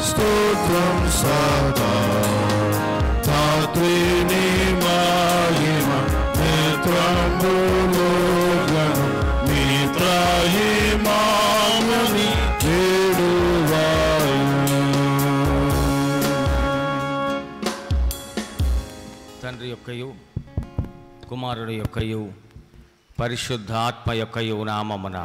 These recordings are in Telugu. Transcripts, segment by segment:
స్తోత్రం సదా ధాత్రిని మహిమ నేత్రములో గణం మిత్రహిమాముని చేడువాయు. తండ్రి యొక్కయు కుమారుడి యొక్కయు పరిశుద్ధాత్మ యొక్కయు నామమున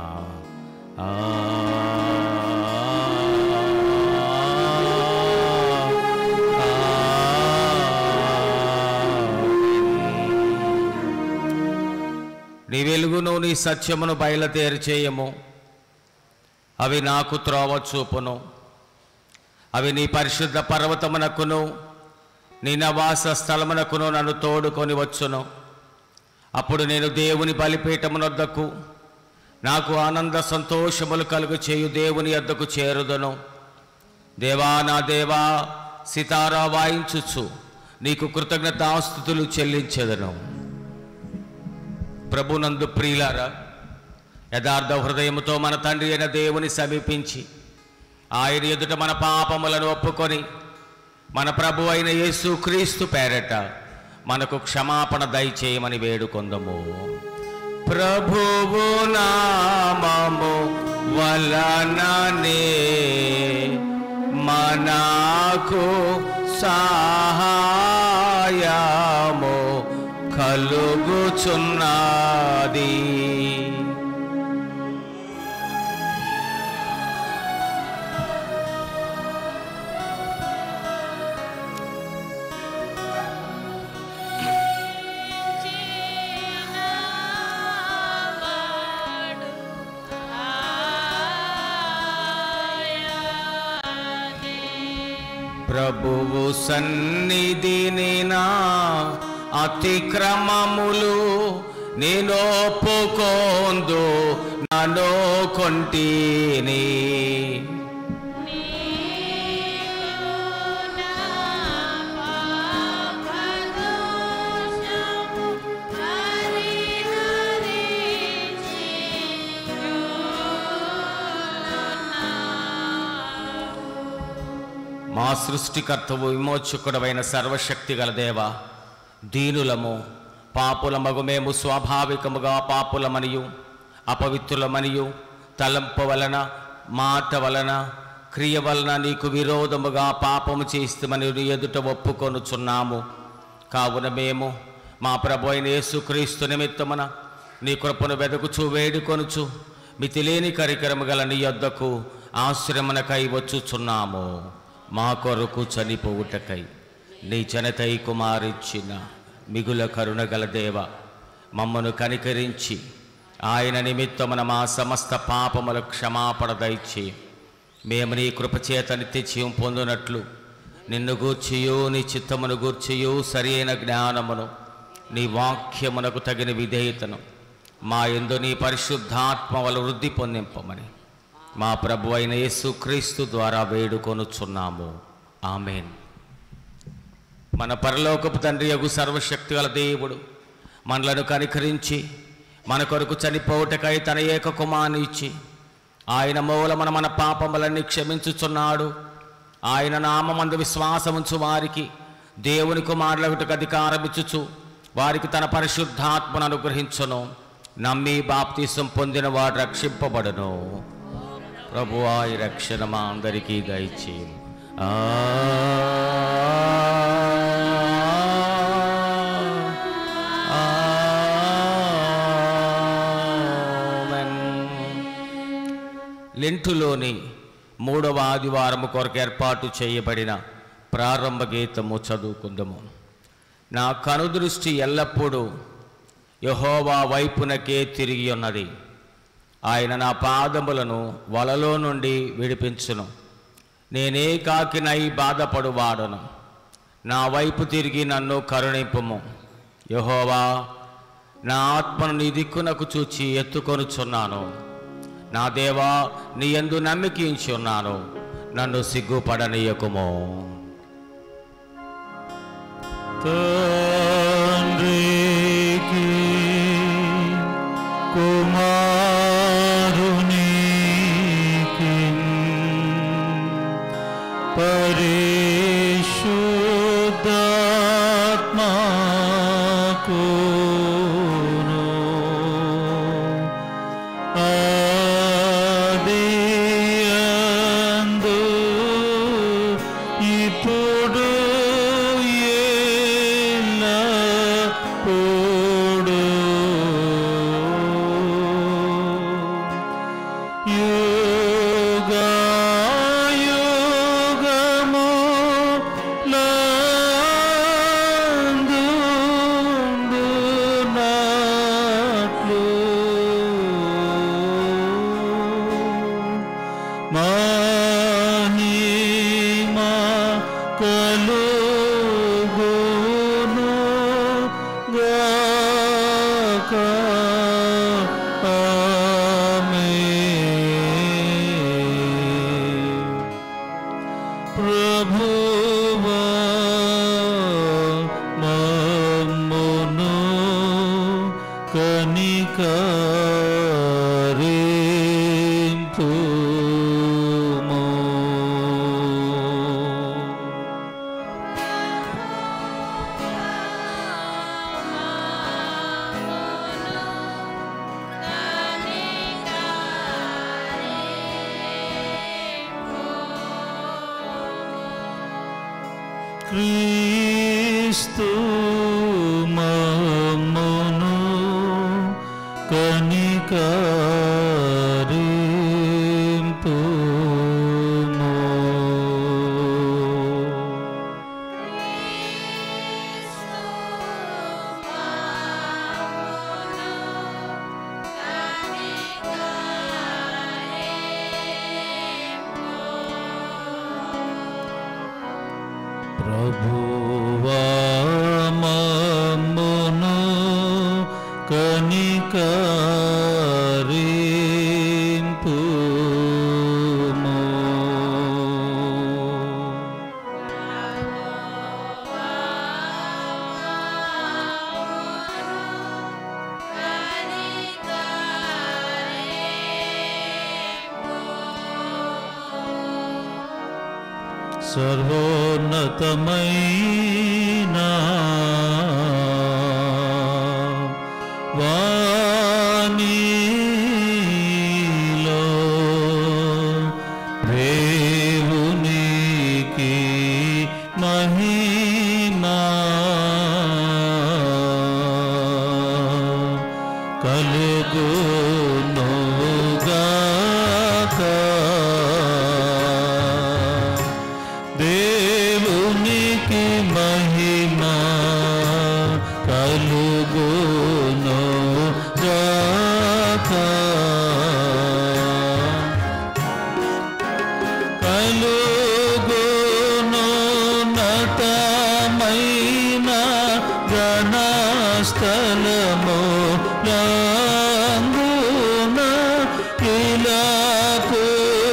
నీ వెలుగును నీ సత్యమును బయలుదేరి చేయము. అవి నాకు త్రోవ చూపును. అవి నీ పరిశుద్ధ పర్వతమునకును నీ నివాస స్థలమునకును నన్ను తోడుకొని వచ్చును. అప్పుడు నేను దేవుని బలిపీఠమునొద్దకు నాకు ఆనంద సంతోషములు కలుగు చేయు దేవుని యొద్దకు చేరుదను. దేవా నా దేవా, సితారా వాయించుచు నీకు కృతజ్ఞతాస్తుతులు చెల్లించెదను. ప్రభునందు ప్రియులారా, యథార్థ హృదయముతో మన తండ్రి అయిన దేవుని సమీపించి ఆయన ఎదుట మన పాపములను ఒప్పుకొని మన ప్రభు అయిన యేసు క్రీస్తు పేరట మనకు క్షమాపణ దయచేయమని వేడుకొందము. ప్రభువు నామము వలననే మనకు సహాయము కలుగుచున్నది. ప్రభువు సన్నిధిని నా అతిక్రమములు నేను ఒప్పుకొందు నన్ను కొంటిని. మా సృష్టికర్తవు విమోచకుడవైన సర్వశక్తి గల దేవా, దీనులము పాపులమగు మేము స్వాభావికముగా పాపులమనియు అపవిత్రులమనియు తలంపు వలన మాట వలన క్రియ వలన నీకు విరోధముగా పాపము చేస్తామని నీ ఎదుట ఒప్పుకొనుచున్నాము. కావున మేము మా ప్రభు అయిన యేసుక్రీస్తు నిమిత్తమున నీ కృపను వెదకుచు వేడుకొనుచు మితిలేని కరికరము గల నీ యొద్దకు ఆశ్రమనకై వచ్చుచున్నాము. మా కొరకు చనిపోవుటకై నీ జనకై కుమారిచ్చిన మిగుల కరుణగల దేవ, మమ్మను కనికరించి ఆయన నిమిత్తమున మా సమస్త పాపముల క్షమాపణ దయచి మేము నీ కృపచేత నిత్యజీవం పొందునట్లు నిన్ను గూర్చియు నీ చిత్తమును గూర్చియు సరైన జ్ఞానమును నీ వాక్యమునకు తగిన విధేయతను మా యందు నీ పరిశుద్ధాత్మ వల్ల వృద్ధి పొందింపమని మా ప్రభు అయిన యేసుక్రీస్తు ద్వారా వేడుకొనుచున్నాము. ఆమేన్. మన పరలోకపు తండ్రి యగు సర్వశక్తి గల దేవుడు మనలను కనికరించి మన కొరకు చనిపోవుటకై తన ఏక కుమారుని ఇచ్చి ఆయన మూలమున మన పాపములన్నీ క్షమించుచున్నాడు. ఆయన నామమందు విశ్వాసముంచు వారికి దేవుని కుమారులగుటకు అధికారం ఇచ్చుచు వారికి తన పరిశుద్ధాత్మను అనుగ్రహించును. నమ్మి బాప్తిసం పొందిన వాడు రక్షింపబడును. ప్రభువా ఈ రక్షణ మా అందరికీ దయచేయు. లెంటులోని 3వ ఆదివారము కొరకు ఏర్పాటు చేయబడిన ప్రారంభ గీతము చదువుకుందాము. నా కనుదృష్టి ఎల్లప్పుడూ యెహోవా వైపునకే తిరిగి ఉన్నది. ఆయన నా పాదములను వలలో నుండి విడిపించును. నేనేకాకినై బాధపడువాడను. నా వైపు తిరిగి నన్ను కరుణింపుము. యెహోవా, నా ఆత్మను నీ దిక్కునకు చూచి ఎత్తుకొనుచున్నాను. నా దేవా, నీ యందు నమ్మికించి ఉన్నాను. నన్ను సిగ్గుపడనీయకుము. తండ్రికి కుమారునికి పరిశుద్ధాత్మకును ఆదియందు ఇప్పుడు ఎల్లప్పుడూ యుగయుగములందుండునట్లు మహిమ కలుగును గాక. ఆమేన్. ప్రభువా మమ్మును కనికరింపుము. క్రీస్తు మమ్మును కనికరింపుము. ప్రభువా మమ్మును కనికరింపుము. సర్వోన్నతమైన వాణిలో దేవునికి మహిమా కలుగునుగాక. దేవునికి మహిమా కలుగునుగాక. కలుగునున్నతమైన ఘనస్థలములందున ఇలాకు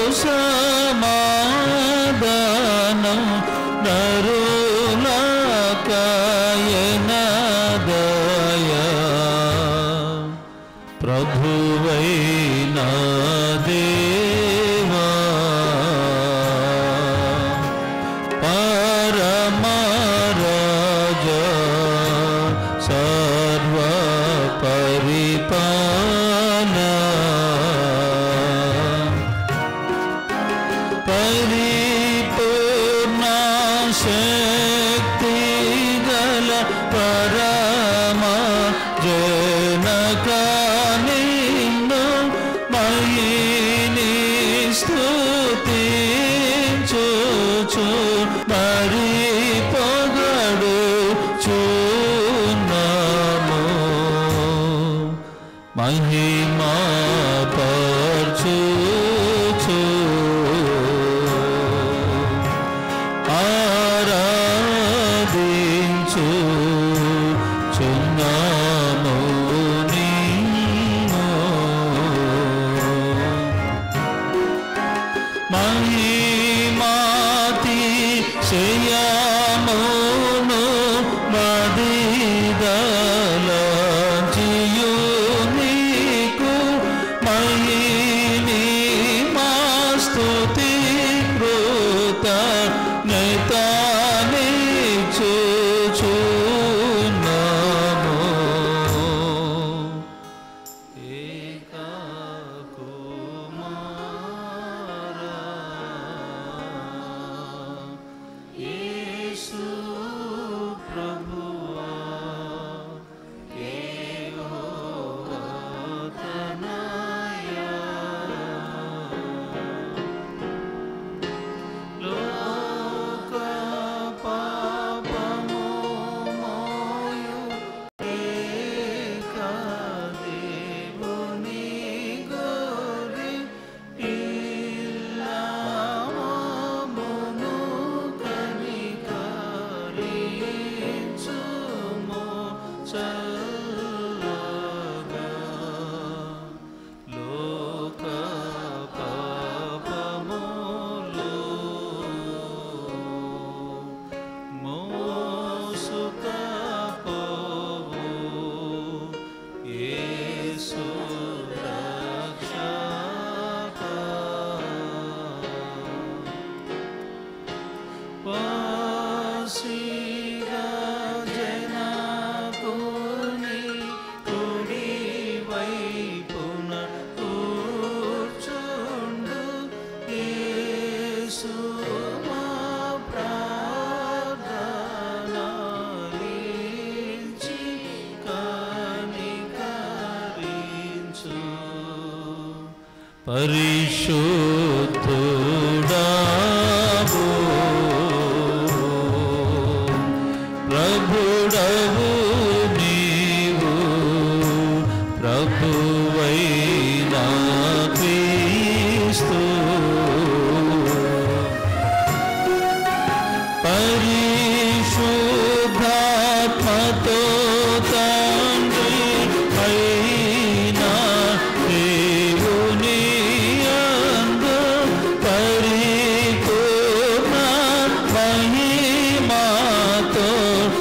సమాధానం నరులకయనదయ. ప్రభువైన దేవా పరమరాజా సర్వ పరిపాలనా పరిపూర్ణ శక్తి గల పరమ జనక నిన్ను మహిని స్తుతించుచు మరి పొగడుచున్నాము. మహిమా పరచుచు ఆరాధించుచున్నాము నిన్ను. మహిమాతిశయమును మదిదలంచియు నీకు మహిని మా స్తుతి కృత వాసిగా జనకుని కుడి వైపున కూర్చుండు యేసు మా ప్రార్థనలించి కనికరించు. పరిశుద్ధుడావు ప్రభుడవు నీవు, ప్రభువైన క్రీస్తు పరిశుద్ధాత్మతో తండ్రి అయిన దేవుని యందు పరిపూర్ణ మహిమతో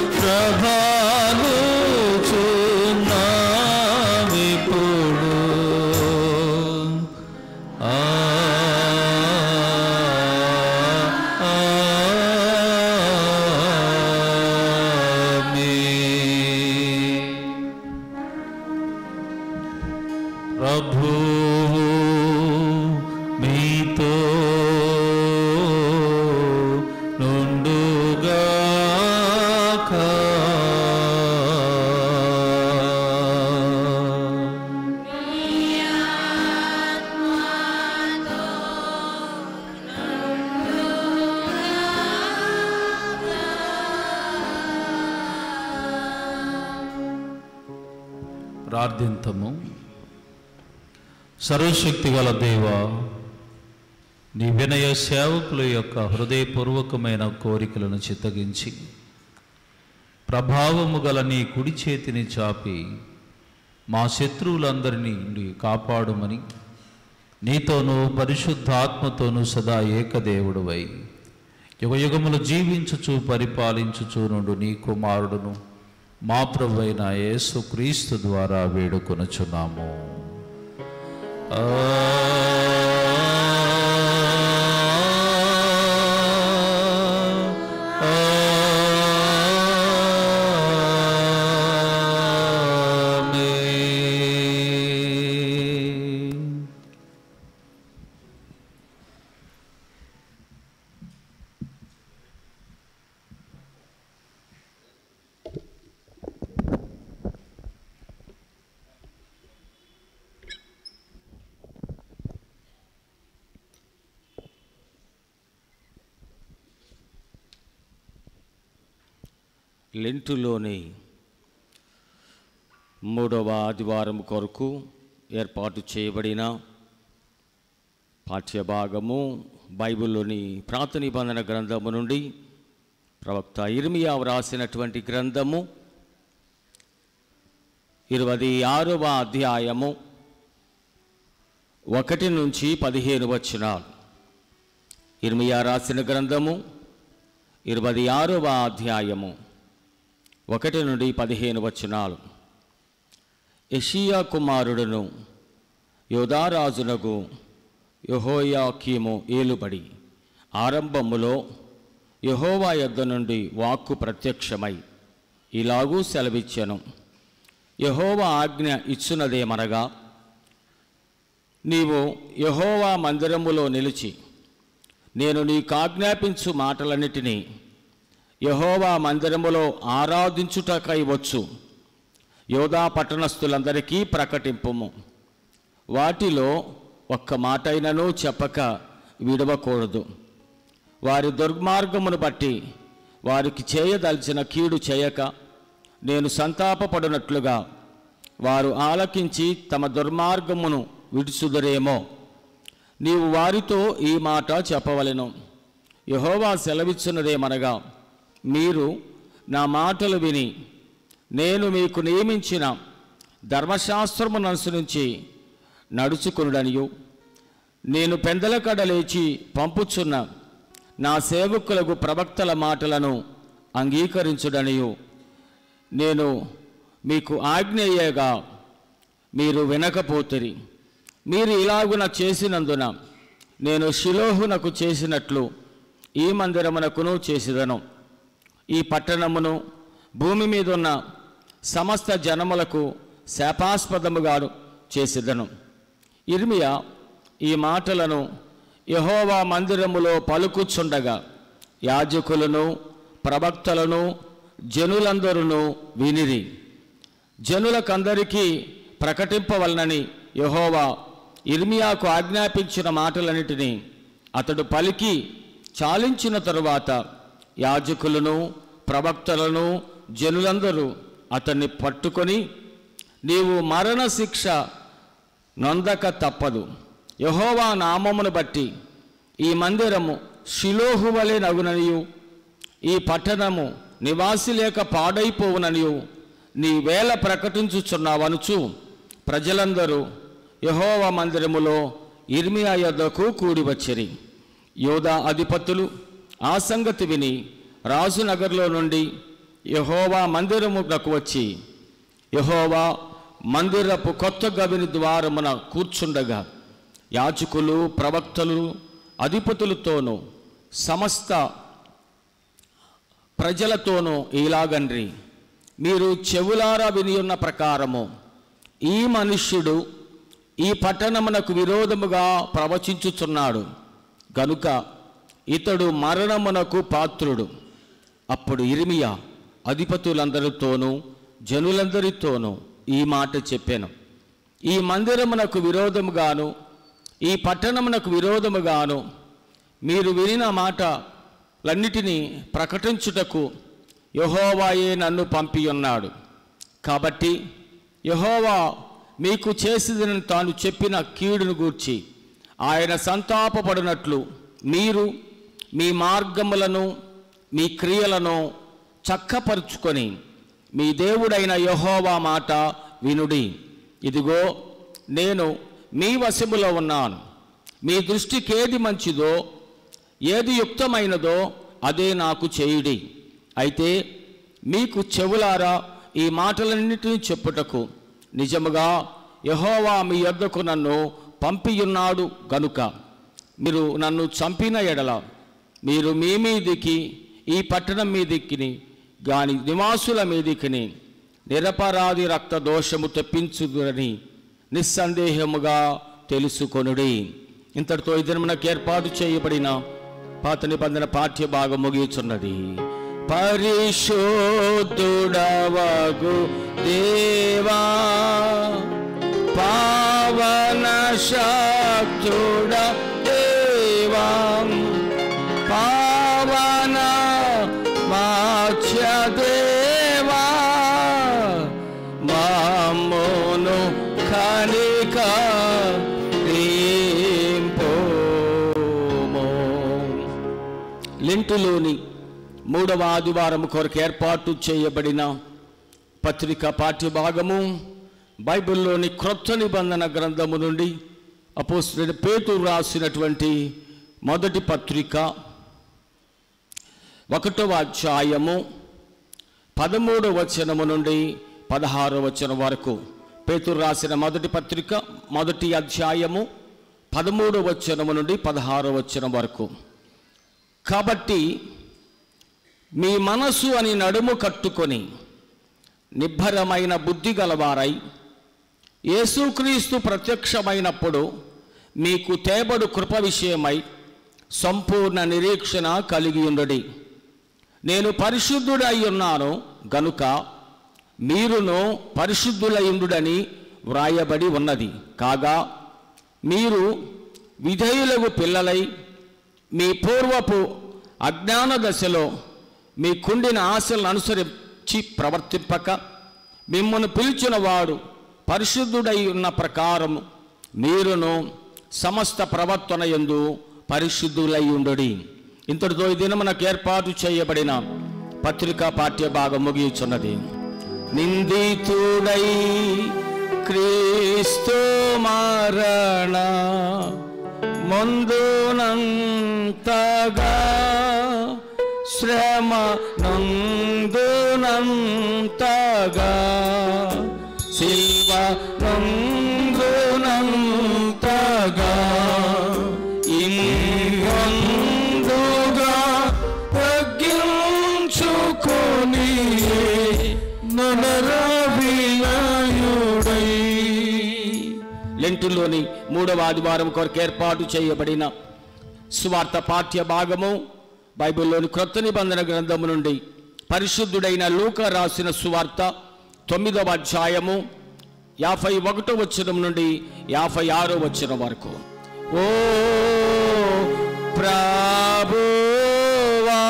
ప్రభావిస్తున్నావిప్పుడు. ప్రభువు మీతో నుండుగాక. ప్రార్థింతము. సర్వశక్తి గల దేవా, నీ వినయ సేవకుల యొక్క హృదయపూర్వకమైన కోరికలను చిత్తగించి ప్రభావము గల నీ కుడి చేతిని చాపి మా శత్రువులందరినీ నుండి కాపాడుమని నీతోనూ పరిశుద్ధాత్మతోనూ సదా ఏకదేవుడువై యుగయుగములు జీవించుచు పరిపాలించుచు నుండు నీ కుమారుడును మా ప్రభువైన యేసు క్రీస్తు ద్వారా వేడుకొనుచున్నాము. లెంటులోని 3వ ఆదివారం కొరకు ఏర్పాటు చేయబడిన పాఠ్యభాగము బైబిల్లోని పాత నిబంధన గ్రంథము నుండి ప్రవక్త ఇర్మియా వ్రాసినటువంటి గ్రంథము 26వ అధ్యాయము 1 నుంచి 15 వచనాలు. ఇర్మియా రాసిన గ్రంథము 26వ అధ్యాయము 1 నుండి 15 వచనాలు. యెషయా కుమారుడును యోధారాజునగు యెహోయాకీము ఏలుబడి ఆరంభములో యెహోవా యొద్ద నుండి వాక్కు ప్రత్యక్షమై ఇలాగూ సెలవిచ్చెను. యెహోవా ఆజ్ఞ ఇచ్చున్నదేమనగా, నీవు యెహోవా మందిరములో నిలిచి నేను నీకాజ్ఞాపించు మాటలన్నిటినీ యెహోవా మందిరములో ఆరాధించుటకై వచ్చు యోధా పట్టణస్థులందరికీ ప్రకటింపుము. వాటిలో ఒక్క మాటైనను చెప్పక విడవకూడదు. వారి దుర్మార్గమును బట్టి వారికి చేయదలిచిన కీడు చేయక నేను సంతాపపడినట్లుగా వారు ఆలకించి తమ దుర్మార్గమును విడుచుదురేమో. నీవు వారితో ఈ మాట చెప్పవలెను. యెహోవా సెలవిచ్చున్నదేమనగా, మీరు నా మాటలు విని నేను మీకు నియమించిన ధర్మశాస్త్రమును అనుసరించి నడుచుకునుడనియు నేను పెందలకడ లేచి పంపుచున్న నా సేవకులకు ప్రవక్తల మాటలను అంగీకరించుడనియు నేను మీకు ఆజ్ఞేయగా మీరు వినకపోతిరి. మీరు ఇలాగున చేసినందున నేను షిలోహునకు చేసినట్లు ఈ మందిరమునకును చేసేదను. ఈ పట్టణమును భూమి మీద ఉన్న సమస్త జనములకు శాపాస్పదముగాను చేసేదను. ఇర్మియా ఈ మాటలను యెహోవా మందిరములో పలుకుచుండగా యాజకులను ప్రవక్తలను జనులందరూ వినిరి. జనులకందరికీ ప్రకటింపవలనని యెహోవా ఇర్మియాకు ఆజ్ఞాపించిన మాటలన్నిటినీ అతడు పలికి చాలించిన తరువాత యాజకులను ప్రవక్తలను జనులందరూ అతన్ని పట్టుకొని, నీవు మరణశిక్ష నొందక తప్పదు. యెహోవా నామమును బట్టి ఈ మందిరము షిలోహు వలె నగుననియు ఈ పట్టణము నివాసి లేక పాడైపోవుననియు నీ వేళ ప్రకటించుచున్నావనుచు ప్రజలందరూ యెహోవా మందిరములో ఇర్మియా యొద్దకు కూడి వచ్చిరి. యూదా అధిపతులు ఆ సంగతి విని రాజునగర్లో నుండి యెహోవా మందిరమునకు వచ్చి యెహోవా మందిరపు కొత్త గవిని ద్వారమున కూర్చుండగా యాజకులు ప్రవక్తలు అధిపతులతోనూ సమస్త ప్రజలతోనూ ఇలాగండ్రి, మీరు చెవులారా వినియున్న ప్రకారము ఈ మనుష్యుడు ఈ పట్టణమునకు విరోధముగా ప్రవచించుచున్నాడు గనుక ఇతడు మరణమునకు పాత్రుడు. అప్పుడు ఇర్మియా అధిపతులందరితోనూ జనులందరితోనూ ఈ మాట చెప్పాను. ఈ మందిరమునకు విరోధముగాను ఈ పట్టణమునకు విరోధముగాను మీరు వినిన మాటలన్నిటినీ ప్రకటించుటకు యెహోవాయే నన్ను పంపియున్నాడు. కాబట్టి యెహోవా మీకు చేసిదని తాను చెప్పిన కీడును గూర్చి ఆయన సంతాపపడినట్లు మీరు మీ మార్గములను మీ క్రియలను చక్కపరుచుకొని మీ దేవుడైన యెహోవా మాట వినుడి. ఇదిగో నేను మీ వశములో ఉన్నాను. మీ దృష్టికి ఏది మంచిదో ఏది యుక్తమైనదో అదే నాకు చేయుడి. అయితే మీకు చెవులారా ఈ మాటలన్నిటినీ చెప్పుటకు నిజముగా యెహోవా మీ యొద్దకు నన్ను పంపియున్నాడు గనుక మీరు నన్ను చంపిన ఎడల మీరు మీ మీదికి ఈ పట్టణం మీదికిని గాని నివాసుల మీదికిని నిరపరాధి రక్త దోషము తెప్పించుదురని నిస్సందేహముగా తెలుసుకొనుడి. ఇంతటితో ఈ దినమునకు ఏర్పాటు చేయబడిన పాత నిబంధన పాఠ్య భాగం ముగియుచున్నది. పరిశుద్ధుడవగు దేవా పావన శక్తుడ దేవా పావన మాచ్య దేవా మామోను కనికరింపుము. లెంటులోని 3వ ఆదివారం కొరకు ఏర్పాటు చేయబడిన పత్రిక పాఠ్యభాగము బైబిల్లోని క్రొత్త నిబంధన గ్రంథము నుండి అపోస్తలుడైన పేతురు రాసినటువంటి మొదటి పత్రిక 1వ అధ్యాయము 13వ వచనము నుండి 16వ వచనం వరకు. పేతురు రాసిన మొదటి పత్రిక మొదటి అధ్యాయము 13వ వచనము నుండి 16వ వచనం వరకు. కాబట్టి మీ మనసు అని నడుము కట్టుకొని నిబ్బరమైన బుద్ధి గలవారై యేసుక్రీస్తు ప్రత్యక్షమైనప్పుడు మీకు తేబడు కృప విషయమై సంపూర్ణ నిరీక్షణ కలిగి ఉండుడి. నేను పరిశుద్ధుడై ఉన్నాను గనుక మీరును పరిశుద్ధులయుండుడని వ్రాయబడి ఉన్నది. కాగా మీరు విధేయులకు పిల్లలై మీ పూర్వపు అజ్ఞాన దశలో మీ కుండిన ఆశలను అనుసరించి ప్రవర్తింపక మిమ్మల్ని పిలిచిన వాడు పరిశుద్ధుడై ఉన్న ప్రకారం మీరును సమస్త ప్రవర్తన యందు పరిశుద్ధులై ఉండుడి. ఇంతటితో ఈ దినమునకు ఏర్పాటు చేయబడిన పత్రికా పాఠ్య భాగం ముగియుచున్నది. నిందితుడై క్రీస్తు మరణ ముందునంతగా శ్రమ నందునంతగా శిల్వ నందునంతగా ఇందుగా లెంటులోని 3వ ఆదివారం కొరకు ఏర్పాటు చేయబడిన సువార్త పాఠ్య భాగము బైబిల్లోని క్రొత్త నిబంధన గ్రంథము నుండి పరిశుద్ధుడైన లూకా రాసిన సువార్త 9వ అధ్యాయము 51వ వచనం నుండి 56వ వచనం వరకు. ఓ ప్రభువా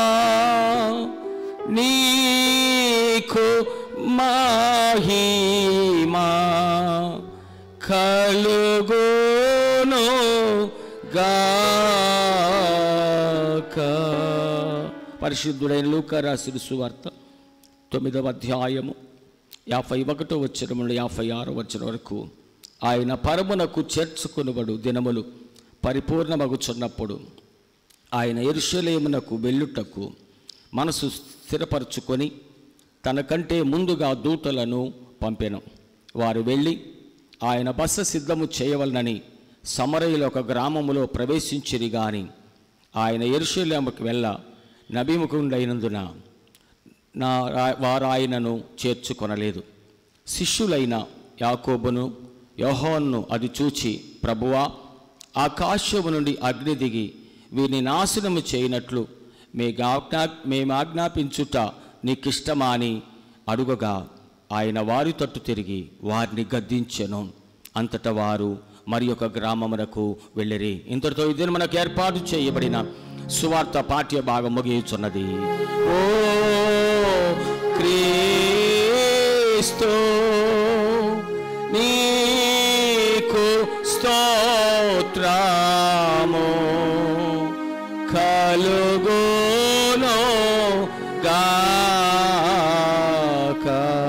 నీకు మహిమా కలుగును గాక. పరిశుద్ధుడైన లూకా రాసిన సువార్త 9వ అధ్యాయము 51వ వచనం నుండి 56వ వచనం వరకు. ఆయన పరమునకు చేర్చుకొనబడు దినములు పరిపూర్ణమగుచున్నప్పుడు ఆయన యెరూషలేమునకు వెళ్ళుటకు మనసు స్థిరపరచుకొని తనకంటే ముందుగా దూతలను పంపెను. వారు వెళ్ళి ఆయన బస సిద్ధము చేయవలనని సమరయుల ఒక గ్రామములో ప్రవేశించిరి గాని ఆయన యెరూషలేముకు వెళ్ళ నభిముఖుడైనందున వారు ఆయనను చేర్చుకొనలేదు. శిష్యులైన యాకోబును యోహానును అది చూచి, ప్రభువా, ఆకాశము నుండి అగ్ని దిగి వీరిని నాశనము చేయనట్లు మేము ఆజ్ఞాపించుట నీకిష్టమా అని అడుగగా ఆయన వారి తట్టు తిరిగి వారిని గద్దించెను. అంతటా వారు మరి ఒక గ్రామమునకు వెళ్ళిరి. ఇంతటితో ఇది మనకు ఏర్పాటు చేయబడిన సువార్త పాఠ్య భాగం ముగియుచున్నది. ఓ క్రీస్తు నీకు స్తోత్రము కలుగును గాక.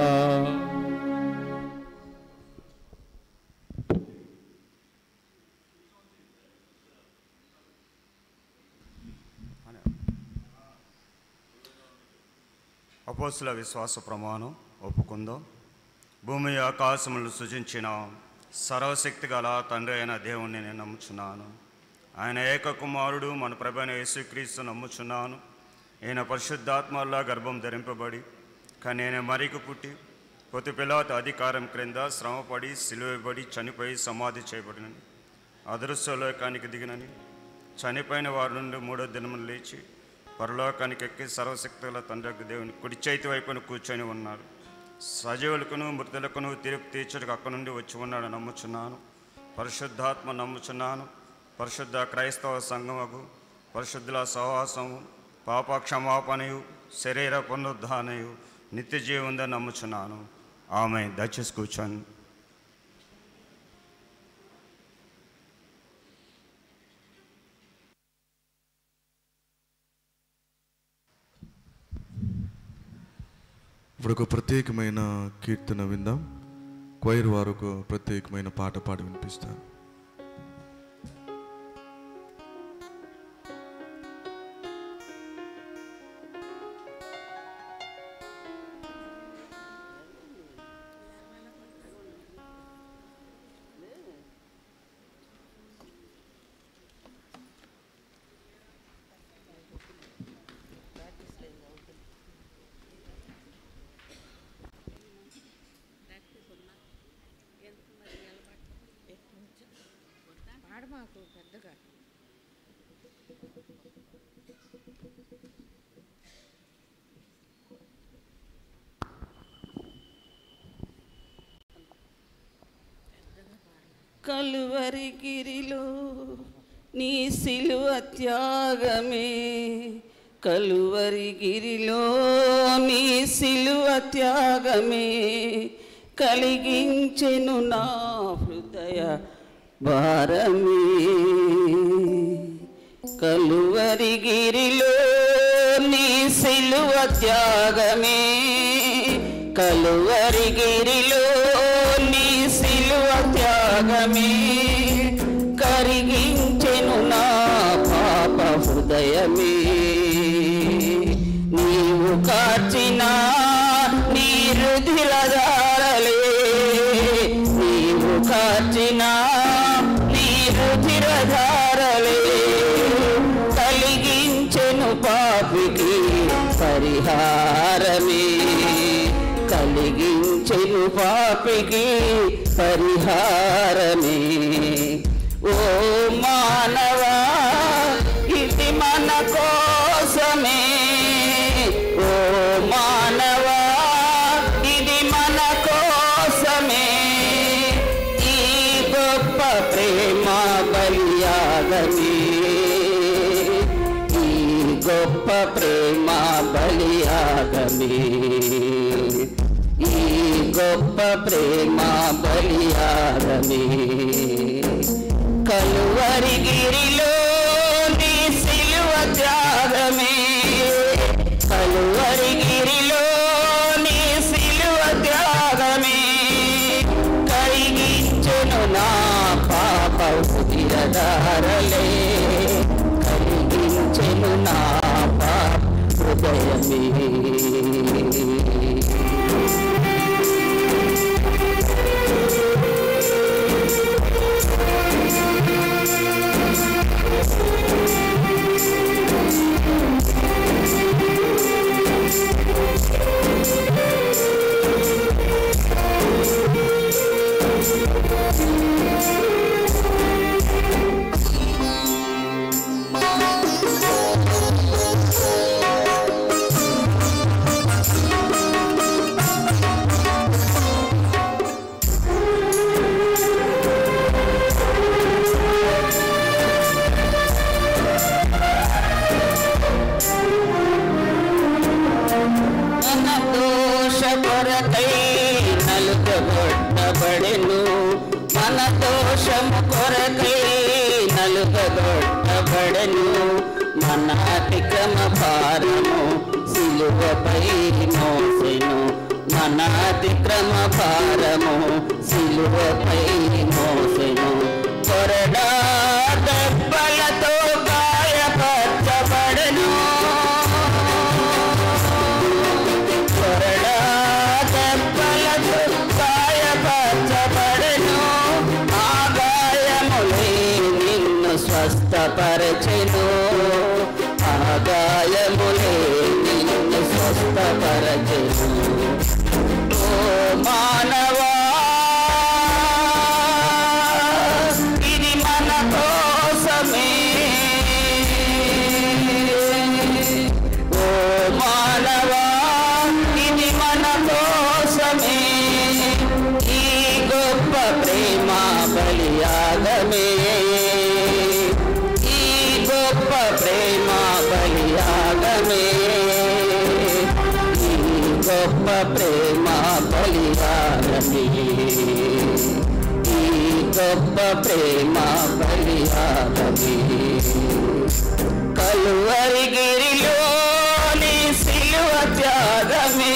అపోస్తుల విశ్వాస ప్రమాణం ఒప్పుకుందాం. భూమి ఆకాశములను సృజించిన సర్వశక్తి గల తండ్రి అయిన దేవుణ్ణి నేను నమ్ముచున్నాను. ఆయన ఏక కుమారుడు మన ప్రభువైన యేసుక్రీస్తు నమ్ముచున్నాను. ఈయన పరిశుద్ధాత్మలా గర్భం ధరింపబడి కన్యక మరియకు పుట్టి పొత్తి పిలాతు అధికారం క్రింద శ్రమపడి సిలువబడి చనిపోయి సమాధి చేయబడినని అదృశ్యలోకానికి దిగినని చనిపోయిన వారి నుండి 3వ దినమున లేచి పరలోకానికి ఎక్కి సర్వశక్తుల తండ్రి దేవుని కుడి చేతి వైపున కూర్చొని ఉన్నాడు. సజీవులకును మృతులకును తీర్పు తీర్చుటకు అక్కడి నుండి వచ్చి ఉన్నాడు నమ్ముచున్నాను. పరిశుద్ధాత్మ నమ్ముచున్నాను. పరిశుద్ధ క్రైస్తవ సంఘముకు పరిశుద్ధుల సహవాసము పాప క్షమాపణయు శరీర పునరుద్ధానయు నిత్య జీవుందని నమ్ముచున్నాను. ఆమె దయచేసి కూర్చొని. ఇప్పుడు ఒక ప్రత్యేకమైన కీర్తన విందాం. క్వైర్ వారు ఒక ప్రత్యేకమైన పాట పాడి వినిపిస్తారు. కలువరిగిరిలో నీ సిలువ త్యాగమే, కలువరిగిరిలో నీ సిలువ త్యాగమే కలిగించెను నా హృదయ భారమే. కలువరిగిరిలో నీ సిలువ త్యాగమే, కలువరిగిరిలో నీ సిలువ త్యాగమే కరిగించెను నా పాప హృదయమే. నీవు కార్చిన నీ రుధిరధారలే, నీవు కార్చిన నీ రుధిరధారలే కలిగించెను పాపికి పరిహారమే, కలిగించెను కలిగించెను పాపికి పరిహారమే. ఓ మానవా ఇది మన కోసమే, ఓ మానవా ఇది మన కోసమే. ఈ గొప్ప ప్రేమ బలియాగమే, ఈ గొప్ప ప్రేమ బలియాగమే, ఈ గొప్ప ప్రేమ బలియాగమే. కలువరిగిరిలో నీ సిలువ త్యాగమే, కలువరిగిరిలో నీ సిలువ త్యాగమే. కలిగించెను నా పాప ఉదిరదారలే, కలిగించెను నా పాప హృదయమే. మన దోషము కొరకై నలుగగొట్టబడెను, మన అతిక్రమ భారము సిలువపై మోసెను, మన అతిక్రమ భారము సిలువపై మోసెను. కొరడా దెబ్బలతో గాయపరచబడెను, కొరడా దెబ్బలతో గాయపరచబడెను. ఆ గాయములే నిన్ను స్వస్థపరచెను, ఆ గాయములే నిన్ను స్వస్థపరచెను. ఓ మానవా ఇది మన కోసమే, ఓ మానవా ఇది మన కోసమే. ఈ గొప్ప ప్రేమ బలియాగమే, ఈ గొప్ప ప్రేమ బలియాగమే, ఈ గొప్ప ప్రేమ బలియాగమే, ఈ గొప్ప ప్రేమ బలియాగమే. కలువరిగిరిలో నీ సిలువ త్యాగమే,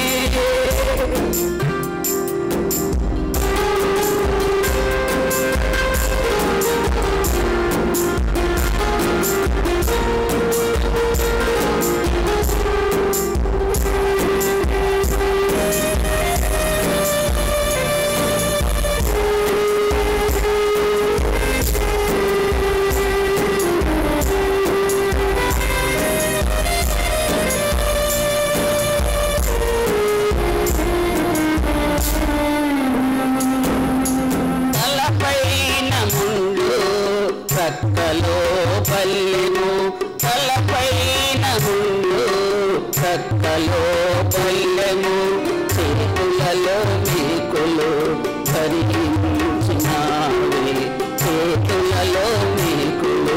తలపైన ముండు ప్రక్కలో పల్లెను, తలపైన ముండు ప్రక్కలో పల్లెను. చేతులలో మేకులు ధరించినావే, చేతులలో మేకులు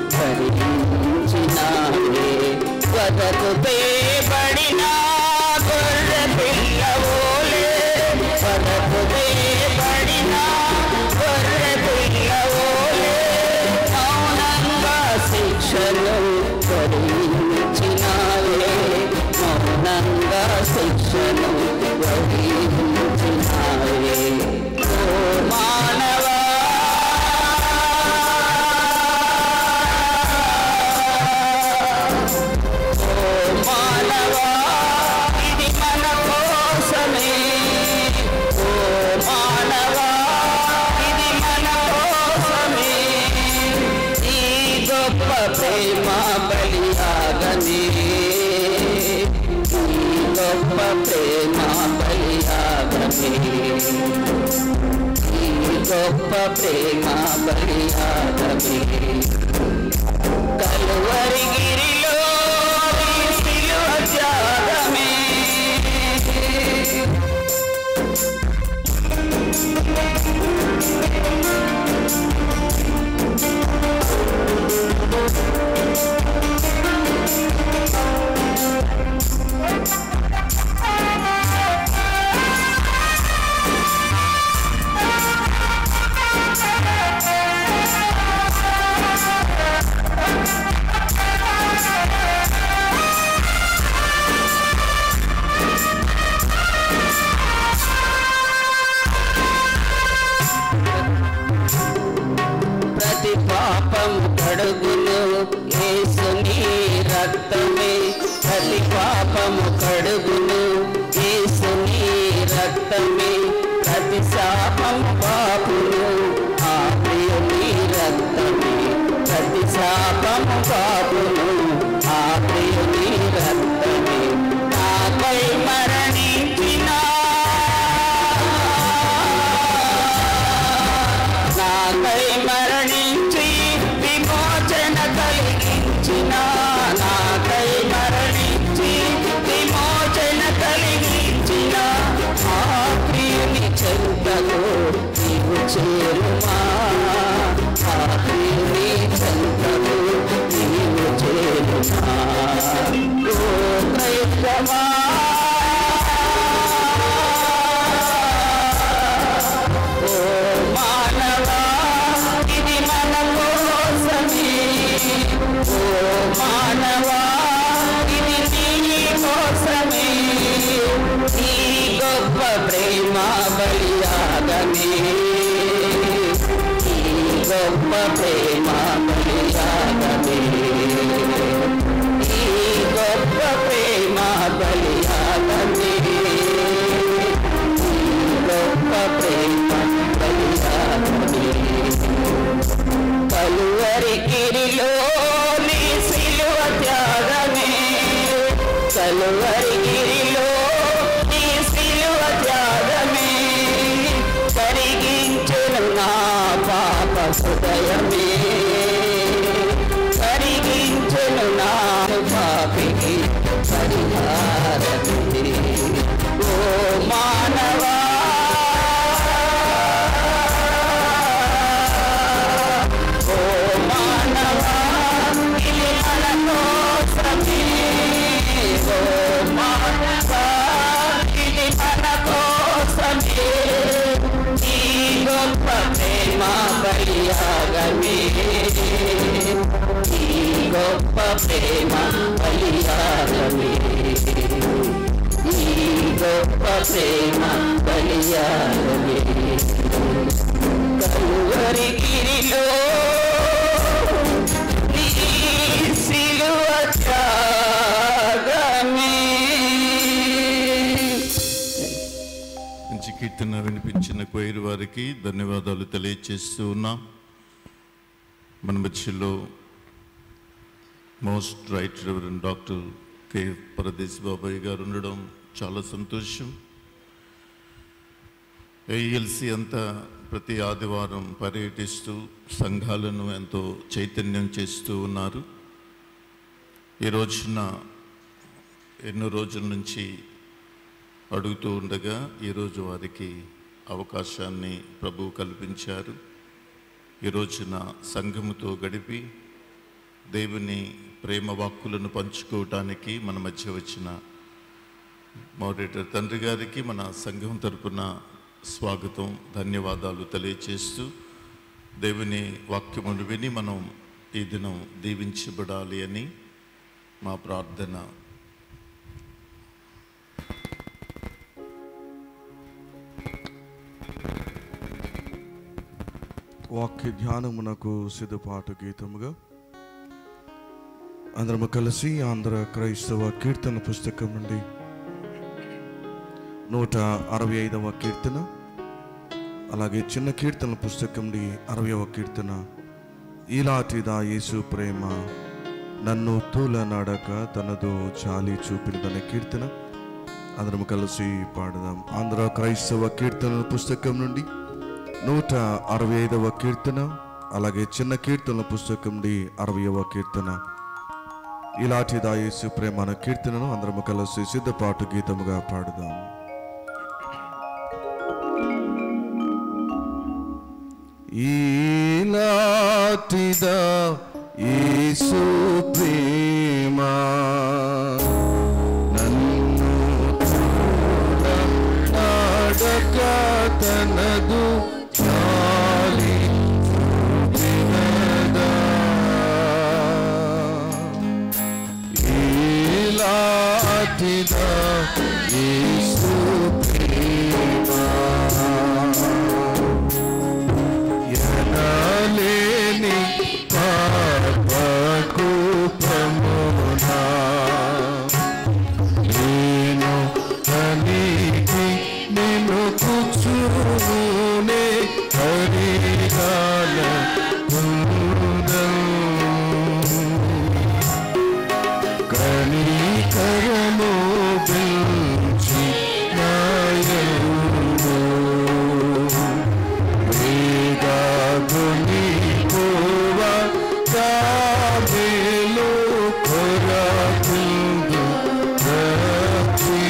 ధరించినావే. వదకు తేబడిన గొర్రె పిల్లవోలే, వదకు తేబడిన గొర్రె పిల్లవోలే. మౌనంగా శిక్షను భరించినావే, మౌనంగా శిక్షను భరించినావే. ఓ మానవా మానవా ఇది మన కోసమే, ఓ మానవా ఇది మన కోసమే. ఈ గొప్ప ప్రేమ బలియాగమే, ఈ గొప్ప ప్రేమ బలియాగమే. ఈ గొప్ప ప్రేమ బలియాగమే కలువరి గిరిలో నీ సిలువ త్యాగమే ప్రతి పాపం కడుగును యేసుని రక్తమే ప్రతి పాపము కడుగును యేసుని రక్తమే ప్రతి శాపము పాపును ఆ ప్రియుని రక్తమే ప్రతి శాపము పాపును ఆ ప్రియుని రక్తమే నాపై మరణించిన నాకై మరణించి విమోచన కలిగించిన నాకై మరణించి విమోచన కలిగించిన ఆ ప్రియుని చెంతకు నీవు చేరుమా ఆ ప్రియుని చెంతకు నీవు చేరుమా ఓ క్రైస్తవా ఓ మానవా ఇది మన కోసమే ఓ మానవా ఇది నీ కోసమే ఈ గొప్ప ప్రేమ బలియాగమే ఈ గొప్ప ప్రేమ బలియాగమే ఈ గొప్ప ప్రేమ బలియాగమే గొప్ప ప్రేమ బలియాగమే కలువరి గిరిలో నీ సిలువ త్యాగమే కలువరి గిరిలో నీ సిలువ త్యాగమే కరిగించును నా పాప హృదయమే కరిగించును నా పాపికి పరిహారమే ఓ మానవా ఓ మానవా ఇది మన కోసమే ఓ మానవా ఇది మన కోసమే ఈ గొప్ప ప్రేమ బలియాగమే ఈ గొప్ప ప్రేమ బలియాగమే ఈ గొప్ప ప్రేమ బలియాగమే కలువరి గిరిలో నీ సిలువ త్యాగమే మంచి కీర్తన వినిపించిన కొయిరు వారికి ధన్యవాదాలు తెలియజేస్తూ ఉన్నాం. మన మధ్యలో most right reverend doctor K Paradesh బాబాయ్ గారు ఉండడం చాలా సంతోషం. ఏఎల్సి అంతా ప్రతి ఆదివారం పర్యటిస్తూ సంఘాలను ఎంతో చైతన్యం చేస్తూ ఉన్నారు. ఈ రోజున ఎన్నో రోజుల నుంచి అడుగుతూ ఉండగా ఈరోజు వారికి అవకాశాన్ని ప్రభువు కల్పించారు. ఈ రోజున సంఘముతో గడిపి దేవుని ప్రేమ వాక్కులను పంచుకోవటానికి మన మధ్య వచ్చిన మోడరేటర్ తండ్రి గారికి మన సంఘం తరపున స్వాగతం, ధన్యవాదాలు తెలియచేస్తూ దేవుని వాక్యమును విని మనం ఈ దినం దీవించబడాలి అని మా ప్రార్థన. వాక్య ధ్యానమునకు సిద్ధపాటు గీతముగా అందరము కలిసి ఆంధ్ర క్రైస్తవ కీర్తన పుస్తకం నుండి 165వ కీర్తన, అలాగే చిన్న కీర్తన పుస్తకం నుండి 60వ కీర్తన, ఈలాటిదా యేసు ప్రేమ నన్ను తూల నడక తనదో చాలి చూపినదనే కీర్తన అందరం కలిసి పాడదాం. ఆంధ్ర క్రైస్తవ కీర్తనల పుస్తకం నుండి 165వ కీర్తన, అలాగే చిన్న కీర్తనల పుస్తకం నుండి 60వ కీర్తన. ఇలాంటిదా యేసు ప్రేమ అనే కీర్తనను అందరం కలిసి సిద్ధపాటు గీతముగా పాడుదాం. ఇలాంటిదా యేసు ప్రేమ తనదు చాలి చూపినదా, ఇలాంటిదా యేసు ప్రేమ ఎనలేని పాపకు ప్రమోనా నేను తనికి నిన్ను కూర్చునే హరిగాల కనికరము పెంచి నాయను వేగాగుని కోవా కాబేలు కొరకుందు రక్షి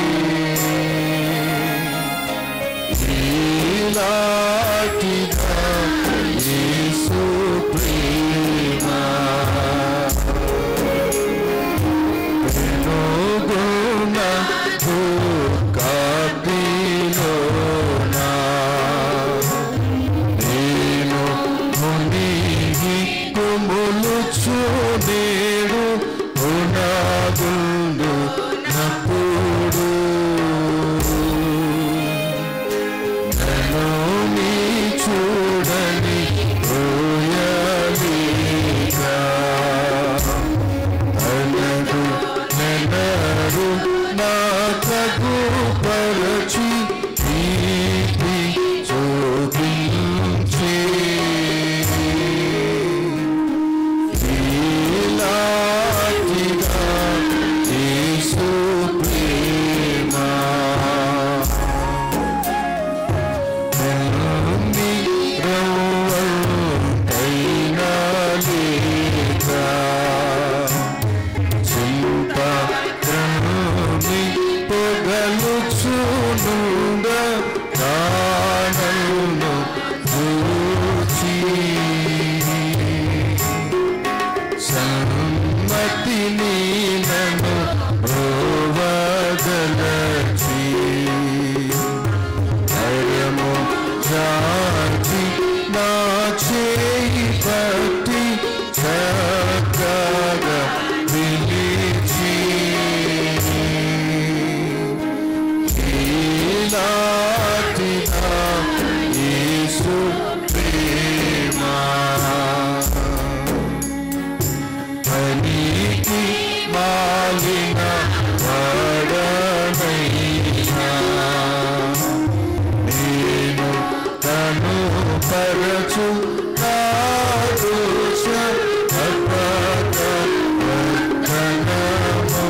ఇలాంటిదా యేసు ప్రేమ పెనుగుణ దుఃఖాదిలోనా నేను మునిగి కుములుచు నేడు ఉనాగుండు నప్పుడు నన్ను నీ చూడని పోయలిగా అనడు నెనరు నా తగు పరచి తీపి చూపించే ఇలాంటిదా యేసు ప్రేమ నుండి రవ్వంతైనా లేక చింపత్రముని పొగలుచునుండ ప్రాణమును చూచి సమ్మతిని నన్ను బ్రోవదలచి ధైర్యము జాచి నా చేయి పట్టి చక్కగా పిలిచి ఇలాంటిదా యేసు ప్రేమ పనికి మాలిన వాడనైనా నేను తను పరచు నా దోష అపకర్తనము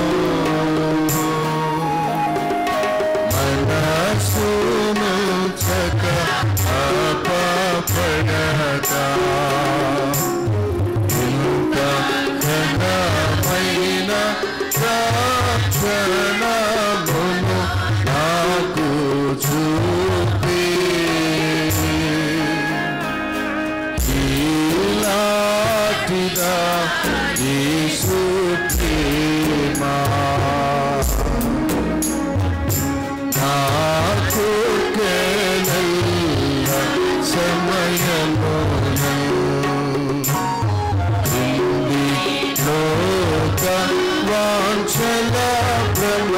మనసును చక అపపడతా ఇంత ఘనమైన రక్షణమును నాకు చూపి ఇలాంటిదా యేసు ప్రేమ నాకు కేవల సమయమున లోక వాంఛల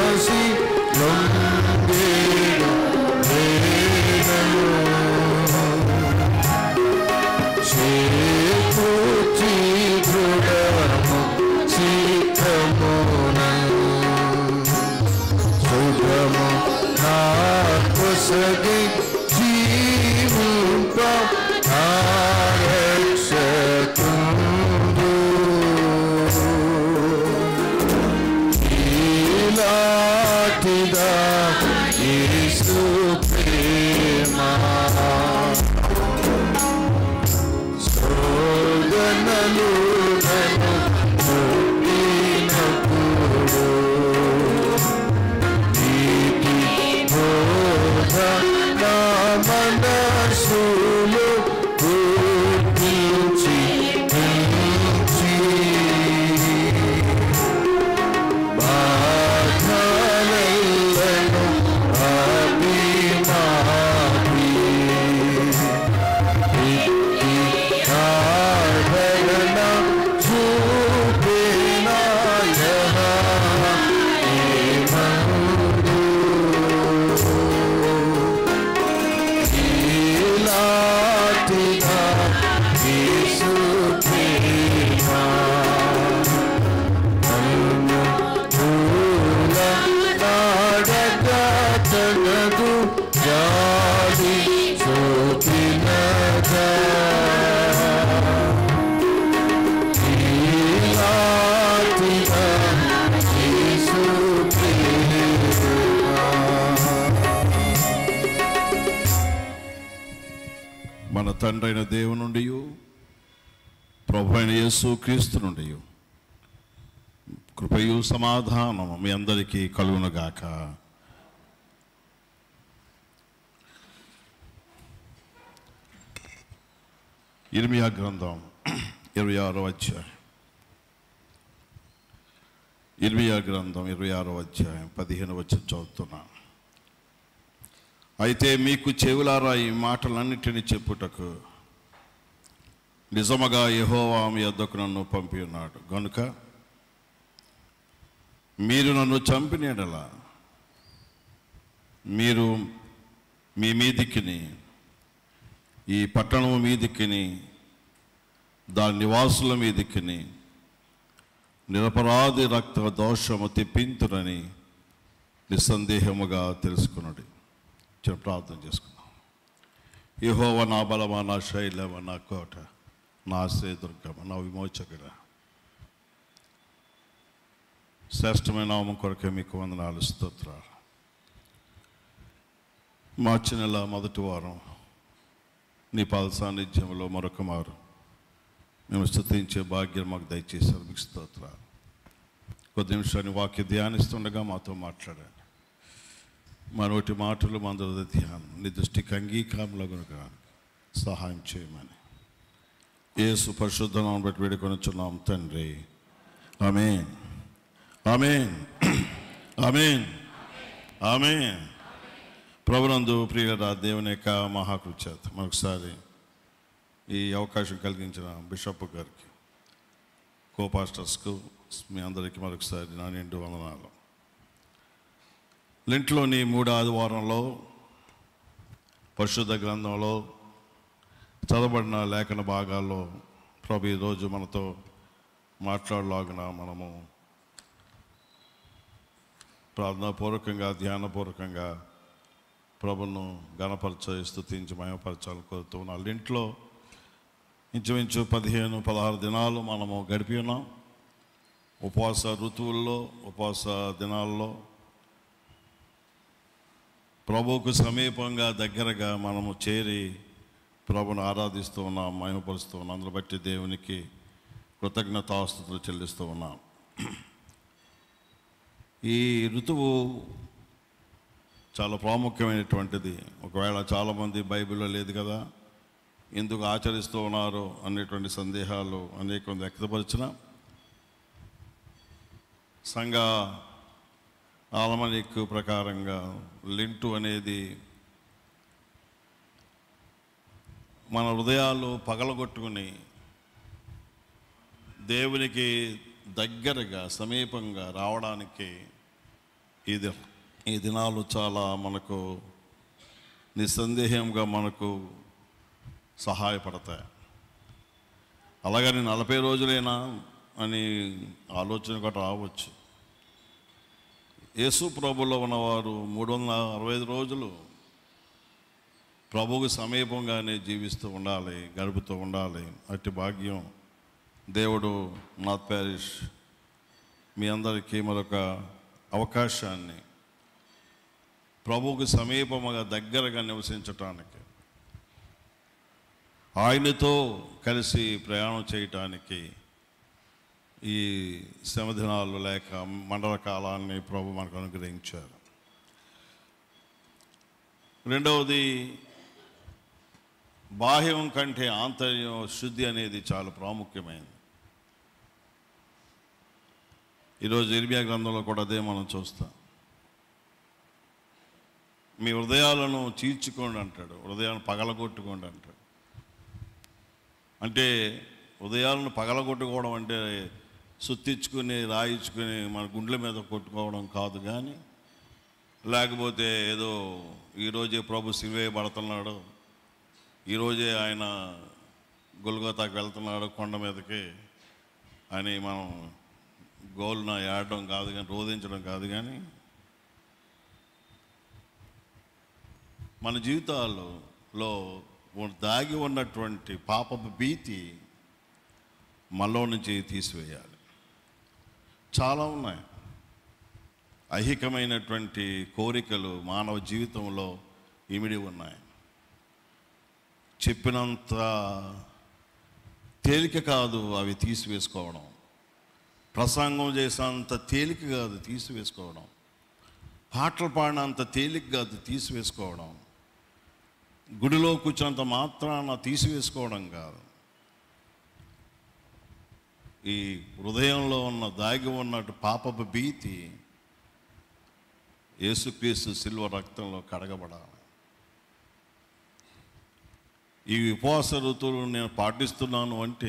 యేసు ప్రేమ సోదనలు నన్ను పుట్టినప్పుడు నీతి బోధ నా మనసులో గుర్తించి బాధలను అభిమాని ఆదరణ చూపినాయ ఈలాటిగా యేసు ప్రేమ నాడగతనదు జాలి చూపినదా ఈలాటిగా యేసు ప్రేమ మన తండ్రైన దేవుని నుండి ప్రభు అయిన యేసు క్రీస్తు నుండి కృపయు సమాధానము మీ అందరికీ కలుగునుగాక. ఇర్మియా గ్రంథం 26వ అధ్యాయం. ఇర్మియా గ్రంథం 26వ అధ్యాయం 15వ వచనం చదువుతున్నాను. అయితే మీకు చెవులారా ఈ మాటలన్నిటినీ చెప్పుటకు నిజముగా యెహోవా మీ యొద్దకు నన్ను పంపి ఉన్నాడు గనుక మీరు నన్ను చంపిన యెడల మీరు మీ మీదికిని ఈ పట్టణం మీదికిని దాని నివాసుల మీదికిని నిరపరాధి రక్త దోషము తెప్పింతురని నిస్సందేహముగా తెలుసుకున్నాడు. చిన్న ప్రార్థన చేసుకున్నాం. యెహోవా నా బలమా, నా శైలమ, నా కోట, నా ఆశ్రయదుర్గమ, నా విమోచకుడ, శ్రేష్టమైన నామం కొరకే మీకు వందనాలు, స్తోత్రాలు. మార్చి నెల మొదటి వారం నీ పాద సాన్నిధ్యంలో మరొక మారు మేము స్తుతించే భాగ్యం మాకు దయచేశారు. మీకు స్తోత్రాలు. కొద్ది నిమిషాన్ని వాక్య ధ్యానిస్తుండగా మాతో మాట్లాడండి. మా నోటి మాటలు మా అందరి ధ్యానం నీ దృష్టికి అంగీకారంలోగా సహాయం చేయమని యేసు పరిశుద్ధ నామమును బట్టి వేడుకొనుచున్నాం తండ్రి. ఆమేన్, ఆమేన్, ఆమేన్, ఆమేన్. ప్రభునందు ప్రియుల దేవుని యొక్క మహాకృత్యాత మరొకసారి ఈ అవకాశం కలిగించిన బిషప్ గారికి, కోపాస్టర్స్కు, మీ అందరికీ మరొకసారి నా నిండు వందనాలు. లెంట్లోని 3వ ఆదివారంలో పరిశుద్ధ గ్రంథంలో చదవబడిన లేఖన భాగాల్లో ప్రభు ఈరోజు మనతో మాట్లాడలాగిన మనము ప్రార్థనాపూర్వకంగా ధ్యానపూర్వకంగా ప్రభును గణపరచ స్తుతించి మహిమపరచాలని కోరుతూ ఉన్నాం. ఇంట్లో ఇంచుమించు 15-16 దినాలు మనము గడిపి ఉన్నాం. ఉపవాస ఋతువుల్లో, ఉపవాస దినాల్లో ప్రభువుకు సమీపంగా దగ్గరగా మనము చేరి ప్రభును ఆరాధిస్తూ ఉన్నాం, మహిమపరుస్తూ ఉన్నాం. అందును బట్టి దేవునికి కృతజ్ఞతాస్తుతులు చెల్లిస్తూ ఉన్నాం. ఈ ఋతువు చాలా ప్రాముఖ్యమైనటువంటిది. ఒకవేళ చాలామంది బైబిల్లో లేదు కదా, ఎందుకు ఆచరిస్తూ ఉన్నారు అనేటువంటి సందేహాలు అనేక వ్యక్తపరిచిన సంఘ ఆలమనిక్ ప్రకారంగా లింటు అనేది మన హృదయాలు పగలగొట్టుకుని దేవునికి దగ్గరగా సమీపంగా రావడానికి ఈ దినాలు చాలా మనకు నిస్సందేహంగా మనకు సహాయపడతాయి. అలాగని 40 రోజులైనా అని ఆలోచన కూడా రావచ్చు. యేసు ప్రభులో ఉన్నవారు 365 రోజులు ప్రభువుకు సమీపంగానే జీవిస్తూ ఉండాలి, గడుపుతూ ఉండాలి. అట్టి భాగ్యం దేవుడు నార్త్ ప్యారిష్ మీ అందరికీ మరొక అవకాశాన్ని ప్రభువుకు సమీపముగా దగ్గరగా నివసించటానికి, ఆయనతో కలిసి ప్రయాణం చేయటానికి ఈ శ్రమ దినాలు లేక మండల కాలాన్ని ప్రభు మనకు అనుగ్రహించారు. రెండవది, బాహ్యం కంటే ఆంతర్యం శుద్ధి అనేది చాలా ప్రాముఖ్యమైనది. ఈరోజు ఇర్మియా గ్రంథంలో కూడా అదే మనం చూస్తాం. మీ హృదయాలను చీల్చుకోండి అంటాడు, హృదయాలను పగలగొట్టుకోండి అంటాడు. అంటే హృదయాలను పగలగొట్టుకోవడం అంటే సుత్తించుకుని రాయించుకుని మన గుండెల మీద కొట్టుకోవడం కాదు, కానీ లేకపోతే ఏదో ఈరోజే ప్రభు సిలువేయబడుతున్నాడు, ఈరోజే ఆయన గొల్గొతాకి వెళ్తున్నాడు కొండ మీదకి అని మనం గోల్న ఏడడం కాదు, కానీ రోధించడం కాదు, కానీ మన జీవితాల్లో దాగి ఉన్నటువంటి పాపపు భీతి మనలో నుంచి తీసివేయాలి. చాలా ఉన్నాయి. ఐహికమైనటువంటి కోరికలు మానవ జీవితంలో ఇమిడి ఉన్నాయి. చెప్పినంత తేలిక కాదు అవి తీసివేసుకోవడం. ప్రసంగం చేసినంత తేలిక కాదు తీసివేసుకోవడం. పాటలు పాడినంత తేలిక కాదు తీసివేసుకోవడం. గుడిలో కూర్చున్నంత మాత్రాన తీసివేసుకోవడం కాదు. ఈ హృదయంలో ఉన్న దాగి ఉన్నట్టు పాపపు భీతి యేసుక్రీస్తు శిలువ రక్తంలో కడగబడాలి. ఈ ఉపవాస ఋతువులు నేను పాటిస్తున్నాను అంటే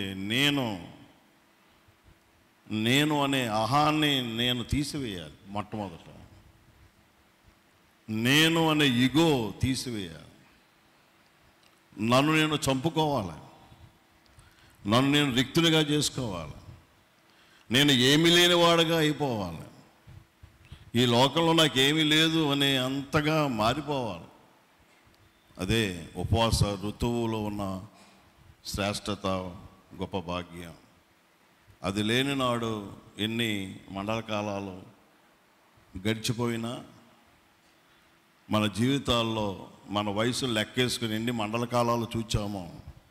నేను అనే అహాన్ని నేను తీసివేయాలి. మొట్టమొదట నేను అనే ఇగో తీసివేయాలి. నన్ను నేను చంపుకోవాలి, నన్ను నేను రిక్తునిగా చేసుకోవాలి, నేను ఏమీ లేనివాడుగా అయిపోవాలి, ఈ లోకంలో నాకేమీ లేదు అనే అంతగా మారిపోవాలి. అదే ఉపవాస ఋతువులో ఉన్న శ్రేష్టత, గొప్ప భాగ్యం. అది లేని నాడు ఎన్ని మండల కాలాలు గడిచిపోయినా మన జీవితాల్లో మన వయసు లెక్కేసుకుని ఎన్ని మండల కాలాలు చూచామో,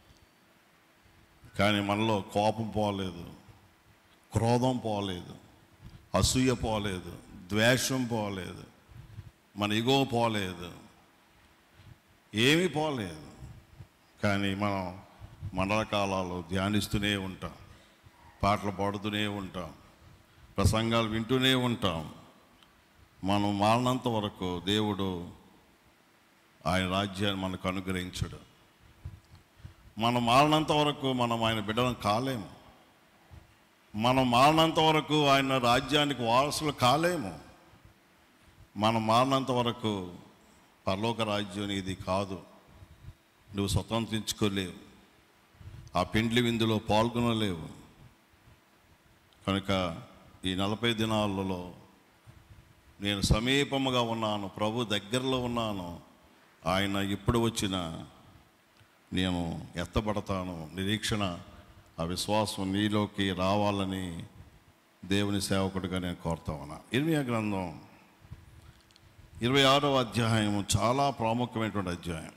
కానీ మనలో కోపం పోలేదు, క్రోధం పోలేదు, అసూయ పోలేదు, ద్వేషం పోలేదు, మన ఇగో పోలేదు, ఏమీ పోలేదు. కానీ మనం మండల కాలాలు ధ్యానిస్తూనే ఉంటాం, పాటలు పాడుతూనే ఉంటాం, ప్రసంగాలు వింటూనే ఉంటాం. మనం మారినంత వరకు దేవుడు ఆయన రాజ్యాన్ని మనకు అనుగ్రహించడు. మనం మారినంత వరకు మనం ఆయన బిడ్డలం కాలేము. మనం మారినంత వరకు ఆయన రాజ్యానికి వారసులు కాలేము. మనం మారినంత వరకు పరలోక రాజ్యం ఇది కాదు, నువ్వు స్వతంత్రించుకోలేవు, ఆ పెండ్లి విందులో పాల్గొనలేవు. కనుక ఈ 40 దినాలలో నేను సమీపముగా ఉన్నాను, ప్రభు దగ్గరలో ఉన్నాను, ఆయన ఎప్పుడు వచ్చినా నేను ఎత్తబడతాను. నిరీక్షణ, ఆ విశ్వాసం నీలోకి రావాలని దేవుని సేవకుడిగా నేను కోరుతా ఉన్నా. ఇర్మియా గ్రంథం 26వ అధ్యాయం చాలా ప్రాముఖ్యమైనటువంటి అధ్యాయం.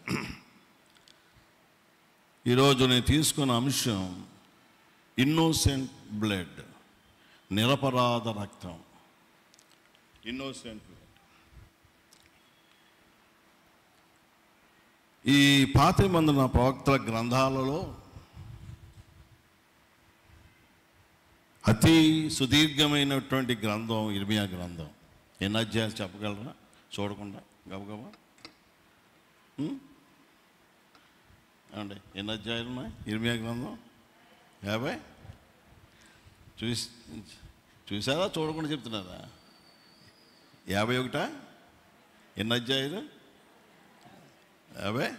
ఈరోజు నేను తీసుకున్న అంశం ఇన్నోసెంట్ బ్లడ్, నిరపరాధ రక్తం. Innocent blood. ఈ పాత నిబంధన ప్రవక్తల గ్రంథాలలో అతి సుదీర్ఘమైనటువంటి గ్రంథం ఇర్మియా గ్రంథం. ఎన్ని అధ్యాయాలు చెప్పగలరా చూడకుండా గబగబా? ఏమండి, ఎన్ని అధ్యాయాలు ఉన్నాయి ఇర్మియా గ్రంథం? 50. చూసారా? చూడకుండా చెప్తున్నారా? 51. ఎన్ని అధ్యాయులు? 50.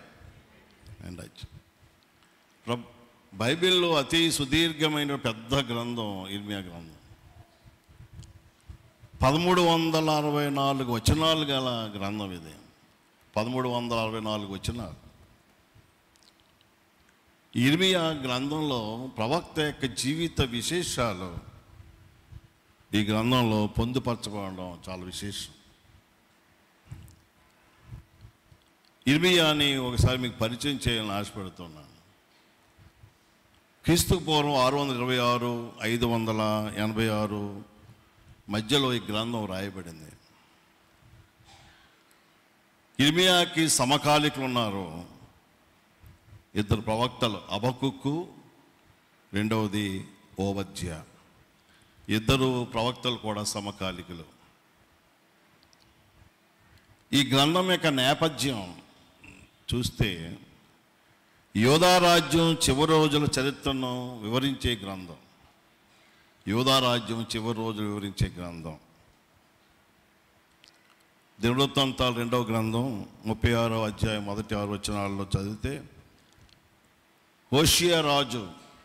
బైబిల్లో అతి సుదీర్ఘమైన పెద్ద గ్రంథం ఇర్మియా గ్రంథం. 1364 వచనాలు గల గ్రంథం ఇది. 1364 వచనాలు. ఇర్మియా గ్రంథంలో ప్రవక్త యొక్క జీవిత విశేషాలు ఈ గ్రంథంలో పొందుపరచబడడం చాలా విశేషం. ఇర్మియాని ఒకసారి మీకు పరిచయం చేయాలని ఆశపడుతున్నాను. క్రీస్తు పూర్వం 626 586 మధ్యలో ఈ గ్రంథం రాయబడింది. ఇర్మియాకి సమకాలికులు ఉన్నారు, ఇద్దరు ప్రవక్తలు, హబక్కుకు, రెండవది ఓబద్య. ఇద్దరు ప్రవక్తలు కూడా సమకాలికులు. ఈ గ్రంథం యొక్క నేపథ్యం చూస్తే యోధా రాజ్యం చివరి రోజుల చరిత్రను వివరించే గ్రంథం. యోధా రాజ్యం చివరి రోజులు వివరించే గ్రంథం. దినవృత్తాంతాలు 2వ గ్రంథం 36వ అధ్యాయం 1-6 వచనాల్లో చదివితే హోషియా రాజు,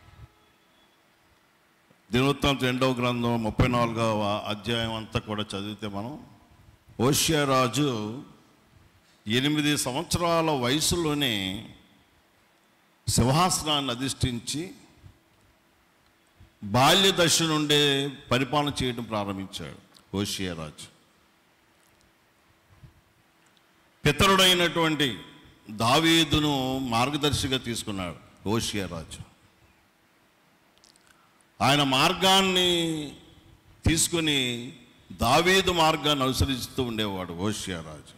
దినవృత్తాంతం 2వ గ్రంథం 34వ అధ్యాయం అంతా కూడా చదివితే మనం హోషియా రాజు 8 సంవత్సరాల వయసులోనే సింహాసనాన్ని అధిష్ఠించి బాల్య దశ నుండే పరిపాలన చేయడం ప్రారంభించాడు హోషియా రాజు. పితరుడైనటువంటి దావీదును మార్గదర్శిగా తీసుకున్నాడు హోషియా రాజు. ఆయన మార్గాన్ని తీసుకుని దావీదు మార్గాన్ని అనుసరిస్తూ ఉండేవాడు హోషియా రాజు.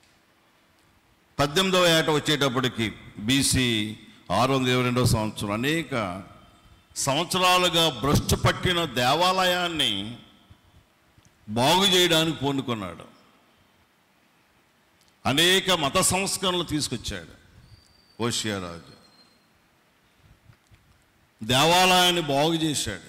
18వ ఏట వచ్చేటప్పటికి BC 622వ సంవత్సరం అనేక సంవత్సరాలుగా భ్రష్టు పట్టిన దేవాలయాన్ని బాగు చేయడానికి పూనుకున్నాడు. అనేక మత సంస్కరణలు తీసుకొచ్చాడు హోషియా రాజు. దేవాలయాన్ని బాగు చేశాడు,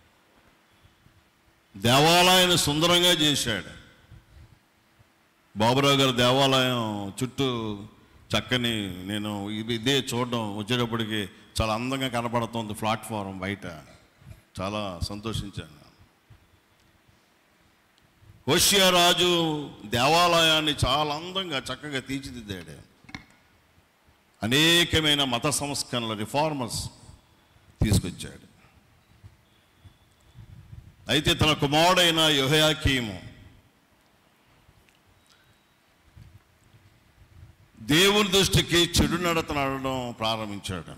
దేవాలయాన్ని సుందరంగా చేశాడు. బాబురావు గారి దేవాలయం చుట్టూ చక్కని, నేను ఇదే చూడడం వచ్చేటప్పటికి చాలా అందంగా కనపడుతుంది ప్లాట్ఫారం బయట. చాలా సంతోషించాను. హోషియా రాజు దేవాలయాన్ని చాలా అందంగా చక్కగా తీర్చిదిద్దాడు. అనేకమైన మత సంస్కరణలు, రిఫార్మర్స్ తీసుకొచ్చాడు. అయితే తన కుమారుడైన యెహోయాకీము దేవుని దృష్టికి చెడు నడత నడవడం ప్రారంభించాడు.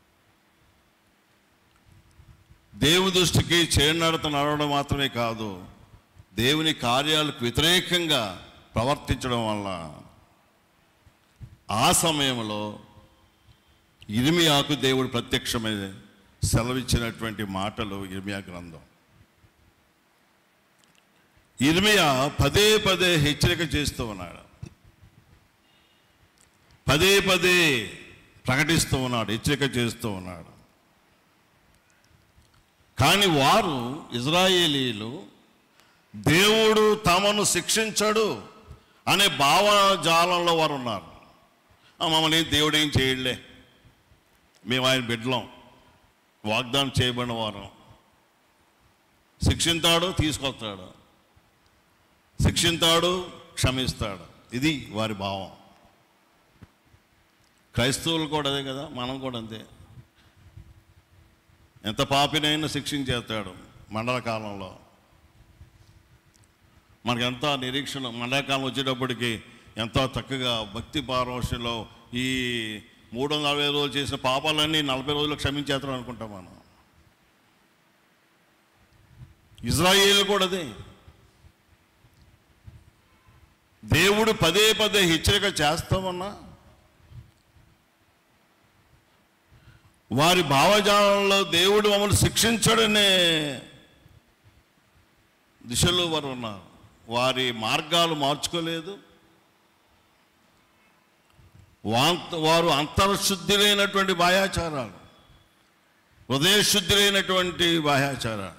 దేవుని దృష్టికి చెడు నడత నడవడం మాత్రమే కాదు, దేవుని కార్యాలకు వ్యతిరేకంగా ప్రవర్తించడం వల్ల ఆ సమయంలో ఇర్మియాకు దేవుడు ప్రత్యక్షమై సెలవిచ్చినటువంటి మాటలు ఇర్మియా గ్రంథం. ఇర్మియా పదే పదే హెచ్చరిక చేస్తూ ఉన్నాడు, పదే పదే ప్రకటిస్తూ ఉన్నాడు, హెచ్చరిక చేస్తూ ఉన్నాడు. కానీ వారు, ఇజ్రాయేలీలు, దేవుడు తమను శిక్షించడు అనే భావజాలంలో వారు ఉన్నారు. మమ్మల్ని దేవుడు ఏం చేయలే, మేము ఆయన బిడ్డలం, వాగ్దానం చేయబడిన వారం, శిక్షింతాడు తీసుకొస్తాడు, శిక్షింతాడు క్షమిస్తాడు. ఇది వారి భావం. క్రైస్తవులు కూడా అదే కదా, మనం కూడా అంతే. ఎంత పాపినైనా శిక్షించేస్తాడు మండల కాలంలో. మనకి ఎంత నిరీక్షణ, మండలకాలం వచ్చేటప్పటికి ఎంతో చక్కగా భక్తి పారవశ్యంలో ఈ 340 రోజులు చేసిన పాపాలన్నీ 40 రోజులు క్షమించేస్తాడు అనుకుంటాం మనం. ఇజ్రాయేలు కూడా అదే. దేవుడు పదే పదే హెచ్చరిక చేస్తామన్నా వారి భావజాలంలో దేవుడు మమ్మల్ని శిక్షించడనే దిశలో వారు ఉన్నారు. వారి మార్గాలు మార్చుకోలేదు. వారు అంతర్శుద్ధులైనటువంటి బాహ్యాచారాలు, హృదయశుద్ధులైనటువంటి బాహ్యాచారాలు,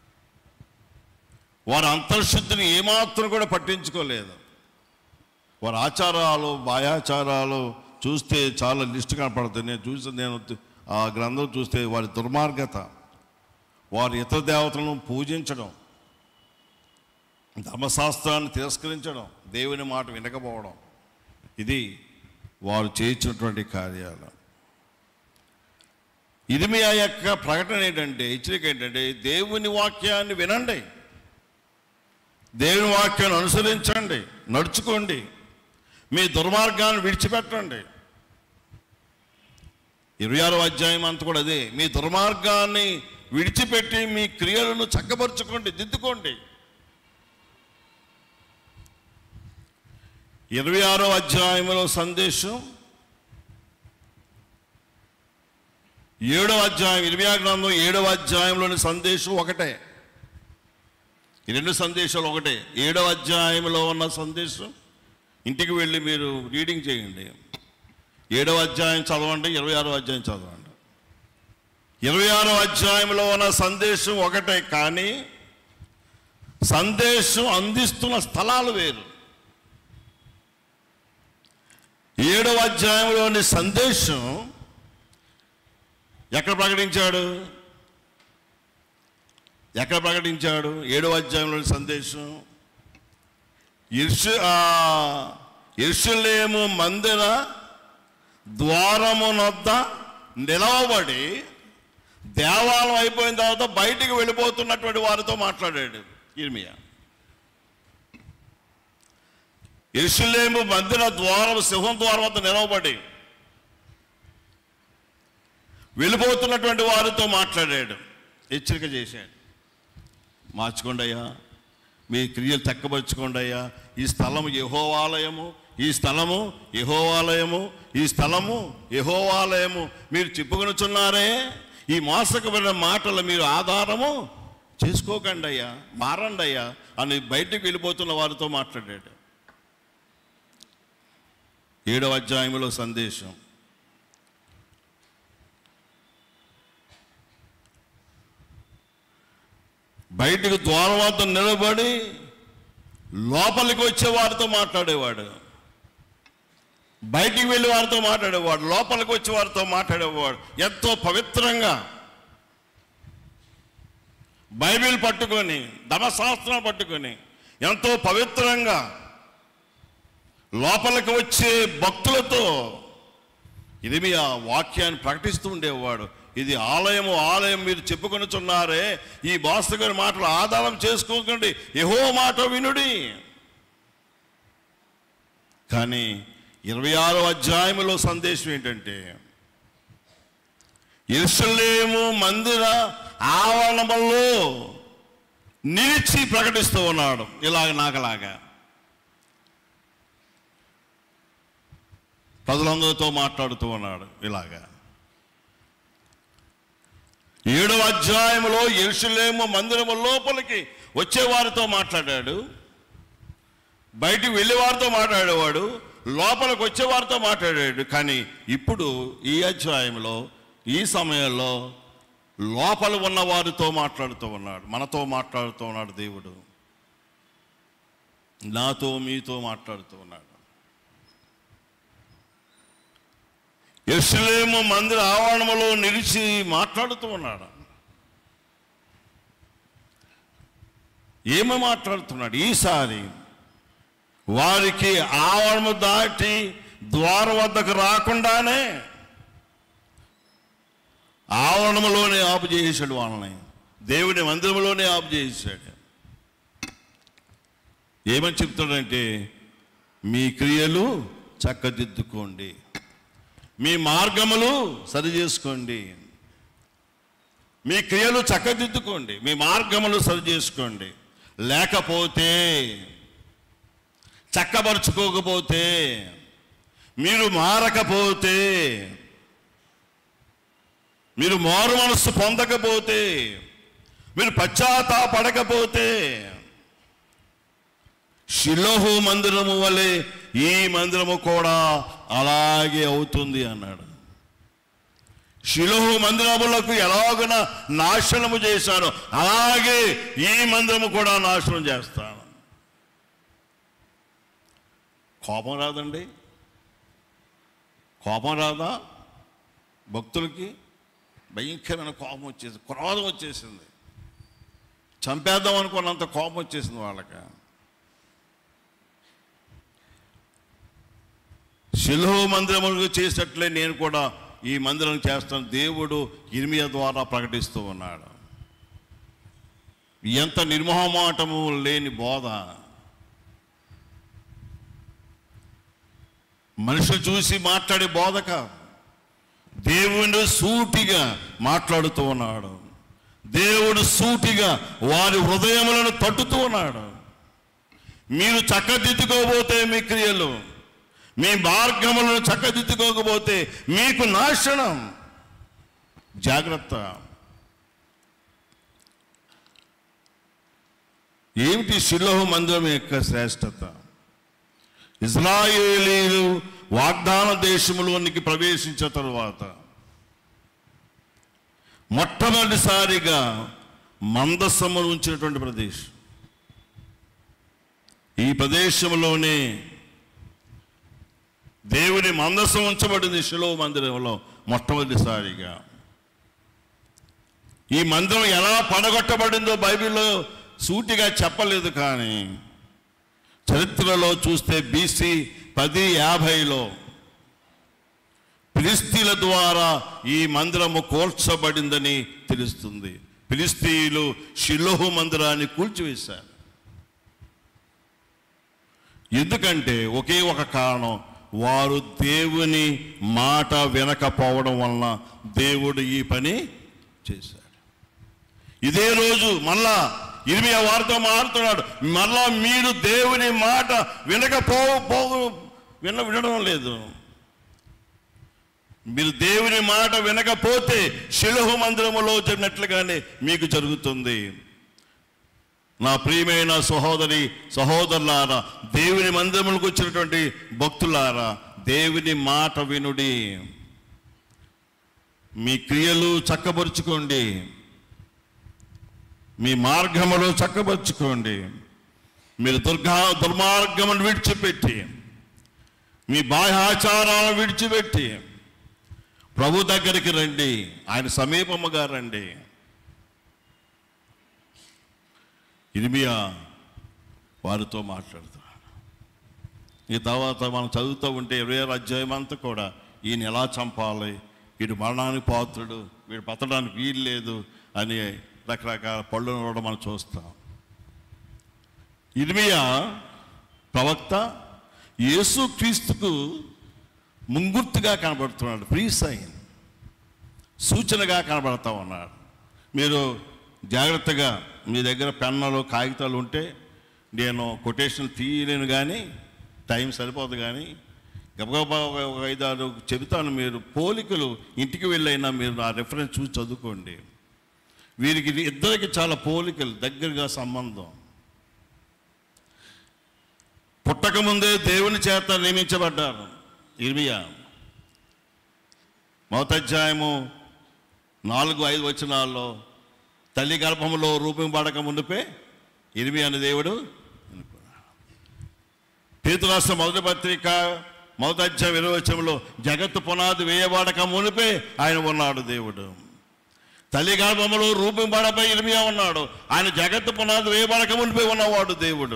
వారి అంతర్శుద్ధిని ఏమాత్రం కూడా పట్టించుకోలేదు. వారి ఆచారాలు, బాహ్యాచారాలు చూస్తే చాలా లిస్ట్ కనపడుతుంది. నేను ఆ గ్రంథం చూస్తే వారి దుర్మార్గత, వారి ఇతర దేవతలను పూజించడం, ధర్మశాస్త్రాన్ని తిరస్కరించడం, దేవుని మాట వినకపోవడం, ఇది వారు చేయించినటువంటి కార్యాలు. ఇర్మియా యొక్క ప్రకటన ఏంటంటే, హెచ్చరిక ఏంటంటే, దేవుని వాక్యాన్ని వినండి, దేవుని వాక్యాన్ని అనుసరించండి, నడుచుకోండి. మీ దుర్మార్గాన్ని విడిచిపెట్టండి. 26వ అధ్యాయం అంతా కూడా అదే. మీ దుర్మార్గాన్ని విడిచిపెట్టి మీ క్రియలను చక్కపరుచుకోండి, దిద్దుకోండి. 26వ అధ్యాయంలో సందేశం, 7వ అధ్యాయం, ఇర్మియా గ్రంథం 7వ అధ్యాయంలోని సందేశం ఒకటే. ఈ రెండు సందేశాలు ఒకటే. 7వ అధ్యాయంలో ఉన్న సందేశం ఇంటికి వెళ్ళి మీరు రీడింగ్ చేయండి. 7వ అధ్యాయం చదవండి, 26వ అధ్యాయం చదవండి. 26వ అధ్యాయంలో ఉన్న సందేశం ఒకటే, కానీ సందేశం అందిస్తున్న స్థలాలు వేరు. 7వ అధ్యాయంలోని సందేశం ఎక్కడ ప్రకటించాడు? 7వ అధ్యాయంలోని సందేశం యెరూషలేము మందిర ద్వారమునొద్ద నిలవబడి దేవాలయం అయిపోయిన తర్వాత బయటికి వెళ్ళిపోతున్నటువంటి వారితో మాట్లాడాడు ఇర్మియా. యెరూషలేము మందిర ద్వారం, సింహం ద్వారం వద్ద నిలవబడి వెళ్ళిపోతున్నటువంటి వారితో మాట్లాడాడు, హెచ్చరిక చేశాడు. మార్చుకోండి అయ్యా, మీ క్రియలు చక్కబరుచుకోండి అయ్యా. ఈ స్థలము యెహోవాలయము, ఈ స్థలము యెహోవాలయము, ఈ స్థలము యెహోవాలయము మీరు చెప్పుకొనుచున్నారే. ఈ మోసకమైన మాటలు మీరు ఆధారము చేసుకోకండి అయ్యా, మారండి అయ్యా అని బయటికి వెళ్ళిపోతున్న వారితో మాట్లాడాడు. 7వ అధ్యాయంలో సందేశం. బయటికి ద్వారం వద్ద నిలబడి లోపలికి వచ్చే వారితో మాట్లాడేవాడు, బయటికి వెళ్ళే వారితో మాట్లాడేవాడు, లోపలికి వచ్చే వారితో మాట్లాడేవాడు. ఎంతో పవిత్రంగా బైబిల్ పట్టుకొని, ధర్మశాస్త్రం పట్టుకొని ఎంతో పవిత్రంగా లోపలికి వచ్చే భక్తులతో ఇర్మియా వాక్యాన్ని ప్రకటిస్తూ ఉండేవాడు. ఇది ఆలయము, ఆలయం మీరు చెప్పుకొనుచున్నారే, ఈ మోసగారి మాటలు ఆధారం చేసుకోకండి, యెహోవా మాట వినుడి. కానీ 26వ అధ్యాయంలో సందేశం ఏంటంటే, యెరూషలేము మందిర ఆవరణంలో నిలిచి ప్రకటిస్తూ ఉన్నాడు. నాకలాగా ప్రజలందరితో మాట్లాడుతూ ఉన్నాడు. ఇలాగా 7వ అధ్యాయంలో యెరూషలేము మందిరము లోపలికి వచ్చేవారితో మాట్లాడాడు, బయటికి వెళ్ళేవారితో మాట్లాడేవాడు, లోపలికి వచ్చేవారితో మాట్లాడాడు. కానీ ఇప్పుడు ఈ అధ్యాయంలో, ఈ సమయంలో లోపల ఉన్న వారితో మాట్లాడుతూ ఉన్నాడు, మనతో మాట్లాడుతూ ఉన్నాడు. దేవుడు నాతో మీతో మాట్లాడుతూ ఉన్నాడు. యెరూషలేము మందిర ఆవరణములో నిలిచి మాట్లాడుతూ ఉన్నాడు. ఏమి మాట్లాడుతున్నాడు? ఈసారి వారికి ఆవరణము దాటి ద్వారం వద్దకు రాకుండానే ఆవరణములోనే ఆపు చేసాడు వాళ్ళని, దేవుని మందిరంలోనే ఆపు చేసాడు. ఏమని చెప్తాడంటే, మీ క్రియలు చక్కదిద్దుకోండి, మీ మార్గములు సరి చేసుకోండి, మీ క్రియలు చక్కదిద్దుకోండి, మీ మార్గములు సరి చేసుకోండి. లేకపోతే, చక్కబరుచుకోకపోతే, మీరు మారకపోతే, మీరు మారు మనస్సు పొందకపోతే, మీరు పశ్చాత్తాపడకపోతే షిలోహు మందిరము వలె ఈ మందిరము కూడా అలాగే అవుతుంది అన్నాడు. షిలోహు మందిరములకు ఎలాగున నాశనము చేశాను, అలాగే ఈ మందిరము కూడా నాశనం చేస్తాను. కోపం రాదండి? కోపం రాదా? భక్తులకి భయంకరమైన కోపం వచ్చేసింది, క్రోధం వచ్చేసింది, చంపేద్దాం అనుకున్నంత కోపం వచ్చేసింది వాళ్ళకి. షిలోహు మందిరములు చేసినట్లే నేను కూడా ఈ మందిరం చేస్తాను, దేవుడు ఇర్మియా ద్వారా ప్రకటిస్తూ ఉన్నాడు. ఎంత నిర్మోహమాటము లేని బోధ! మనిషి చూసి మాట్లాడే బోధక, దేవుని సూటిగా మాట్లాడుతూ ఉన్నాడు. దేవుడు సూటిగా వారి హృదయములను తట్టుతూ ఉన్నాడు. మీరు చక్కదిద్దుకోబోతే మీ క్రియలు, మీ మార్గములను చక్కదిద్దుకోకపోతే మీకు నాశనం. జాగ్రత్త. ఏమిటి షిలోహు మందిరం యొక్క శ్రేష్టత? ఇజ్రాయేలీలు వాగ్దాన దేశంలోనికి ప్రవేశించిన తరువాత మొట్టమొదటిసారిగా మందసమును ఉంచినటువంటి ప్రదేశం. ఈ ప్రదేశంలోనే దేవుని మందసం ఉంచబడింది షిలోహు మందిరంలో మొట్టమొదటిసారిగా. ఈ మందిరం ఎలా పడగొట్టబడిందో బైబిల్లో సూటిగా చెప్పలేదు, కానీ చరిత్రలో చూస్తే BC 1050లో ఫిలిస్తీన్ల ద్వారా ఈ మందిరము కూల్చబడిందని తెలుస్తుంది. ఫిలిస్తీయులు షిలోహు మందిరాన్ని కూల్చివేశారు. ఎందుకంటే ఒకే ఒక కారణం, వారు దేవుని మాట వినకపోవడం వలన దేవుడు ఈ పని చేశాడు. ఇదే రోజు మళ్ళా ఇర్మియా వారితో మారుతున్నాడు. మళ్ళా మీరు దేవుని మాట వినడం లేదు. మీరు దేవుని మాట వినకపోతే షిలోహు మందిరములో జరిగినట్లుగానే మీకు జరుగుతుంది. నా ప్రియమైన సహోదరులారా, దేవుని మందిరములకు వచ్చినటువంటి భక్తులారా, దేవుని మాట వినుడి. మీ క్రియలు చక్కబరుచుకోండి, మీ మార్గములు చక్కబరుచుకోండి. మీరు దుర్మార్గమును విడిచిపెట్టి, మీ బాహ్యాచారాలను విడిచిపెట్టి ప్రభు దగ్గరికి రండి. ఆయన సమీపముగా రండి. ఇర్మియా వారితో మాట్లాడుతున్నాడు. ఈ తర్వాత మనం చదువుతూ ఉంటే 20వ అధ్యాయం అంతా కూడా ఈయన ఎలా చంపాలి, వీడు మరణానికి పాత్రుడు, వీడు బతకడానికి వీలు లేదు అని రకరకాల పళ్ళు కూడా మనం చూస్తాం. ఇర్మియా ప్రవక్త యేసుక్రీస్తుకు ముంగుర్తుగా కనబడుతున్నాడు. ప్రీ సైన్, సూచనగా కనబడతా ఉన్నాడు. మీరు జాగ్రత్తగా మీ దగ్గర పెన్నులు కాగితాలు ఉంటే, నేను కొటేషన్ తీయలేను కానీ టైం సరిపోదు, కానీ గబగబా ఒక 5-6 చెబుతాను. మీరు పోలికలు ఇంటికి వెళ్ళైనా మీరు ఆ రెఫరెన్స్ చూసి చదువుకోండి. వీరికి ఇద్దరికి చాలా పోలికలు, దగ్గరగా సంబంధం. పుట్టకముందే దేవుని చేత నియమించబడ్డారు ఇర్మియా. మొదటి అధ్యాయము 4-5 వచనాల్లో తల్లి గర్భములో రూపింపబడక మునిపే ఇర్మియాను దేవుడు. పేతురు రాసిన మొదటి పత్రిక 1వ అధ్యాయం 20వ వచనంలో జగత్తు పునాది వేయబడక మునిపే ఆయన ఉన్నాడు దేవుడు. తల్లి గర్భములో రూపింపబడపై ఇర్మియా ఉన్నాడు. ఆయన జగత్తు పునాది వేయబడక మునిపే ఉన్నవాడు దేవుడు.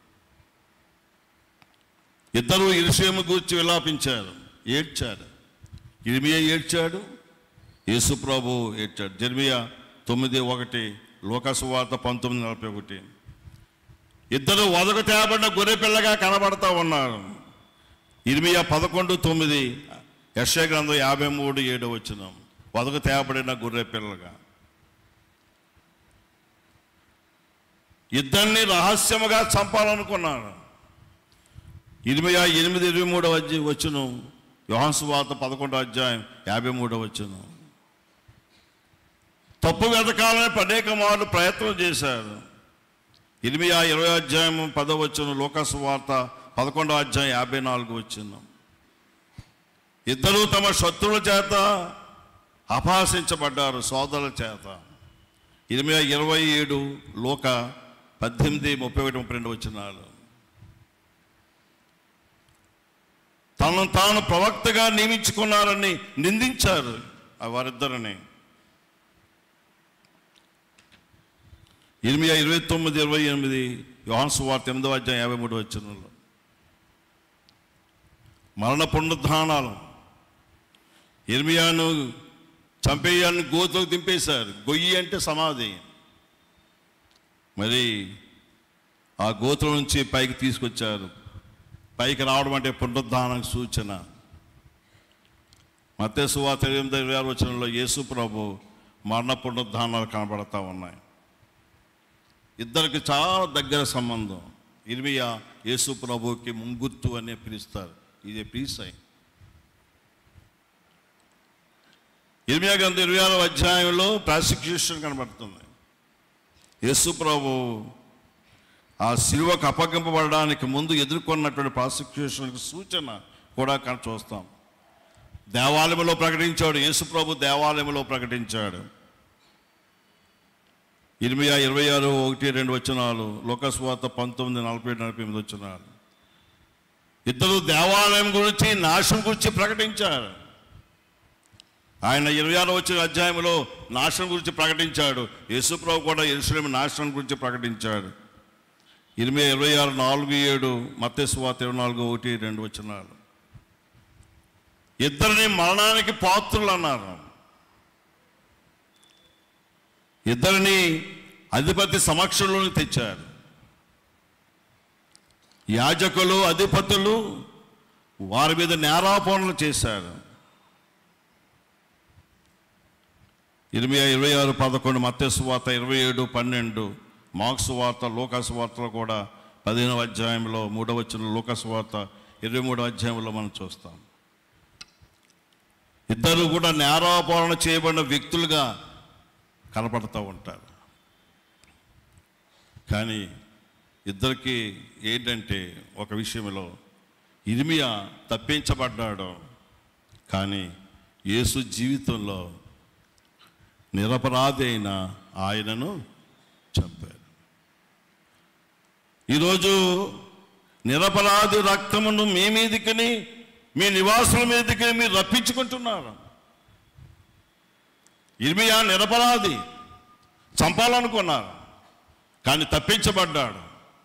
ఇద్దరు యెరూషలేము గూర్చి విలాపించారు, ఏడ్చారు. ఇర్మియా ఏడ్చాడు, యేసు ప్రభు ఏడ్చాడు. జెర్మియా 9:1, లూకా సువార్త 19:41. ఇద్దరు వదకు తేబడిన గొర్రె పిల్లగా కనబడతా ఉన్నారు. ఇర్మియా 11:9, యెషయా గ్రంథం 53:7 వచనం. వదకు తేబడిన గొర్రె పిల్లగా. ఇద్దరిని రహస్యముగా చంపాలనుకున్నారు. ఇర్మియా 8:23 వచనం, యోహాను సువార్త 11వ అధ్యాయం 53వ వచనం. తప్పు వెతకాలని అనేక మార్లు ప్రయత్నం చేశారు. ఇర్మియా 20వ అధ్యాయం 10వ వచనం, లూకా సువార్త 11వ అధ్యాయం 54వ వచనం. ఇద్దరూ తమ శత్రువుల చేత అపహాసించబడ్డారు, సోదరుల చేత. ఇర్మియా 27, లూకా 18:31-32 వచనాలు. తనను తాను ప్రవక్తగా నియమించుకున్నారని నిందించారు వారిద్దరిని. ఇర్మియా 29:28, యోహాను సువార్త 8వ అధ్యాయం 53వ వచనంలో. మరణ పునరుద్ధానాలు. ఇర్మియాను చంపేయాన్ని గోతులకు దింపేశారు. గొయ్యి అంటే సమాధి. మరి ఆ గోతుల నుంచి పైకి తీసుకొచ్చారు. పైకి రావడం అంటే పునరుద్ధానానికి సూచన. మత్తయి సువార్త 8:26 వచనంలో యేసు ప్రభు మరణ పునరుద్ధానాలు కనబడతా ఉన్నాయి. ఇద్దరికి చాలా దగ్గర సంబంధం. ఇర్మియా యేసు ప్రభుకి ముంగుర్తు అనే పిలుస్తారు. ఇదే ప్రీసై. ఇర్మియా గ్రంథం 26వ అధ్యాయంలో ప్రాసిక్యూషన్ కనబడుతుంది. యేసు ప్రభు ఆ శిలువకు అప్పగింపబడడానికి ముందు ఎదుర్కొన్నటువంటి ప్రాసిక్యూషన్కి సూచన కూడా చూస్తాం. దేవాలయంలో ప్రకటించాడు. యేసు ప్రభు దేవాలయంలో ప్రకటించాడు. ఇర్మియా 26:1-2 వచనాలు, లూకా సువార్త 19:47-48 వచనాలు. ఇద్దరు దేవాలయం గురించి, నాశనం గురించి ప్రకటించారు. ఆయన 26వ అధ్యాయంలో నాశనం గురించి ప్రకటించాడు. యేసు ప్రభు కూడా యెరూషలేము నాశనం గురించి ప్రకటించాడు. ఇర్మియా 26:4-7, మత్తయి సువార్త 24:1-2 వచనాలు. ఇద్దరిని మరణానికి పాత్రులు అన్నారు. ఇద్దరిని అధిపతి సమక్షంలోకి తెచ్చారు. యాజకులు, అధిపతులు వారి మీద నేరారోపణలు చేశారు. ఇర్మియా 26:11, మత్తయి సువార్త 27:12, మార్కు సువార్త, లూకా సువార్తలో కూడా 15వ అధ్యాయంలో 3వ వచనంలో, లూకా సువార్త 23వ అధ్యాయంలో మనం చూస్తాం. ఇద్దరు కూడా నేరారోపణ చేయబడిన వ్యక్తులుగా కనపడుతూ ఉంటారు. కానీ ఇద్దరికి ఏంటంటే ఒక విషయంలో ఇర్మియా తప్పించబడ్డాడు, కానీ యేసు జీవితంలో నిరపరాధి అయిన ఆయనను చంపారు. ఈరోజు నిరపరాధి రక్తమును మీ మీదికి, మీ నివాసుల మీదకి మీరు రప్పించుకుంటున్నారు. ఇర్మియా నిరపరాధి, చంపాలనుకున్నారు కానీ తప్పించబడ్డాడు.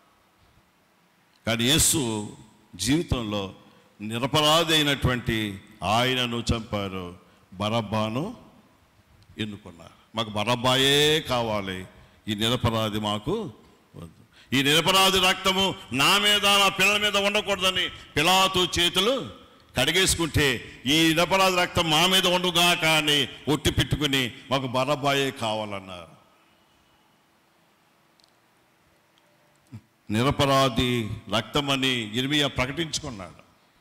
కానీ యేసు జీవితంలో నిరపరాధి అయినటువంటి ఆయనను చంపారు, బరబ్బాను ఎన్నుకున్నారు. మాకు బరబ్బాయే కావాలి, ఈ నిరపరాధి మాకు వద్దు. ఈ నిరపరాధి రక్తము నా మీద, నా పిల్లల మీద ఉండకూడదని పిలాతు చేతులు కడిగేసుకుంటే ఈ నిరపరాధి రక్తం మా మీద ఉండుగా కానీ ఒట్టి పెట్టుకుని మాకు బరబ్బాయే కావాలన్నారు. నిరపరాధి రక్తమని ఇర్మియా ప్రకటించుకున్నాడు.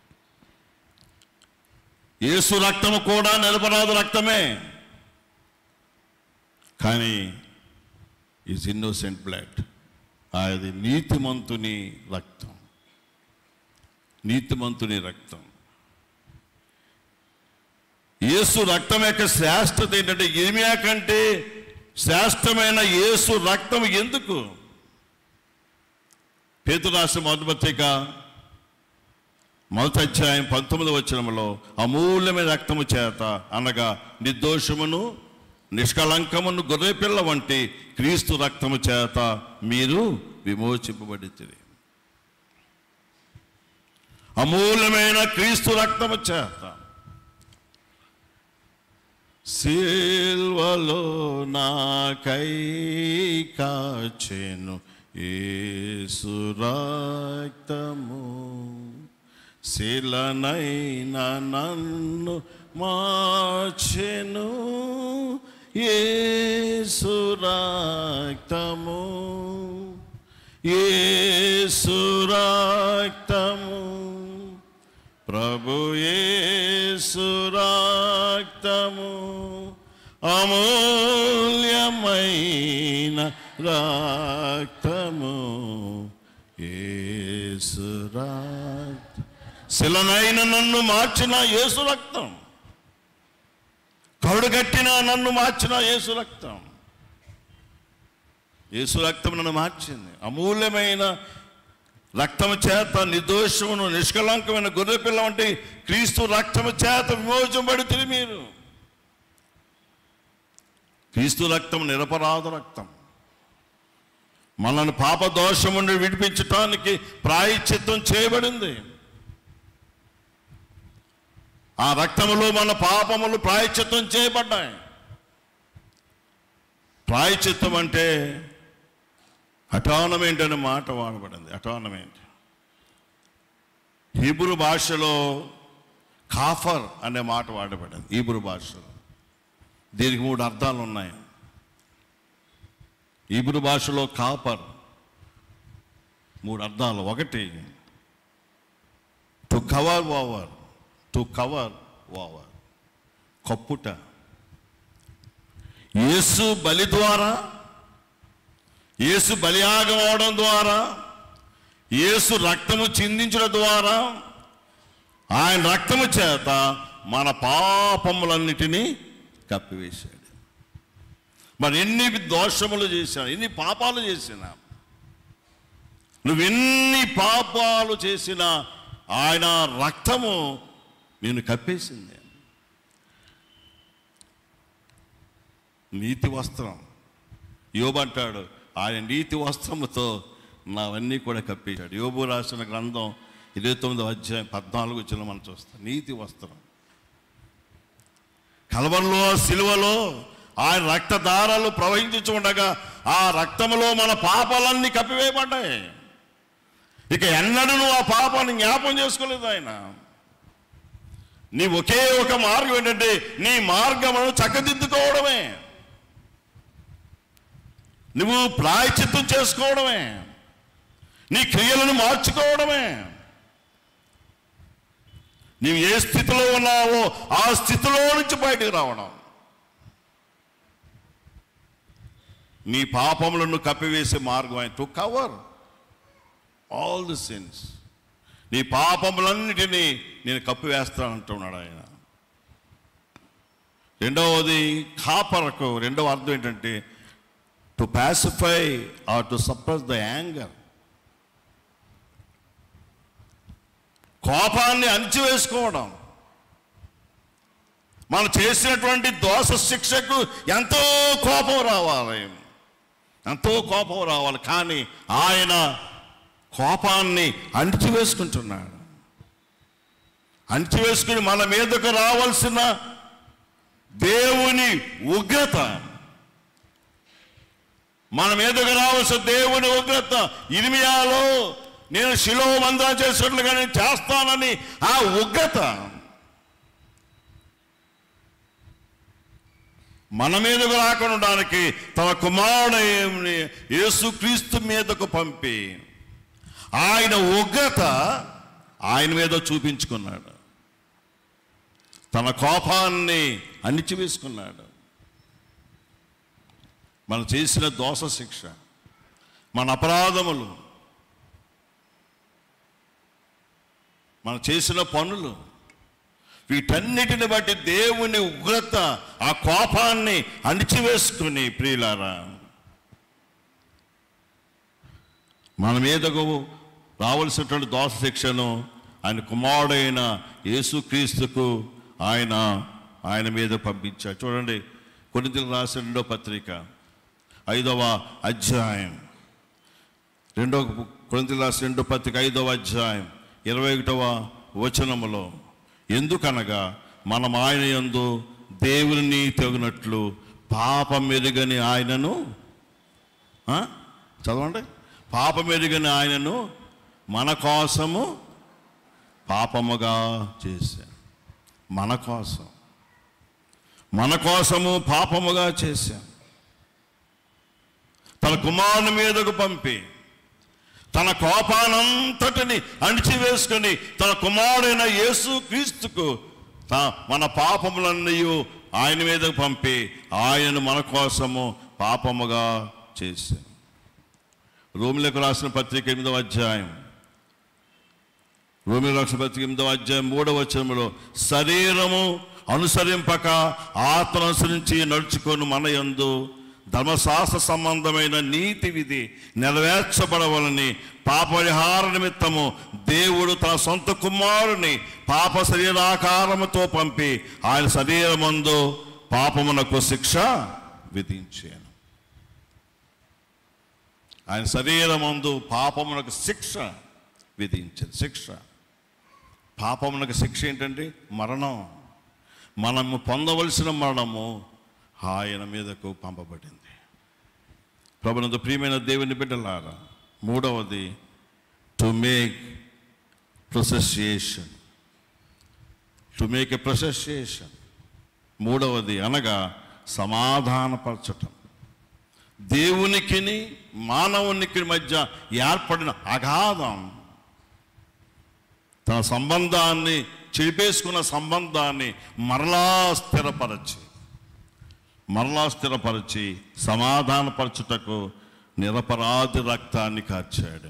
యేసు రక్తము కూడా నిరపరాధి రక్తమే, కానీ ఈజ్ ఇన్నోసెంట్ బ్లడ్. అది నీతిమంతుని రక్తం, నీతిమంతుని రక్తం. యేసు రక్తం యొక్క శ్రేష్టత ఏంటంటే, ఇర్మియా కంటే శ్రేష్టమైన యేసు రక్తం ఎందుకు? పేతురు రాసిన మొదటి పత్రిక 1వ అధ్యాయం 19వ వచనంలో, అమూల్యమైన రక్తము చేత అనగా నిర్దోషమును నిష్కళంకమును గొర్రెపిల్ల వంటి క్రీస్తు రక్తము చేత మీరు విమోచింపబడితిరి. అమూల్యమైన క్రీస్తు రక్తము చేత. సిల్వలో నాకై కాచెను యేసు రక్తము, శిలనైన నన్ను మార్చెను యేసు రక్తము, యేసు రక్తము, ప్రభు యేసు రక్తము, అమూల్యమైన రక్తము, యేసు రక్తం. శిలనైన నన్ను మార్చిన యేసు రక్తం, కరుడుగట్టిన నన్ను మార్చిన యేసు రక్తం. యేసు రక్తం నన్ను మార్చింది. అమూల్యమైన రక్తము చేత నిర్దోషమును నిష్కళంకమైన గొర్రెపిల్ల వంటి క్రీస్తు రక్తము చేత విమోచింపబడితిరి మీరు. క్రీస్తు రక్తం నిరపరాధ రక్తం. మనల్ని పాప దోషము నుండి విడిపించటానికి ప్రాయశ్చిత్తం చేయబడింది. ఆ రక్తములో మన పాపములు ప్రాయశ్చిత్తం చేయబడ్డాయి. ప్రాయశ్చిత్తం అంటే అటానమెంట్ అనే మాట వాడబడింది. అటానమెంట్ హీబ్రూ భాషలో కాఫర్ అనే మాట వాడబడింది. హీబ్రూ భాషలో దీనికి 3 అర్థాలు ఉన్నాయి. హీబ్రూ భాషలో కాపర్ 3 అర్థాలు. ఒకటి to cover over, to cover over, కప్పుట. యేసు బలి ద్వారా, యేసు బలియాగం అవడం ద్వారా, యేసు రక్తము చిందించడం ద్వారా, ఆయన రక్తము చేత మన పాపములన్నిటినీ కప్పివేశాడు. మరి ఎన్ని దోషములు చేశాను, ఎన్ని పాపాలు చేసినా, నువ్వెన్ని పాపాలు చేసినా ఆయన రక్తము నేను కప్పేసింది. నీతి వస్త్రం. యోబు అంటాడు, ఆయన నీతి వస్త్రముతో నావన్నీ కూడా కప్పేశాడు. యోబు రాసిన గ్రంథం 29వ అధ్యాయం 14 వచ్చిన మనం చూస్తాం. నీతి వస్త్రం. కల్వరిలో, సిలువలో ఆయన రక్తధారలు ప్రవహించుచు ఉండగా ఆ రక్తములో మన పాపాలన్నీ కప్పివేయబడ్డాయి. ఇక ఎన్నడూ నువ్వు ఆ పాపాన్ని జ్ఞాపం చేసుకోలేదు ఆయన. నీ ఒకే ఒక మార్గం ఏంటంటే నీ మార్గమును చక్కదిద్దుకోవడమే, నువ్వు ప్రాయశ్చిత్తం చేసుకోవడమే, నీ క్రియలను మార్చుకోవడమే. నీవు ఏ స్థితిలో ఉన్నావో ఆ స్థితిలో నుంచి బయటకు రావడం. నీ పాపములను కప్పివేసే మార్గం ఆయన. To cover all the sins. నీ పాపములన్నిటినీ నేను కప్పివేస్తానంటున్నాడు ఆయన. రెండవది కాపరకు రెండవ అర్థం ఏంటంటే to pacify or to suppress the anger. కోపాన్ని అణిచివేసుకోవడం. మనం చేసినటువంటి దోష శిక్షకు ఎంతో కోపం రావాలి, ఎంతో కోపం రావాలి. కానీ ఆయన కోపాన్ని అణిచివేసుకుంటున్నాడు. అణిచివేసుకుని మన మీదకు రావాల్సిన దేవుని ఉగ్రత, మన మీదకు రావాల్సిన దేవుని ఉగ్రత, ఇర్మియాలో నేను షిలో మందిరం చేసినట్లుగా నేను చేస్తానని ఆ ఉగ్రత మన మీదకు రాకుండా తన కుమారుడు యేసుక్రీస్తు మీదకు పంపి ఆయన ఉగ్రత ఆయన మీద చూపించుకున్నాడు. తన కోపాన్ని అణిచివేసుకున్నాడు. మనం చేసిన దోష శిక్ష, మన అపరాధములు, మనం చేసిన పనులు, వీటన్నిటిని బట్టి దేవుని ఉగ్రత, ఆ కోపాన్ని అణిచివేసుకుని ప్రియులారా మన మీదకు రావాల్సినటువంటి దోష శిక్షను ఆయన కుమారుడైన యేసుక్రీస్తుకు ఆయన మీద పంపించాడు. చూడండి, కొరింథీయులకు రాసిన 2వ పత్రిక 5వ అధ్యాయం, కొరింథీయులకు రాసిన 2వ పత్రిక 5వ అధ్యాయం 21వ వచనములో, ఎందుకనగా మనం ఆయన యందు దేవుని తెగినట్లు పాపమెరుగని ఆయనను, చదవండి, పాపమెరుగని ఆయనను మన కోసము పాపముగా చేశాను. మన కోసము పాపముగా చేశాను. తన కుమారుని మీదకు పంపి తన కోపానంతటిని అణిచివేసుకుని తన కుమారుడైన యేసుక్రీస్తుకు మన పాపములన్నీ ఆయన మీదకు పంపి ఆయనను మన కోసము పాపముగా చేశాను. రోమిలకు రాసిన పత్రిక 8వ అధ్యాయం, రోమిలకు రాసిన పత్రిక 8వ అధ్యాయం 3వ వచనములో, శరీరము అనుసరింపక ఆత్మ అనుసరించి నడుచుకొని మన యందు ధర్మశాస్త్ర సంబంధమైన నీతి విధి నెరవేర్చబడవలని పాపపరిహార నిమిత్తము దేవుడు తన సొంత కుమారుని పాప శరీరాకారముతో పంపి ఆయన శరీరమందు పాపమునకు శిక్ష విధించాను. ఆయన శరీరమందు పాపమునకు శిక్ష విధించాను. పాపమునకు శిక్ష ఏంటంటే మరణం. మనము పొందవలసిన మరణము ఆయన మీదకు పంపబడింది. ప్రభునందు ప్రియమైన దేవుని బిడ్డలారా, 3వది to make propitiation, to make a propitiation. మూడవది అనగా సమాధానపరచటం. దేవునికిని మానవునికి మధ్య ఏర్పడిన అగాధం, తన సంబంధాన్ని చెడిపేసుకున్న సంబంధాన్ని మరలా స్థిరపరచి సమాధానపరచుటకు నిరపరాధి రక్తాన్ని కార్చాడు.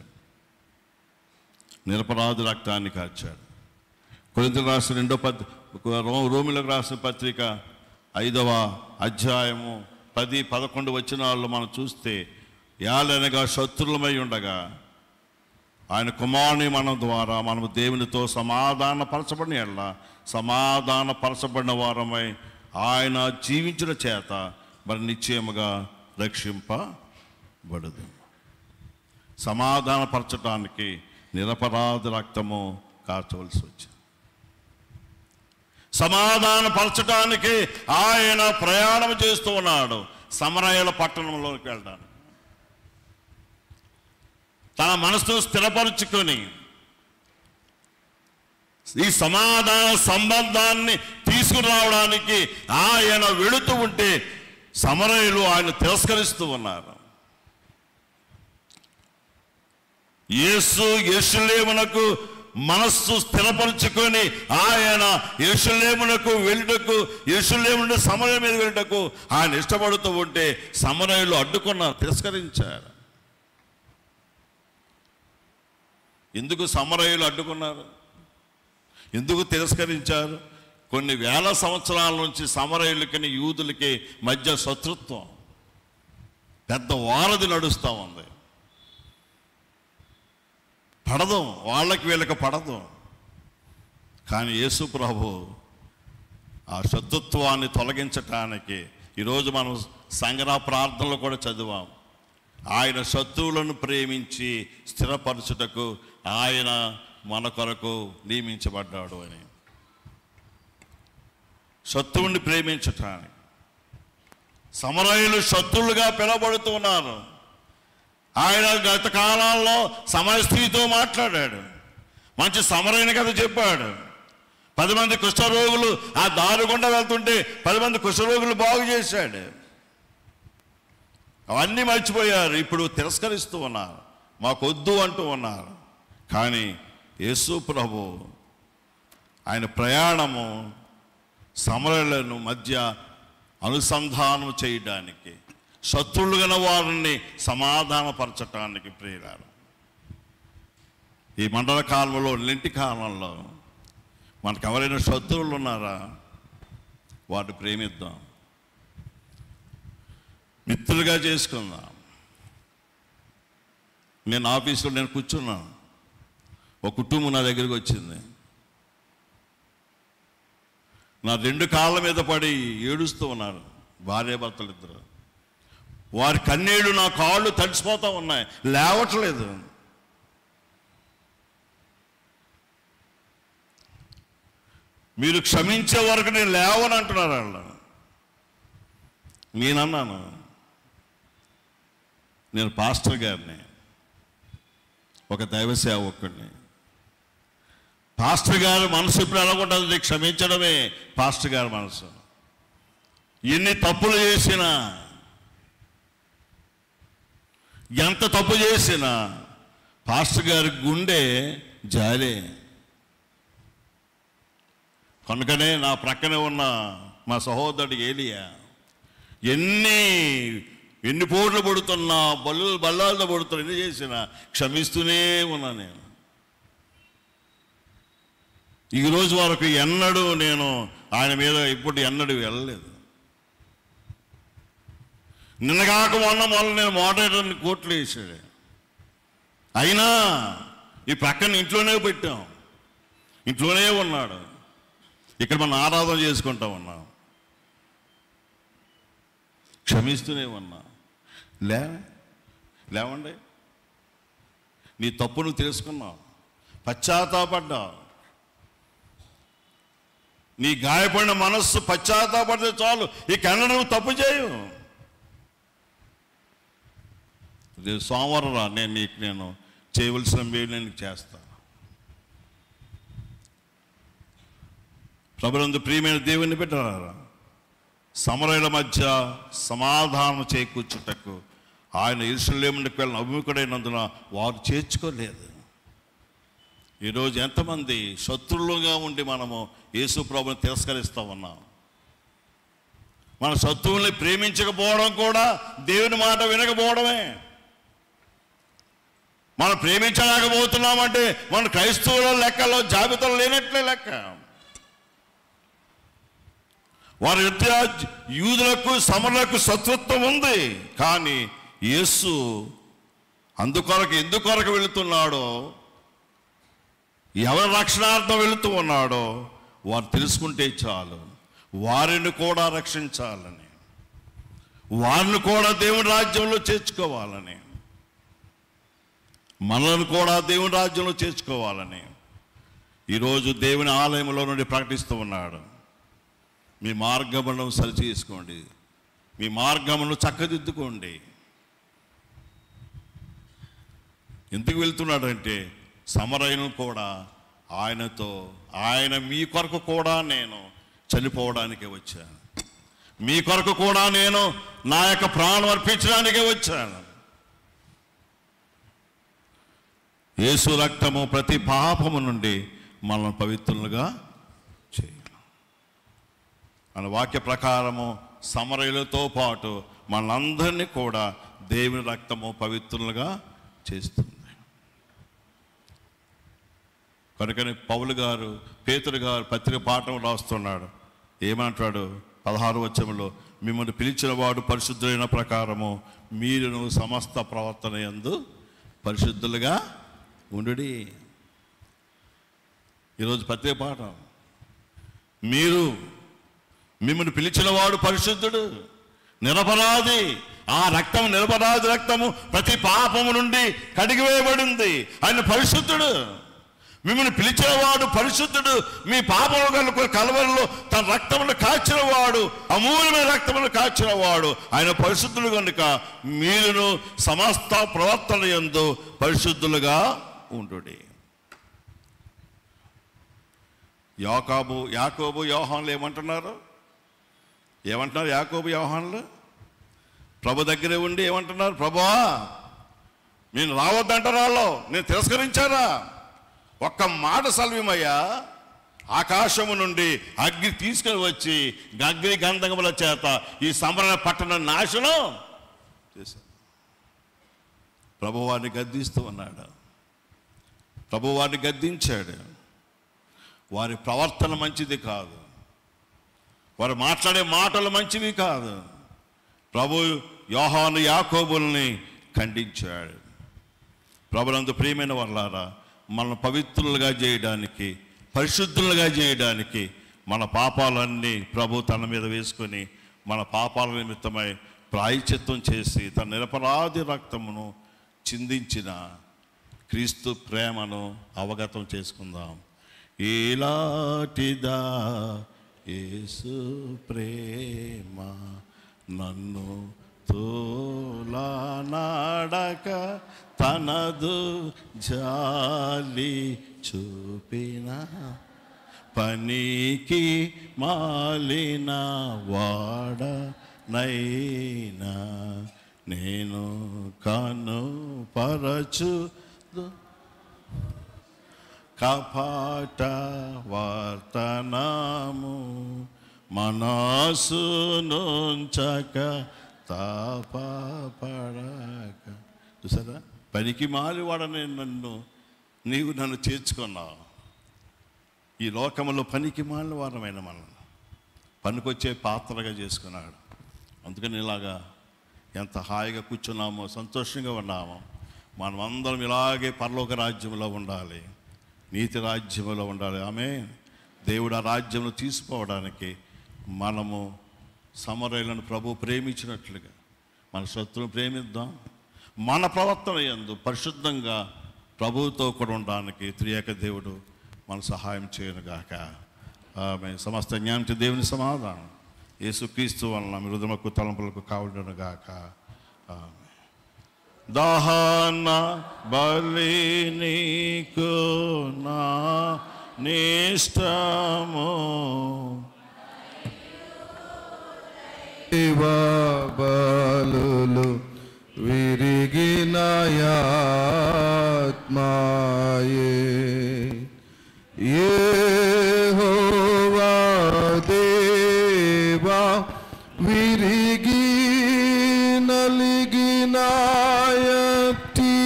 కొరింథీయులకు రాసిన రోమిలకు రాసిన పత్రిక 5వ అధ్యాయము 10-11 వచనాల్లో మనం చూస్తే, యాలనగా శత్రులమై ఉండగా ఆయన కుమారుని మన ద్వారా మనము దేవునితో సమాధానపరచబడిన వారమై ఆయన జీవించిన చేత మరి నిశ్చయముగా రక్షింపబడదు. సమాధానపరచడానికి నిరపరాధ రక్తము కార్చవలసి వచ్చింది. సమాధానపరచడానికి ఆయన ప్రయాణం చేస్తూ ఉన్నాడు సమరయల పట్టణంలోకి వెళ్ళడానికి. తన మనసును స్థిరపరుచుకొని ఈ సమాధాన సంబంధాన్ని తీసుకురావడానికి ఆయన వెళుతూ ఉంటే సమరయులు ఆయన తిరస్కరిస్తూ ఉన్నారు. యేసు యెరూషలేమునకు మనస్సు స్థిరపరుచుకొని ఆయన యెరూషలేమునకు వెళ్ళుటకు, యెరూషలేము నుండి సమరయ మీద వెళ్ళుటకు ఆయన ఇష్టపడుతూ ఉంటే సమరయులు అడ్డుకున్నారు, తిరస్కరించారు. ఎందుకు సమరయులు అడ్డుకున్నారు? ఎందుకు తిరస్కరించారు? కొన్ని వేల సంవత్సరాల నుంచి సమరయులకి యూదులకి మధ్య శత్రుత్వం, పెద్ద వారధి నడుస్తూ ఉంది. పడదు, వాళ్ళకి వీళ్ళకి పడదు. కానీ యేసు ప్రభు ఆ శత్రుత్వాన్ని తొలగించటానికి ఈరోజు మనం సంఘ ప్రార్థనలు కూడా చదివాం. ఆయన శత్రువులను ప్రేమించి స్థిరపరచుటకు ఆయన మన కొరకు నియమించబడ్డాడు అని. శత్రువుని ప్రేమించటానికి సమరయులు శత్రువులుగా పిలవబడుతున్నారు. ఆయన గత కాలాల్లో సమర స్త్రీతో మాట్లాడాడు, మంచి సమరయుని కథ చెప్పాడు. 10 మంది కుష్ఠరోగులు ఆ దారి గుండా వెళ్తుంటే 10 మంది కుష్ఠరోగులు బాగు చేశాడు. అవన్నీ మర్చిపోయారు, ఇప్పుడు తిరస్కరిస్తూ ఉన్నారు, మాకొద్దు అంటూ ఉన్నారు. కానీ యేసు ప్రభు ఆయన ప్రయాణము సమరయులను మధ్య అనుసంధానం చేయడానికి, శత్రువులుగల వారిని సమాధానపరచటానికి ప్రేరారు. ఈ మండల కాలంలో, లెంటి కాలంలో మనకు ఎవరైనా శత్రువులు ఉన్నారా? వాటిని ప్రేమిద్దాం, మిత్రులుగా చేసుకుందాం. నేను ఆఫీసులో నేను కూర్చున్నాను, ఒక కుటుంబం నా దగ్గరికి వచ్చింది. నా 2 కాళ్ళ మీద పడి ఏడుస్తూ ఉన్నారు, భార్యాభర్తలు ఇద్దరు. వారి కన్నీళ్ళు నా కాళ్ళు తడిసిపోతూ ఉన్నాయి, లేవట్లేదు. మీరు క్షమించే వరకు నేను లేవని అంటున్నారు వాళ్ళు. నేనన్నాను, నేను పాస్టర్ గారిని, ఒక దైవ సేవకుడిని. పాస్టర్ గారి మనసు ఇప్పుడు ఎలాగుంటుంది? క్షమించడమే పాస్టర్ గారి మనసు. ఎన్ని తప్పులు చేసినా, ఎంత తప్పు చేసినా పాస్టర్ గారి గుండె జాలే. కనుకనే నా ప్రక్కనే ఉన్న మా సహోదరుడు ఏలియా ఎన్ని పోట్లు పడుతున్నా, బల్లాలతో పడుతున్నా, ఎన్ని చేసినా క్షమిస్తూనే ఉన్నా. నేను ఈరోజు వరకు ఎన్నడూ నేను ఆయన మీద ఇప్పుడు ఎన్నడూ వెళ్ళలేదు. నిన్నగాక మొన్న నేను మోడరేటర్ని కోర్టులో వేసాడు. అయినా ఈ ప్రక్కన ఇంట్లోనే పెట్టాం, ఇంట్లోనే ఉన్నాడు. ఇక్కడ మనం ఆరాధన చేసుకుంటా ఉన్నాం, క్షమిస్తూనే ఉన్నా. లేవండి, నీ తప్పు నువ్వు తెలుసుకున్నావు, పశ్చాత్తాపడ్డావు. నీ గాయపడిన మనస్సు పశ్చాత్తాపడితే చాలు, ఇక నువ్వు తప్పు చేయు. రేపు సోమవారం రా, నేను చేయవలసిన మేలు నేను చేస్తాను. ప్రభునందు ప్రియమైన దేవుని బిడ్డలారా, సమరయుల మధ్య సమాధానం చేకూర్చుటకు ఆయన యెరూషలేమునకు వెళ్ళిన అభిముఖుడైనందున వారు చేర్చుకోలేదు. ఈరోజు ఎంతమంది శత్రువులుగా ఉండి మనము యేసు ప్రభుని తిరస్కరిస్తూ ఉన్నాం. మన శత్రువుల్ని ప్రేమించకపోవడం కూడా దేవుని మాట వినకపోవడమే. మనం ప్రేమించలేకపోతున్నామంటే మన క్రైస్తవుల లెక్కలో జాబితాలో లేనట్లే లెక్క. వారి రీత్యా యూదులకు సమరులకు శత్రుత్వం ఉంది. కానీ యేసు ఎందుకొరకు వెళుతున్నాడో, ఎవరి రక్షణార్థం వెళుతూ ఉన్నాడో వారు తెలుసుకుంటే చాలు. వారిని కూడా రక్షించాలని, వారిని కూడా దేవుని రాజ్యంలో చేర్చుకోవాలని, మనల్ని కూడా దేవుని రాజ్యంలో చేర్చుకోవాలని ఈరోజు దేవుని ఆలయంలో నుండి ప్రకటిస్తూ ఉన్నాడు. మీ మార్గములను సరిచేసుకోండి, మీ మార్గములను చక్కదిద్దుకోండి. ఎందుకు వెళ్తున్నాడంటే సమరయులను కూడా ఆయనతో, ఆయన మీ కొరకు కూడా నేను చనిపోవడానికే వచ్చాను, మీ కొరకు కూడా నేను నా యొక్క ప్రాణం అర్పించడానికే వచ్చాను. యేసు రక్తము ప్రతి పాపము నుండి మనల్ని పవిత్రులుగా చేయాలి. మన వాక్య ప్రకారము సమరయులతో పాటు మనందరినీ కూడా దేవుని రక్తము పవిత్రులుగా చేస్తుంది. కనుకని పౌలు గారు, పేతురు గారు పత్రిక పాఠం రాస్తున్నాడు. ఏమంటాడు? 16వ వచనంలో, మిమ్మల్ని పిలిచిన వాడు పరిశుద్ధులైన ప్రకారము మీరును సమస్త ప్రవర్తన యందు పరిశుద్ధులుగా ఉండుడి. ఈరోజు పత్రిక పాఠం, మిమ్మల్ని పిలిచిన వాడు పరిశుద్ధుడు, నిరపరాధి. ఆ రక్తము, నిరపరాధి రక్తము ప్రతి పాపము నుండి కడిగివేయబడింది. ఆయన పరిశుద్ధుడు. మిమ్మల్ని పిలిచేవాడు పరిశుద్ధుడు. మీ పాపము కనుక కలవరిలో తన రక్తమును కాచిన వాడు, అమూల్యమైన రక్తమును కాచిన వాడు ఆయన పరిశుద్ధుడు. కనుక మీరును సమస్త ప్రవర్తన యందు పరిశుద్ధులుగా ఉండుడి. యాకోబు యోహానులు ఏమంటున్నారు? యాకోబు యోహానులు ప్రభు దగ్గరే ఉండి ఏమంటున్నారు? ప్రభువా, నేను రావద్దంటారా? నేను తిరస్కరించారా? ఒక్క మాట సెలవిమయ్యా, ఆకాశము నుండి అగ్ని తీసుకొని వచ్చి అగ్ని గంధకముల చేత ఈ సమరణ పట్టణ నాశనం చేశారు. ప్రభువారిని గద్దిస్తూ ఉన్నాడు. ప్రభువారిని గద్దించాడు. వారి ప్రవర్తన మంచిది కాదు, వారు మాట్లాడే మాటలు మంచివి కాదు. ప్రభు యోహాను యాకోబుల్ని ఖండించాడు. ప్రభునందు ప్రియమైన వాళ్ళారా, మనల్ని పవిత్రులుగా చేయడానికి, పరిశుద్ధులుగా చేయడానికి మన పాపాలన్నీ ప్రభు తన మీద వేసుకొని మన పాపాల నిమిత్తమై ప్రాయశ్చిత్తం చేసి తన నిరపరాధి రక్తమును చిందించిన క్రీస్తు ప్రేమను అవగతం చేసుకుందాం. ఇలాంటిదా యేసు ప్రేమ, నన్ను తోలనాడక తనదు జాలి చూపిన, పనికి మాలిన వాడనైనా నేను కనుపరచు కపట వర్తనము, మనసునుంచక తాపపడక. చూసారా? పనికి మాలివాడనే నీవు నన్ను చేర్చుకున్నావు. ఈ లోకంలో పనికి మాలివాడమైన మనల్ని పనికొచ్చే పాత్రగా చేసుకున్నాడు. అందుకని ఇలాగా ఎంత హాయిగా కూర్చున్నామో, సంతోషంగా ఉన్నామో. మనం అందరం ఇలాగే పరలోక రాజ్యంలో ఉండాలి, నీతి రాజ్యంలో ఉండాలి. ఆమేన్. దేవుడు ఆ రాజ్యంలో తీసుకోవడానికి మనము సమరయులను ప్రభు ప్రేమించినట్లుగా మన శత్రువును ప్రేమిద్దాం. మన ప్రవర్తన యందు పరిశుద్ధంగా ప్రభువుతో కూడా ఉండడానికి త్రియేక దేవుడు మన సహాయం చేయనుగాక. ఆమేన్. సమస్త జ్ఞానం దేవుని సమాధానం యేసుక్రీస్తు వలన మీ హృదయముకు తలంపులకు కావుడునుగాక. ఆమేన్. దహన బలి నీకు నా నిష్టము బలులు విరిగిన ఆత్మాయే యెహోవా దేవా విరిగి నలిగినాయటి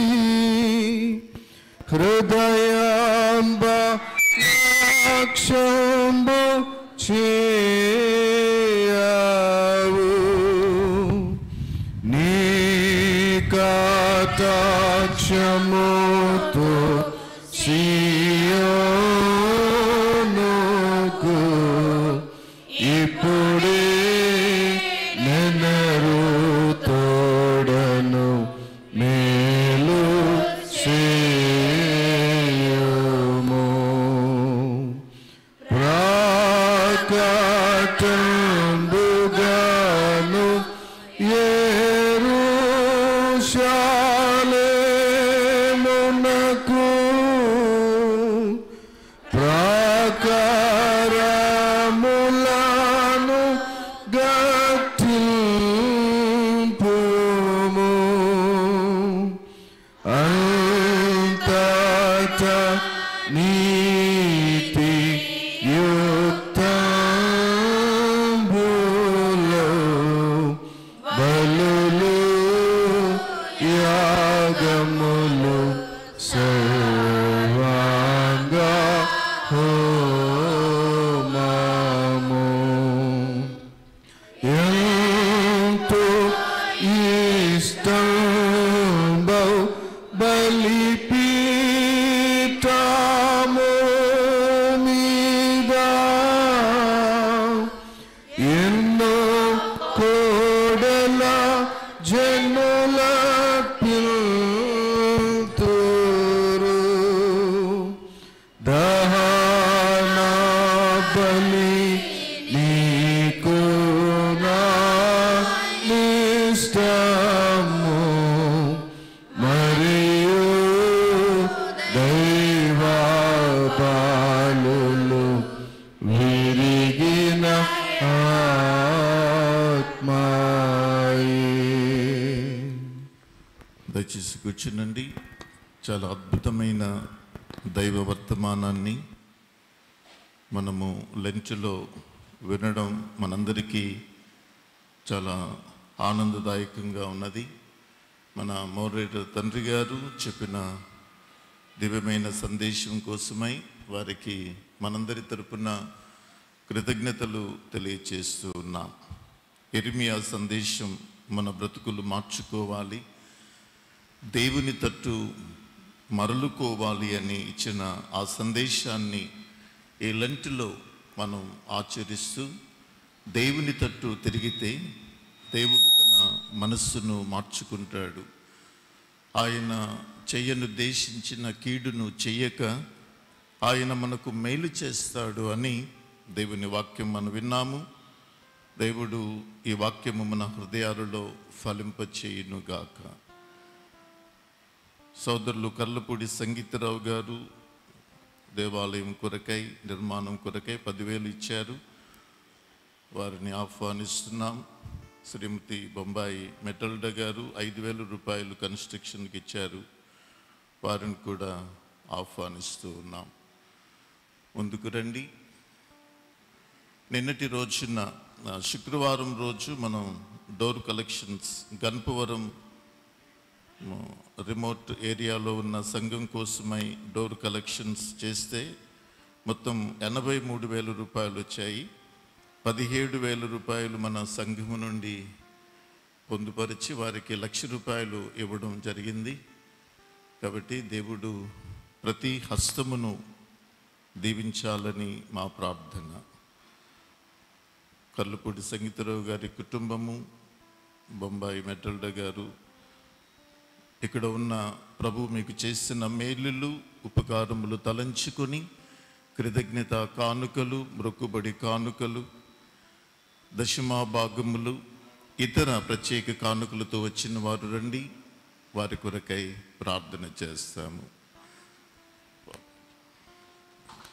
హృదయాంబ లక్ష్యంబు చేయవు నీ కటాక్షముతో సియోనుకు ఇప్పుడే నెనరు తోడను మేలు సేయుము ప్రాకటంబుగాను యెరూషలేమునకు ప్రాకారములను గట్టింపుము అంతటా నీతి యుక్తంబులో బలులు యాగములు సర్వాంగ హోమము ఎంతో ఇష్టంబౌ బలిపీఠము మీద ఎన్నో కోడల జనుల పిల్తురు దహన బలి నీకు నా నిష్టము మరియు దైవ బాలులు విరిగిన ఆత్మాయే. దయచేసి కూర్చునండి. చాలా అద్భుతమైన దైవ వర్తమానాన్ని మనము లెంచ్లో వినడం మనందరికీ చాలా ఆనందదాయకంగా ఉన్నది. మన మోరేటర్ తండ్రి గారు చెప్పిన దివ్యమైన సందేశం కోసమై వారికి మనందరి తరపున కృతజ్ఞతలు తెలియచేస్తూ ఉన్నాం. ఇర్మియా సందేశం మన బ్రతుకులు మార్చుకోవాలి, దేవుని తట్టు మరలుకోవాలి అని ఇచ్చిన ఆ సందేశాన్ని ఈ లెంట్లో మనం ఆచరిస్తూ దేవుని తట్టు తిరిగితే దేవుడు తన మనస్సును మార్చుకుంటాడు. ఆయన చెయ్యనుద్దేశించిన కీడును చెయ్యక ఆయన మనకు మేలు చేస్తాడు అని దేవుని వాక్యం మనం విన్నాము. దేవుడు ఈ వాక్యము మన హృదయాలలో ఫలింపచేయునుగాక. సోదరులు కర్లపూడి సంగీతరావు గారు దేవాలయం కొరకై నిర్మాణం కొరకై 10,000 ఇచ్చారు. వారిని ఆహ్వానిస్తున్నాం. శ్రీమతి బొంబాయి మెటల్డా గారు 5,000 రూపాయలు కన్స్ట్రక్షన్కి ఇచ్చారు. వారిని కూడా ఆహ్వానిస్తూ ఉన్నాం. ముందుకు రండి. నిన్నటి రోజున శుక్రవారం రోజు మనం డోర్ కలెక్షన్స్ గణపవరం రిమోట్ ఏరియాలో ఉన్న సంఘం కోసమై డోర్ కలెక్షన్స్ చేస్తే మొత్తం 83,000 రూపాయలు వచ్చాయి. 17,000 రూపాయలు మన సంఘము నుండి పొందుపరిచి వారికి 1,00,000 రూపాయలు ఇవ్వడం జరిగింది. కాబట్టి దేవుడు ప్రతి హస్తమును దీవించాలని మా ప్రార్థన. కర్లపూడి సంగీతరావు గారి కుటుంబము, బొంబాయి మెటల్డా గారు, ఇక్కడ ఉన్న ప్రభు మీకు చేసిన మేలులు ఉపకారములు తలంచుకొని కృతజ్ఞత కానుకలు, మొక్కుబడి కానుకలు, దశమా భాగములు, ఇతర ప్రత్యేక కానుకలతో వచ్చిన వారు రండి. వారి కొరకై ప్రార్థన చేస్తాము.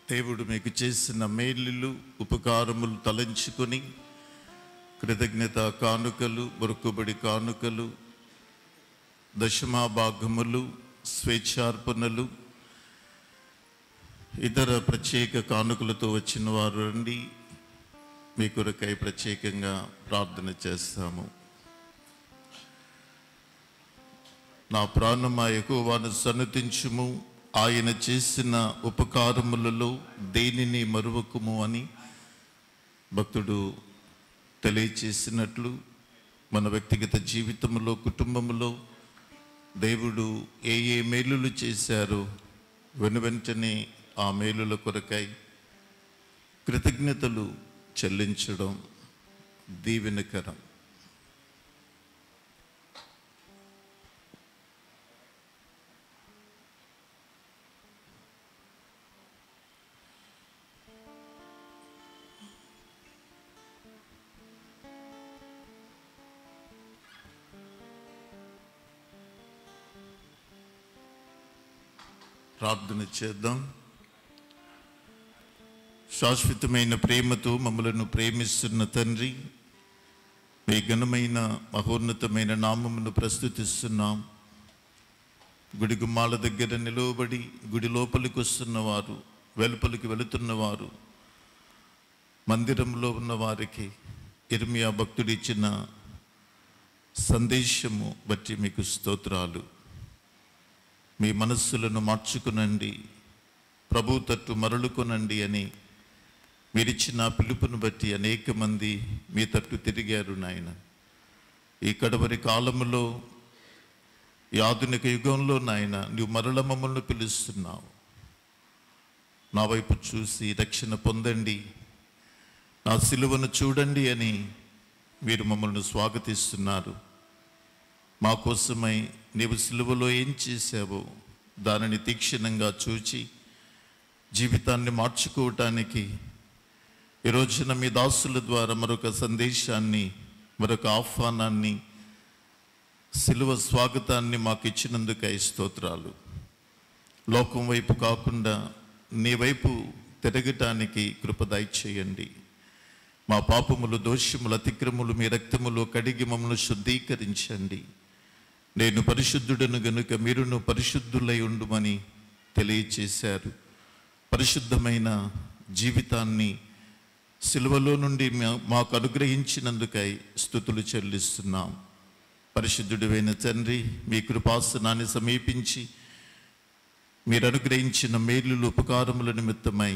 దేవుడు మీకు చేసిన మేలులు ఉపకారములు తలంచుకొని కృతజ్ఞత కానుకలు, మొక్కుబడి కానుకలు, దశమాభాగములు, స్వేచ్ఛార్పణలు, ఇతర ప్రత్యేక కానుకలతో వచ్చిన వారు రండి. మీ కొరకై ప్రత్యేకంగా ప్రార్థన చేస్తాము. నా ప్రాణమా యెహోవాను సన్నతించుము, ఆయన చేసిన ఉపకారములలో దేనిని మరువకుము అని భక్తుడు తెలియచేసినట్లు మన వ్యక్తిగత జీవితంలో, కుటుంబంలో దేవుడు ఏ ఏ మేలులు చేశారో వెనువెంటనే ఆ మేలుల కొరకై కృతజ్ఞతలు చెల్లించడం దీవెనకరం. ప్రార్థన చేద్దాం. శాశ్వతమైన ప్రేమతో మమ్మలను ప్రేమిస్తున్న తండ్రి, మీ ఘనమైన మహోన్నతమైన నామమును ప్రస్తుతిస్తున్నాం. గుడి గుమ్మాల దగ్గర నిలవబడి గుడి లోపలికి వస్తున్నవారు, వెలుపలికి వెళుతున్నవారు, మందిరంలో ఉన్న వారికి ఇర్మియా భక్తుడు ఇచ్చిన సందేశము బట్టి మీకు స్తోత్రాలు. మీ మనస్సులను మార్చుకునండి, ప్రభు తట్టు మరలుకొనండి అని మీరిచ్చిన పిలుపును బట్టి అనేక మంది మీ తట్టు తిరిగారు నాయన. ఈ కడవరి కాలములో, ఈ ఆధునిక యుగంలో నాయన నువ్వు మరల మమ్మల్ని పిలుస్తున్నావు. నా వైపు చూసి రక్షణ పొందండి, నా సిలువను చూడండి అని మీరు మమ్మల్ని స్వాగతిస్తున్నారు. మా కోసమై నీవు సిలువలో ఏం చేశావో దానిని తీక్షణంగా చూచి జీవితాన్ని మార్చుకోవటానికి ఈ రోజున మీ దాసుల ద్వారా మరొక సందేశాన్ని, మరొక ఆహ్వానాన్ని, సిలువ స్వాగతాన్ని మాకు ఇచ్చినందుకై స్తోత్రాలు. లోకం వైపు కాకుండా నీ వైపు తిరగటానికి కృప దయచేయండి. మా పాపములు, దోషములు, అతిక్రములు మీ రక్తములో కడిగి మమ్మల్ని శుద్ధీకరించండి. నేను పరిశుద్ధుడను గనుక మీరును పరిశుద్ధులై ఉండుమని తెలియచేశారు. పరిశుద్ధమైన జీవితాన్ని సిలువలో నుండి మాకు అనుగ్రహించినందుకై స్తుతులు చెల్లిస్తున్నాం. పరిశుద్ధుడైన తండ్రి, మీ కృపాసనాన్ని సమీపించి మీరు అనుగ్రహించిన మేలులు, ఉపకారముల నిమిత్తమై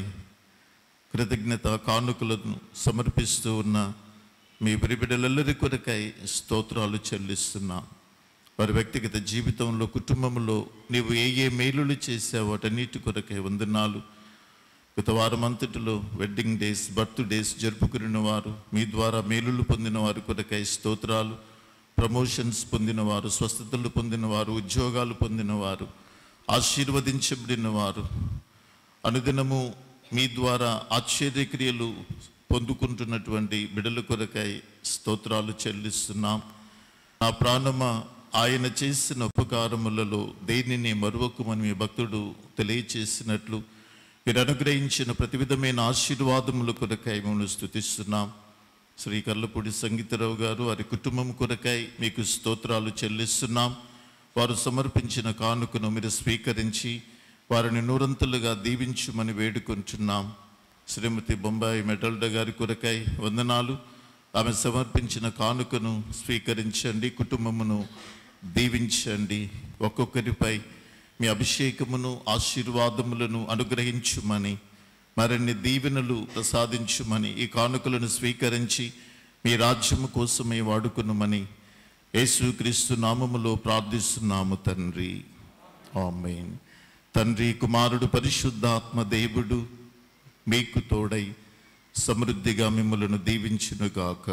కృతజ్ఞత కానుకలను సమర్పిస్తూ ఉన్న మీ బిడ్డలెల్లరి కొరకై స్తోత్రాలు చెల్లిస్తున్నాం. వారి వ్యక్తిగత జీవితంలో, కుటుంబంలో నీవు ఏ ఏ మేలులు చేసావో వాటన్నిటి కొరకై వందనాలు. గత వారమంతటిలో వెడ్డింగ్ డేస్, బర్త్డేస్ జరుపుకున్న వారు, మీ ద్వారా మేలులు పొందిన వారి కొరకై స్తోత్రాలు. ప్రమోషన్స్ పొందిన వారు, స్వస్థతలు పొందిన వారు, ఉద్యోగాలు పొందిన వారు, ఆశీర్వదించబడిన వారు, అనుదినము మీ ద్వారా ఆశ్చర్యక్రియలు పొందుకుంటున్నటువంటి బిడ్డల కొరకై స్తోత్రాలు చెల్లిస్తున్నాం. నా ప్రాణమా ఆయన చేసిన ఉపకారములలో దేనిని మరువకుమని మీ భక్తుడు తెలియచేసినట్లు మీరు అనుగ్రహించిన ప్రతి విధమైన ఆశీర్వాదముల కొరకై మిమ్మల్ని స్తుతిస్తున్నాం. శ్రీ కర్లపూడి సంగీతరావు గారు, వారి కుటుంబం కొరకై మీకు స్తోత్రాలు చెల్లిస్తున్నాం. వారు సమర్పించిన కానుకను మీరు స్వీకరించి వారిని నూరంతులుగా దీవించుమని వేడుకుంటున్నాం. శ్రీమతి బొంబాయి మెటల్డా గారి కొరకై వందనాలు. ఆమె సమర్పించిన కానుకను స్వీకరించండి, కుటుంబమును దీవించండి. ఒక్కొక్కరిపై మీ అభిషేకమును, ఆశీర్వాదములను అనుగ్రహించుమని, మరిన్ని దీవెనలు ప్రసాదించుమని, ఈ కానుకలను స్వీకరించి మీ రాజ్యము కోసమే వాడుకునుమని యేసుక్రీస్తు నామములో ప్రార్థిస్తున్నాము తండ్రి. ఆమేన్. తండ్రి, కుమారుడు, పరిశుద్ధాత్మ దేవుడు మీకు తోడై సమృద్ధిగా మిమ్మలను దీవించునుగాక.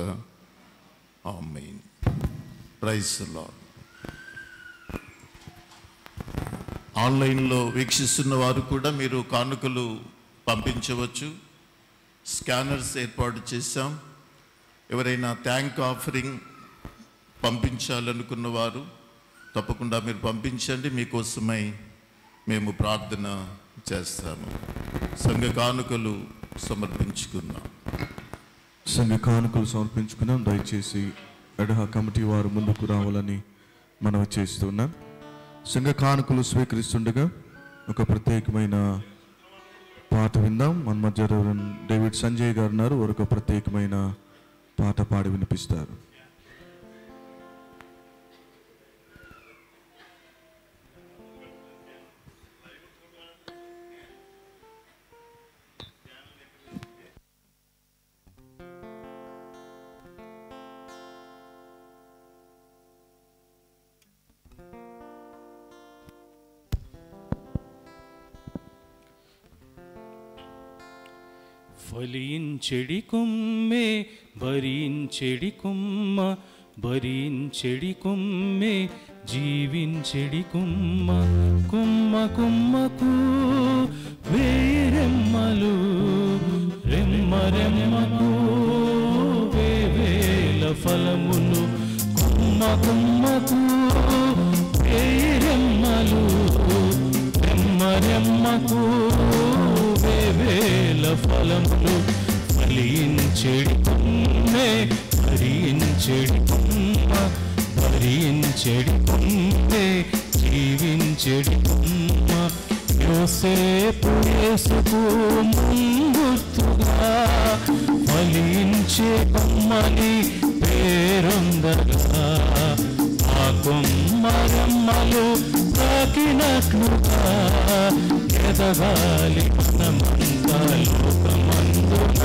ఆమేన్. Praise the lord. ఆన్లైన్లో వీక్షిస్తున్న వారు కూడా మీరు కానుకలు పంపించవచ్చు. స్కానర్స్ ఏర్పాటు చేశాం. ఎవరైనా థ్యాంక్ ఆఫరింగ్ పంపించాలనుకున్న వారు తప్పకుండా మీరు పంపించండి. మీకోసమై మేము ప్రార్థన చేస్తాము. సంఘ కానుకలు సమర్పించుకుందాం. సంఘ కానుకలు సమర్పించుకున్నాం. దయచేసి ఎడహ కమిటీ వారు ముందుకు రావాలని మనం చేస్తున్నాం. సంఘ కానుకలు స్వీకరిస్తుండగా ఒక ప్రత్యేకమైన పాట విందాం. మన మధ్య డేవిడ్ సంజయ్ గారు ఉన్నారు. వారు ఒక ప్రత్యేకమైన పాట పాడి వినిపిస్తారు. ఫలించెడి కొమ్మే భరించెడి కొమ్మ, భరించెడి కొమ్మే జీవించెడి కొమ్మ. కొమ్మ కొమ్మకు వేరెమ్మలు, రెమ్మ రెమ్మకు వేవేల ఫలములు. కొమ్మ కొమ్మకు వేరెమ్మలు, రెమ్మ రెమ్మకు వేవేల ఫలములు. ఫలించెడి కొమ్మే భరించెడి కొమ్మ, భరించెడి కొమ్మే జీవించెడి కొమ్మ. యోసేపు యేసుకు ముంగుర్తుగా ఫలించే కొమ్మని పేరొందగా, ఆ కొమ్మ రెమ్మలు తాకినట్లుగా ఎదగాలి మనమంతా లోకమందున,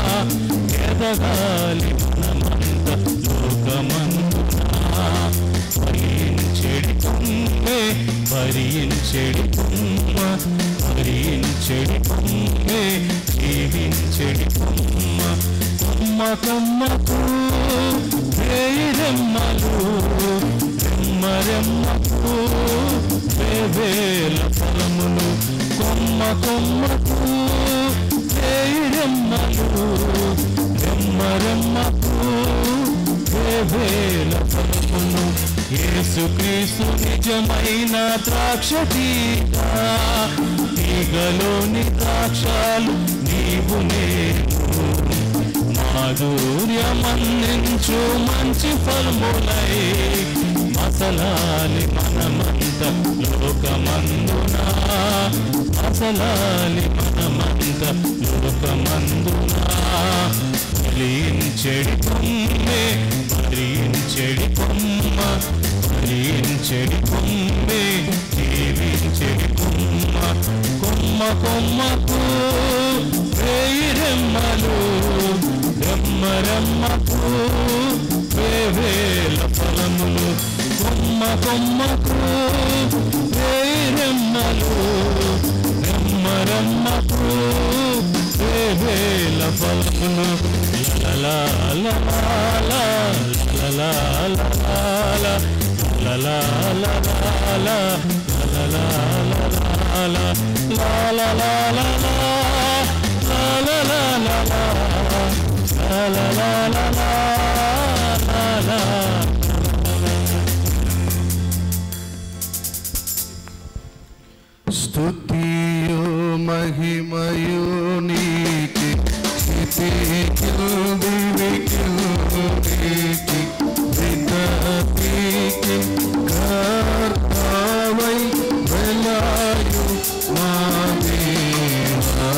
ఎదగాలి మనమంతా లోకమందున. భరించెడి కొమ్మే భరించెడి కొమ్మ, భరించెడి కొమ్మే జీవించెడి కొమ్మ. కొమ్మ కొమ్మకు వేరెమ్మలు, రెమ్మ రెమ్మకు వేవేల ఫలములు. కొమ్మ కొమ్మకు వేరెమ్మలు, రెమ్మ రెమ్మకు వేవేల ఫలములు. యేసుక్రీస్తు నిజమైన ద్రాక్ష తీగ, తీగలోని ద్రాక్షలు నీవు నేను. మాధుర్యమందించు మంచి ఫలములై మసలాలి మనమంత లోకమందున, మసలాలి మనమంత లోకమందున. ఫలించెడి కొమ్మే భరించెడి కొమ్మ, భరించెడి కొమ్మే జీవించెడి కొమ్మ. కొమ్మ కొమ్మకు వేరెమ్మలు, రెమ్మ రెమ్మకు వేవేల ఫలములు. కొమ్మ కొమ్మకు వేరెమ్మలు, రెమ్మ రెమ్మకు వేవేల ఫలములు. లలా లలా లలా లలా లలా లలా లలా స్తుతియు మహిమయు నీకి, స్తుతికి దివికి నీకి, వితతికి కర్తావై వెలాయు మా దేవా.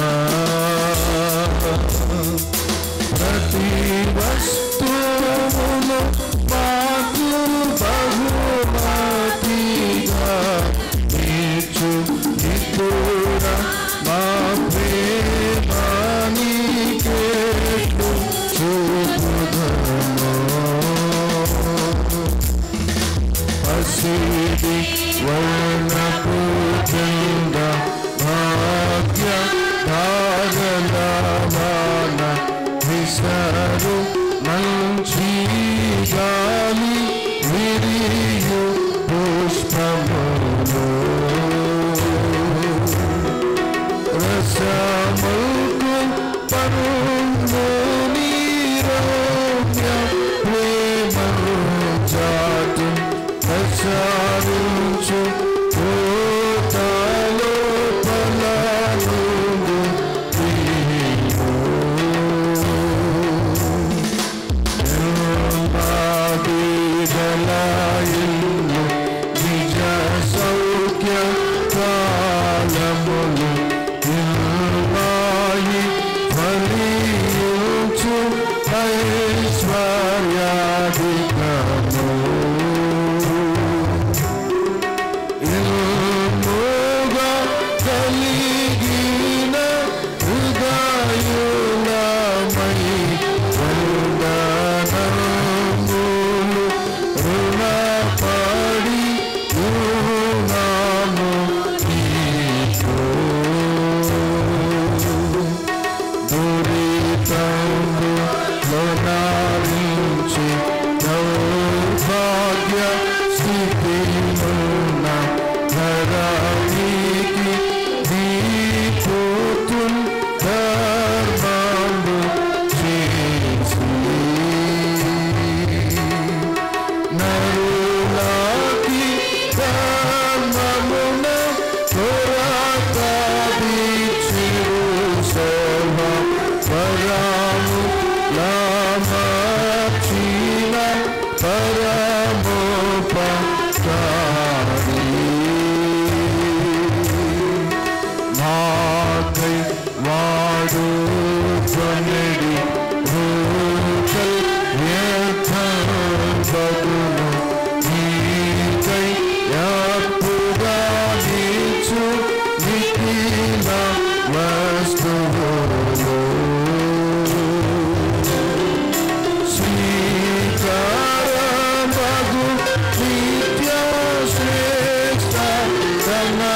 ప్రతి వస్తువును మాకు బహుమతిగా నీచు నితుర మా ప్రేమానికే చూపుదము. పసిడి వర్ణపు జెండ భాగ్య ధారలవాన విసరు మంచి గాలి విరియు పుష్పములు. రసముకు పరులు నీరోగ్య ప్రేమను చాటు ప్రసారించు కోటలో పలా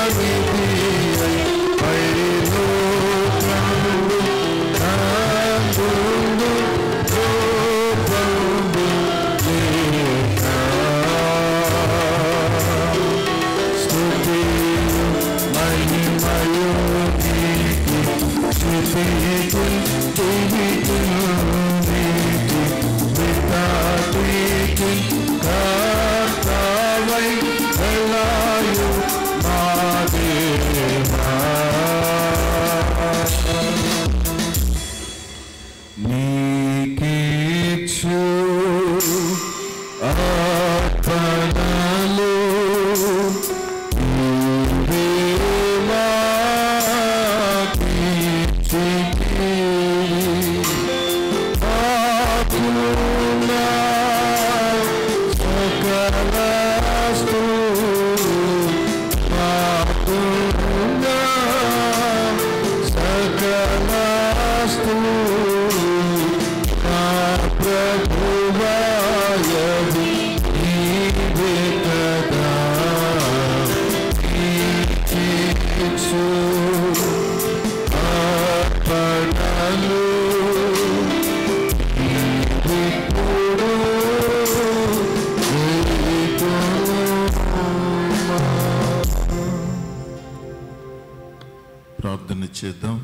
ప్రార్థన చేద్దాం.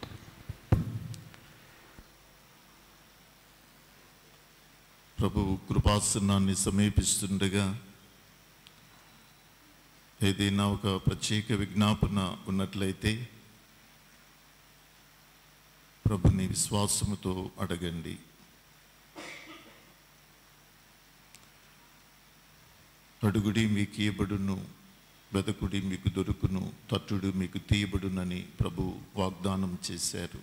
ప్రభువు కృపాసనాన్ని సమీపిస్తుండగా ఏదైనా ఒక ప్రత్యేక విజ్ఞాపన ఉన్నట్లయితే ప్రభుని విశ్వాసముతో అడగండి. అడుగుడి మీకు ఇయ్యబడును, వెదకుడి మీకు దొరుకును, తట్టుడు మీకు తీయబడునని ప్రభు వాగ్దానం చేశారు.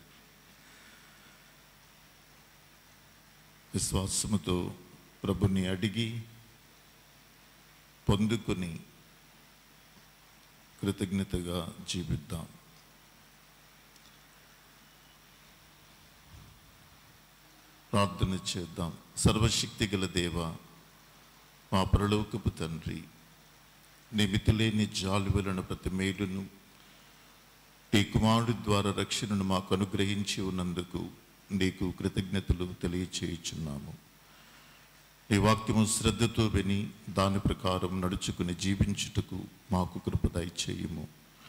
విశ్వాసముతో ప్రభుని అడిగి పొందుకొని కృతజ్ఞతగా జీవిద్దాం. ప్రార్థన చేద్దాం. సర్వశక్తి గల దేవ, మా పరలోకపు తండ్రి, నిమితిలేని జాలి వలన ప్రతి మేలును నీ కుమారుడి ద్వారా రక్షణను మాకు అనుగ్రహించి ఉన్నందుకు నీకు కృతజ్ఞతలు తెలియచేయుచున్నాము. నీ వాక్యము శ్రద్ధతో విని దాని ప్రకారం నడుచుకుని జీవించుటకు మాకు కృప దయచేయుము.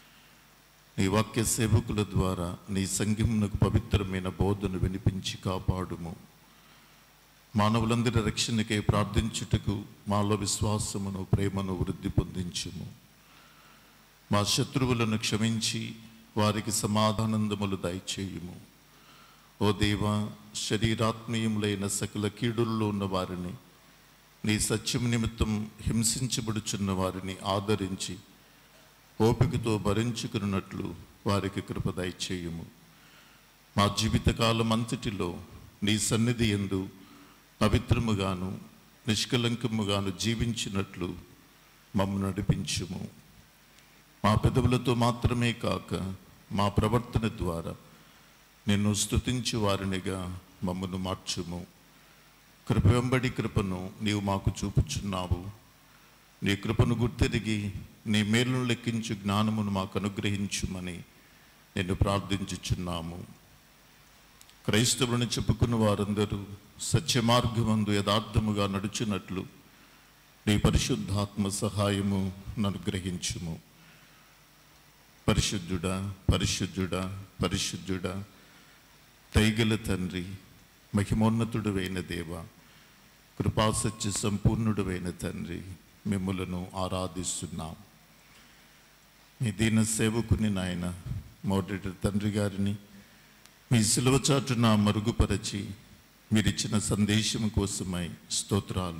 నీ వాక్య సేవకుల ద్వారా నీ సంఘమునకు పవిత్రమైన బోధను వినిపించి కాపాడుము. మానవులందరి రక్షణకై ప్రార్థించుటకు మాలో విశ్వాసమును ప్రేమను వృద్ధి పొందించుము. మా శత్రువులను క్షమించి వారికి సమాధానందములు దయచేయుము. ఓ దేవా, శరీరాత్మీయములైన సకల కీడుల్లో ఉన్న వారిని, నీ సత్యం నిమిత్తం హింసించబడుచున్న వారిని ఆదరించి ఓపికతో భరించుకున్నట్లు వారికి కృప దయచేయుము. మా జీవితకాలం అంతటిలో నీ సన్నిధి యందు పవిత్రముగాను నిష్కలంకముగాను జీవించినట్లు మమ్ము నడిపించుము. మా పెదవులతో మాత్రమే కాక మా ప్రవర్తన ద్వారా నిన్ను స్తుతించు వారినిగా మమ్మను మార్చుము. కృప వెంబడి కృపను నీవు మాకు చూపుచున్నావు. నీ కృపను గుర్తెరిగి నీ మేలును లెక్కించు జ్ఞానమును మాకు అనుగ్రహించుమని నిన్ను ప్రార్థించుచున్నాము. క్రైస్తవులను చెప్పుకున్న వారందరూ సత్య మార్గమందు యథార్థముగా నడుచున్నట్లు నీ పరిశుద్ధాత్మ సహాయము అనుగ్రహించుము. పరిశుద్ధుడా, పరిశుద్ధుడా, పరిశుద్ధుడా, దయగల తండ్రి, మహిమోన్నతుడైన దేవ, కృపాసత్య సంపూర్ణుడైన తండ్రి, మిమ్ములను ఆరాధిస్తున్నాం. మీ దీన సేవకుని నాయన మోడరేటర్ తండ్రి గారిని మీ సిలువ చాటున మరుగుపరచి మీరిచ్చిన సందేశం కోసమై స్తోత్రాలు.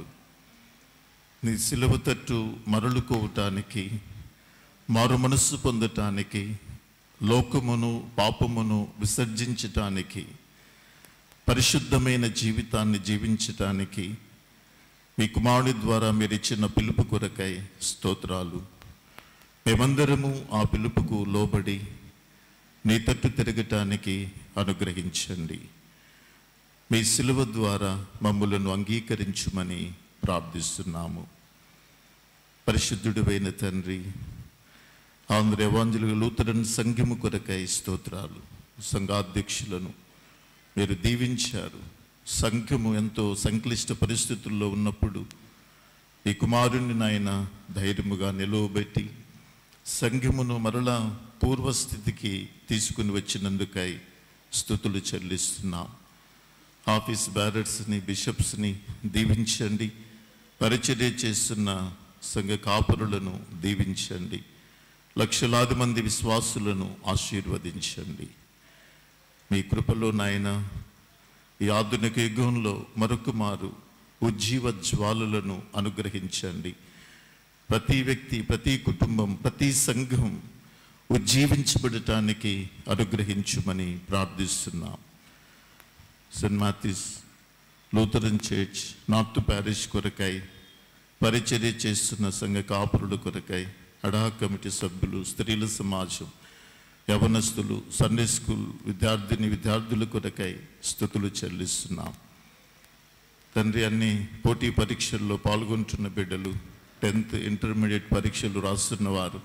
నీ సిలువ తట్టు మరలుకోవటానికి, మారు మనస్సు పొందటానికి, లోకమును పాపమును విసర్జించటానికి, పరిశుద్ధమైన జీవితాన్ని జీవించటానికి మీ కుమారుడి ద్వారా మీరు ఇచ్చిన పిలుపు కొరకై స్తోత్రాలు. మేమందరము ఆ పిలుపుకు లోబడి నీ తట్టు తిరగటానికి అనుగ్రహించండి. మీ సిలువ ద్వారా మమ్ములను అంగీకరించుమని ప్రార్థిస్తున్నాము. పరిశుద్ధుడైన తండ్రి, ఆంధ్ర ఎవాంజలిక లూథరన్ సంఘము కొరకై స్తోత్రాలు. సంఘాధ్యక్షులను మీరు దీవించారు. సంఘము ఎంతో సంక్లిష్ట పరిస్థితుల్లో ఉన్నప్పుడు ఈ కుమారుణ్ణి నాయన ధైర్యముగా నిలువబెట్టి సంఘమును మరలా పూర్వస్థితికి తీసుకుని వచ్చినందుకై స్తుతులు చెల్లిస్తున్నాం. ఆఫీస్ బ్యారర్స్ని, బిషప్స్ని దీవించండి. పరిచర్య చేస్తున్న సంఘ కాపురులను దీవించండి. లక్షలాది మంది విశ్వాసులను ఆశీర్వదించండి. మీ కృపలో నాయన ఈ ఆధునిక యుగంలో మరొక మారు ఉజ్జీవ జ్వాలలను అనుగ్రహించండి. ప్రతి వ్యక్తి, ప్రతి కుటుంబం, ప్రతి సంఘం ఉజ్జీవించబడటానికి అనుగ్రహించుమని ప్రార్థిస్తున్నాం. Saint Matthew's Lutheran Church North Parish కొరకై పరిచర్య చేస్తున్న సంఘ కాపురుల కొరకై అడా కమిటీ సభ్యులు, స్త్రీల సమాజం, యవనస్తులు, సండే స్కూల్ విద్యార్థుల కొరకై స్తుతులు చెల్లిస్తున్నాం. తండ్రి, అన్ని పోటీ పరీక్షల్లో పాల్గొంటున్న బిడ్డలు, 10th ఇంటర్మీడియట్ పరీక్షలు రాస్తున్న వారు,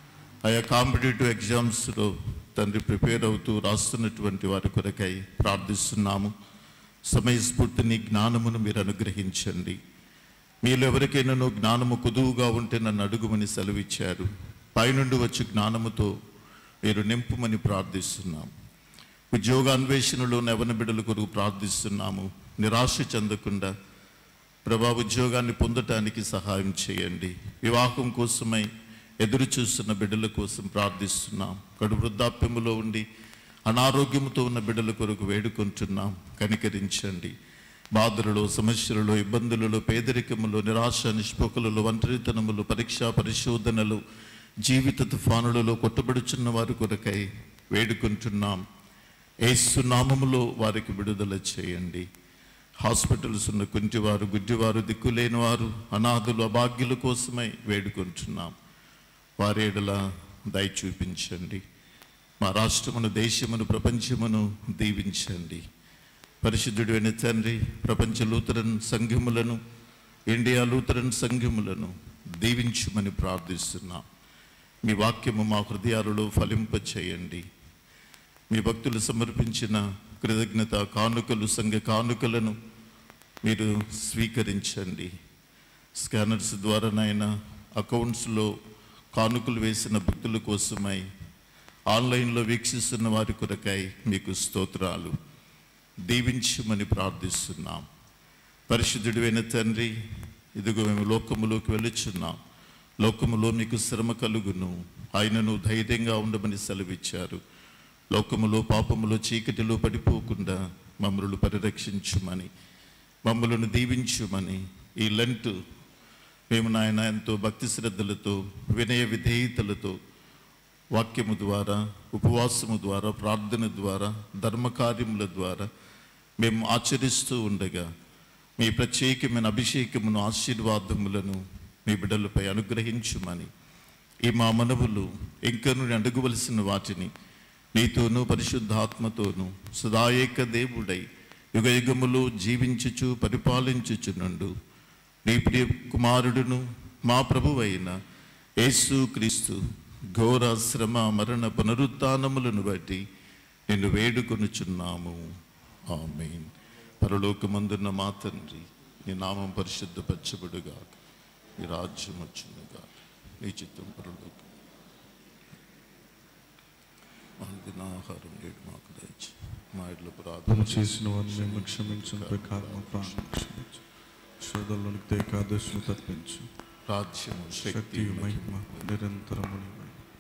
ఆయా కాంపిటేటివ్ ఎగ్జామ్స్లో తండ్రి ప్రిపేర్ అవుతూ రాస్తున్నటువంటి వారి కొరకై ప్రార్థిస్తున్నాము. సమయస్ఫూర్తిని, జ్ఞానమును మీరు అనుగ్రహించండి. మీలో ఎవరికైనా జ్ఞానము కుదువుగా ఉంటే నన్ను అడుగుమని సెలవిచ్చారు. పైనుండి వచ్చి జ్ఞానముతో మీరు నింపుమని ప్రార్థిస్తున్నాము. ఉద్యోగ అన్వేషణలో యవ్వన బిడ్డల కొరకు ప్రార్థిస్తున్నాము. నిరాశ చెందకుండా ప్రభా ఉద్యోగాన్ని పొందటానికి సహాయం చేయండి. వివాహం కోసమై ఎదురు చూస్తున్న బిడ్డల కోసం ప్రార్థిస్తున్నాం. కడు వృద్ధాప్యములో ఉండి అనారోగ్యముతో ఉన్న బిడ్డల కొరకు వేడుకుంటున్నాం. కనికరించండి. బాధలలో, సమస్యలలో, ఇబ్బందులలో, పేదరికములో, నిరాశ, నిష్పోకలలో, ఒంటరితనములు, పరీక్షా పరిశోధనలు, జీవిత తుఫానులలో కొట్టబడుచున్న వారి కొరకై వేడుకుంటున్నాం. యేసు నామములో వారికి విడుదల చేయండి. హాస్పిటల్స్ ఉన్న కుంటివారు, గుడ్డివారు, దిక్కులేని వారు, అనాథులు, అభాగ్యుల కోసమై వేడుకుంటున్నాం. వారి ఎడల దయ చూపించండి. మా రాష్ట్రమును, దేశమును, ప్రపంచమును దీవించండి. పరిశుద్ధుడు అయిన తండ్రి, ప్రపంచ లూథరన్ సంఘములను, ఇండియా లూథరన్ సంఘములను దీవించుమని ప్రార్థిస్తున్నాం. మీ వాక్యము మా హృదయాలలో ఫలింప చేయండి. మీ భక్తులు సమర్పించిన కృతజ్ఞత కానుకలు, సంఘ కానుకలను మీరు స్వీకరించండి. స్కానర్స్ ద్వారానైనా అకౌంట్స్లో కానుకలు వేసిన భక్తుల కోసమై ఆన్లైన్లో వీక్షిస్తున్న వారి కొరకై మీకు స్తోత్రాలు. దీవించమని ప్రార్థిస్తున్నాం. పరిశుద్ధుడు అయిన తండ్రి, ఇదిగో మేము లోకములోకి వెళ్ళుచున్నాం. లోకములో మీకు శ్రమ కలుగును, ఆయనను ధైర్యంగా ఉండమని సెలవిచ్చారు. లోకములో, పాపములో, చీకటిలో పడిపోకుండా మమ్మల్ని పరిరక్షించుమని, మమ్మలను దీవించుమని ఈ లెంట్ మేము నాయన ఎంతో భక్తి శ్రద్ధలతో, వినయ విధేయతలతో, వాక్యము ద్వారా, ఉపవాసము ద్వారా, ప్రార్థన ద్వారా, ధర్మకార్యముల ద్వారా మేము ఆచరిస్తూ ఉండగా మీ ప్రత్యేకమైన అభిషేకమును, ఆశీర్వాదములను మీ బిడ్డలపై అనుగ్రహించుమని, ఈ మా మనవులు ఇంకను అడుగువలసిన వాటిని నీతోనూ పరిశుద్ధాత్మతోనూ సదాయేక దేవుడై యుగ యుగములో జీవించుచు పరిపాలించుచునుండు నీ ప్రియ కుమారుడును మా ప్రభువైన యేసు క్రీస్తు ఘోర శ్రమ, మరణ, పునరుత్థానములను బట్టి నిన్ను వేడుకొనుచున్నాము. ఆమేన్. పరలోకమందున్న మా తండ్రి, నీ నామం పరిశుద్ధపరచబడుగా, నీ రాజ్యం వచ్చునుగా, నీ చిత్తం పరలోకం. మా ఆహారం నేడు మాకు దయచి, మా ఇళ్ళ ప్రార్థన చేసిన వారిని మేము క్షమించిన ప్రకారం ప్రాణం క్షమించు. శోధంలోనికి ఏకాదశులు తప్పించు. రాజ్యము, శక్తి, మహిమ నిరంతరము నీవే.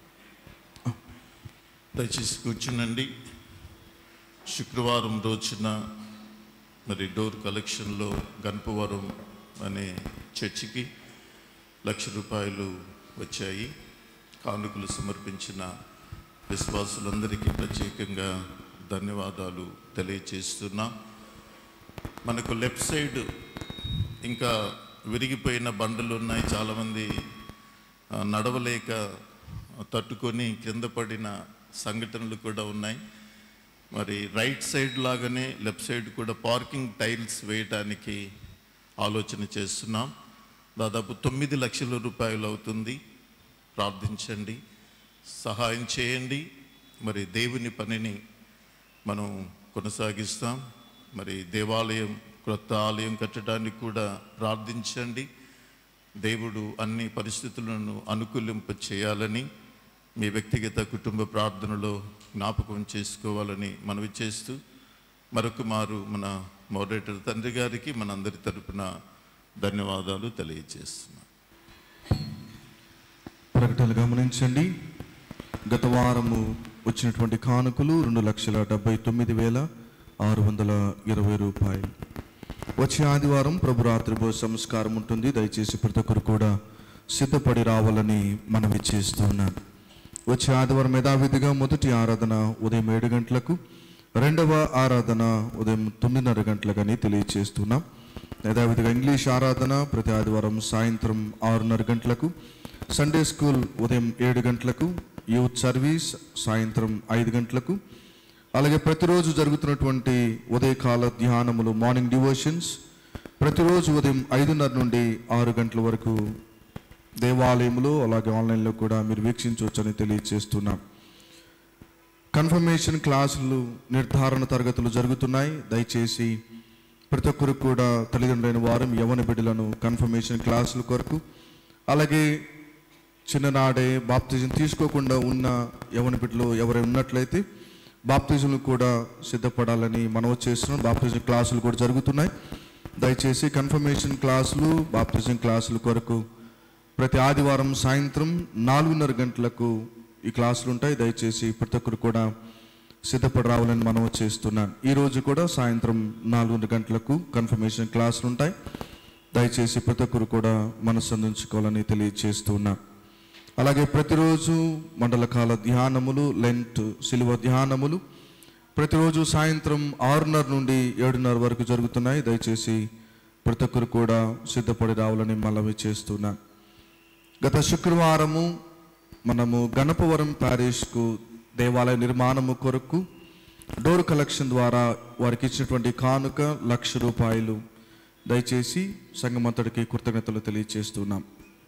దయచేసి కూర్చునండి. శుక్రవారం రోజున మరి డోర్ కలెక్షన్లో గణపవరం అనే చర్చికి ₹1,00,000 వచ్చాయి. కానుకలు సమర్పించిన విశ్వాసులందరికీ ప్రత్యేకంగా ధన్యవాదాలు తెలియచేస్తున్నా. మనకు లెఫ్ట్ సైడ్ ఇంకా విరిగిపోయిన బండలు ఉన్నాయి. చాలామంది నడవలేక తట్టుకొని కింద పడిన సంఘటనలు కూడా ఉన్నాయి. మరి రైట్ సైడ్ లాగానే లెఫ్ట్ సైడ్ కూడా పార్కింగ్ టైల్స్ వేయటానికి ఆలోచన చేస్తున్నాం. దాదాపు ₹9 లక్షల అవుతుంది. ప్రార్థించండి. సహాయం చేయండి. మరి దేవుని పనిని మనం కొనసాగిస్తాం. మరి దేవాలయం, క్రొత్త ఆలయం కట్టడానికి కూడా ప్రార్థించండి. దేవుడు అన్ని పరిస్థితులను అనుకూలింప చేయాలని మీ వ్యక్తిగత కుటుంబ ప్రార్థనలో జ్ఞాపకం చేసుకోవాలని మనవి చేస్తూ మరొక మారు మన మోడరేటర్ తండ్రి గారికి మనందరి తరపున ధన్యవాదాలు తెలియజేస్తున్నాం. ప్రకటనలు గమనించండి. గత వారము వచ్చినటువంటి కానుకలు 2,79,620 రూపాయలు. వచ్చే ఆదివారం ప్రభు రాత్రి భోజన సంస్కారం ఉంటుంది. దయచేసి ప్రతి ఒక్కరు కూడా సిద్ధపడి రావాలని మనవి చేస్తున్నాను. వచ్చే ఆదివారం యథావిధిగా మొదటి ఆరాధన ఉదయం 7 గంటలకు, రెండవ ఆరాధన ఉదయం 9:30 గంటలకని తెలియజేస్తున్నాం. యథావిధిగా ఇంగ్లీష్ ఆరాధన ప్రతి ఆదివారం సాయంత్రం 6:30 గంటలకు, సండే స్కూల్ ఉదయం 7 గంటలకు, యూత్ సర్వీస్ సాయంత్రం 5 గంటలకు, అలాగే ప్రతిరోజు జరుగుతున్నటువంటి ఉదయకాల ధ్యానములు, మార్నింగ్ డివోషన్స్ ప్రతిరోజు ఉదయం 5:30 నుండి 6 గంటల వరకు దేవాలయంలో అలాగే ఆన్లైన్లో కూడా మీరు వీక్షించవచ్చని తెలియజేస్తున్నాం. కన్ఫర్మేషన్ క్లాసులు, నిర్ధారణ తరగతులు జరుగుతున్నాయి. దయచేసి ప్రతి ఒక్కరు కూడా తల్లిదండ్రులైన వారు యవ్వన బిడ్డలను కన్ఫర్మేషన్ క్లాసుల కొరకు, అలాగే చిన్ననాడే బాప్తిజం తీసుకోకుండా ఉన్న యవ్వన బిడ్డలు ఎవరైనా ఉన్నట్లయితే బాప్తిజంలు కూడా సిద్ధపడాలని మనవి చేస్తున్నాం. బాప్తిజం క్లాసులు కూడా జరుగుతున్నాయి. దయచేసి కన్ఫర్మేషన్ క్లాసులు, బాప్తిజం క్లాసుల కొరకు ప్రతి ఆదివారం సాయంత్రం 4:30 గంటలకు ఈ క్లాసులు ఉంటాయి. దయచేసి ప్రతి ఒక్కరు కూడా సిద్ధపడి రావాలని మనవి చేస్తున్నాను. ఈరోజు కూడా సాయంత్రం 4:30 గంటలకు కన్ఫర్మేషన్ క్లాసులు ఉంటాయి. దయచేసి ప్రతి ఒక్కరు కూడా మనస్సందించుకోవాలని తెలియజేస్తున్నాను. అలాగే ప్రతిరోజు మండలకాల ధ్యానములు, లెంట్ శిలువ ధ్యానములు ప్రతిరోజు సాయంత్రం 6:30 నుండి 7:30 వరకు జరుగుతున్నాయి. దయచేసి ప్రతి ఒక్కరు కూడా సిద్ధపడి రావాలని మనవి చేస్తున్నాను. గత శుక్రవారము మనము గణపవరం ప్యారిష్కు దేవాలయ నిర్మాణము కొరకు డోర్ కలెక్షన్ ద్వారా వారికి ఇచ్చినటువంటి కానుక 1,00,000 రూపాయలు. దయచేసి సంఘమంతటికి కృతజ్ఞతలు తెలియజేస్తున్నాం.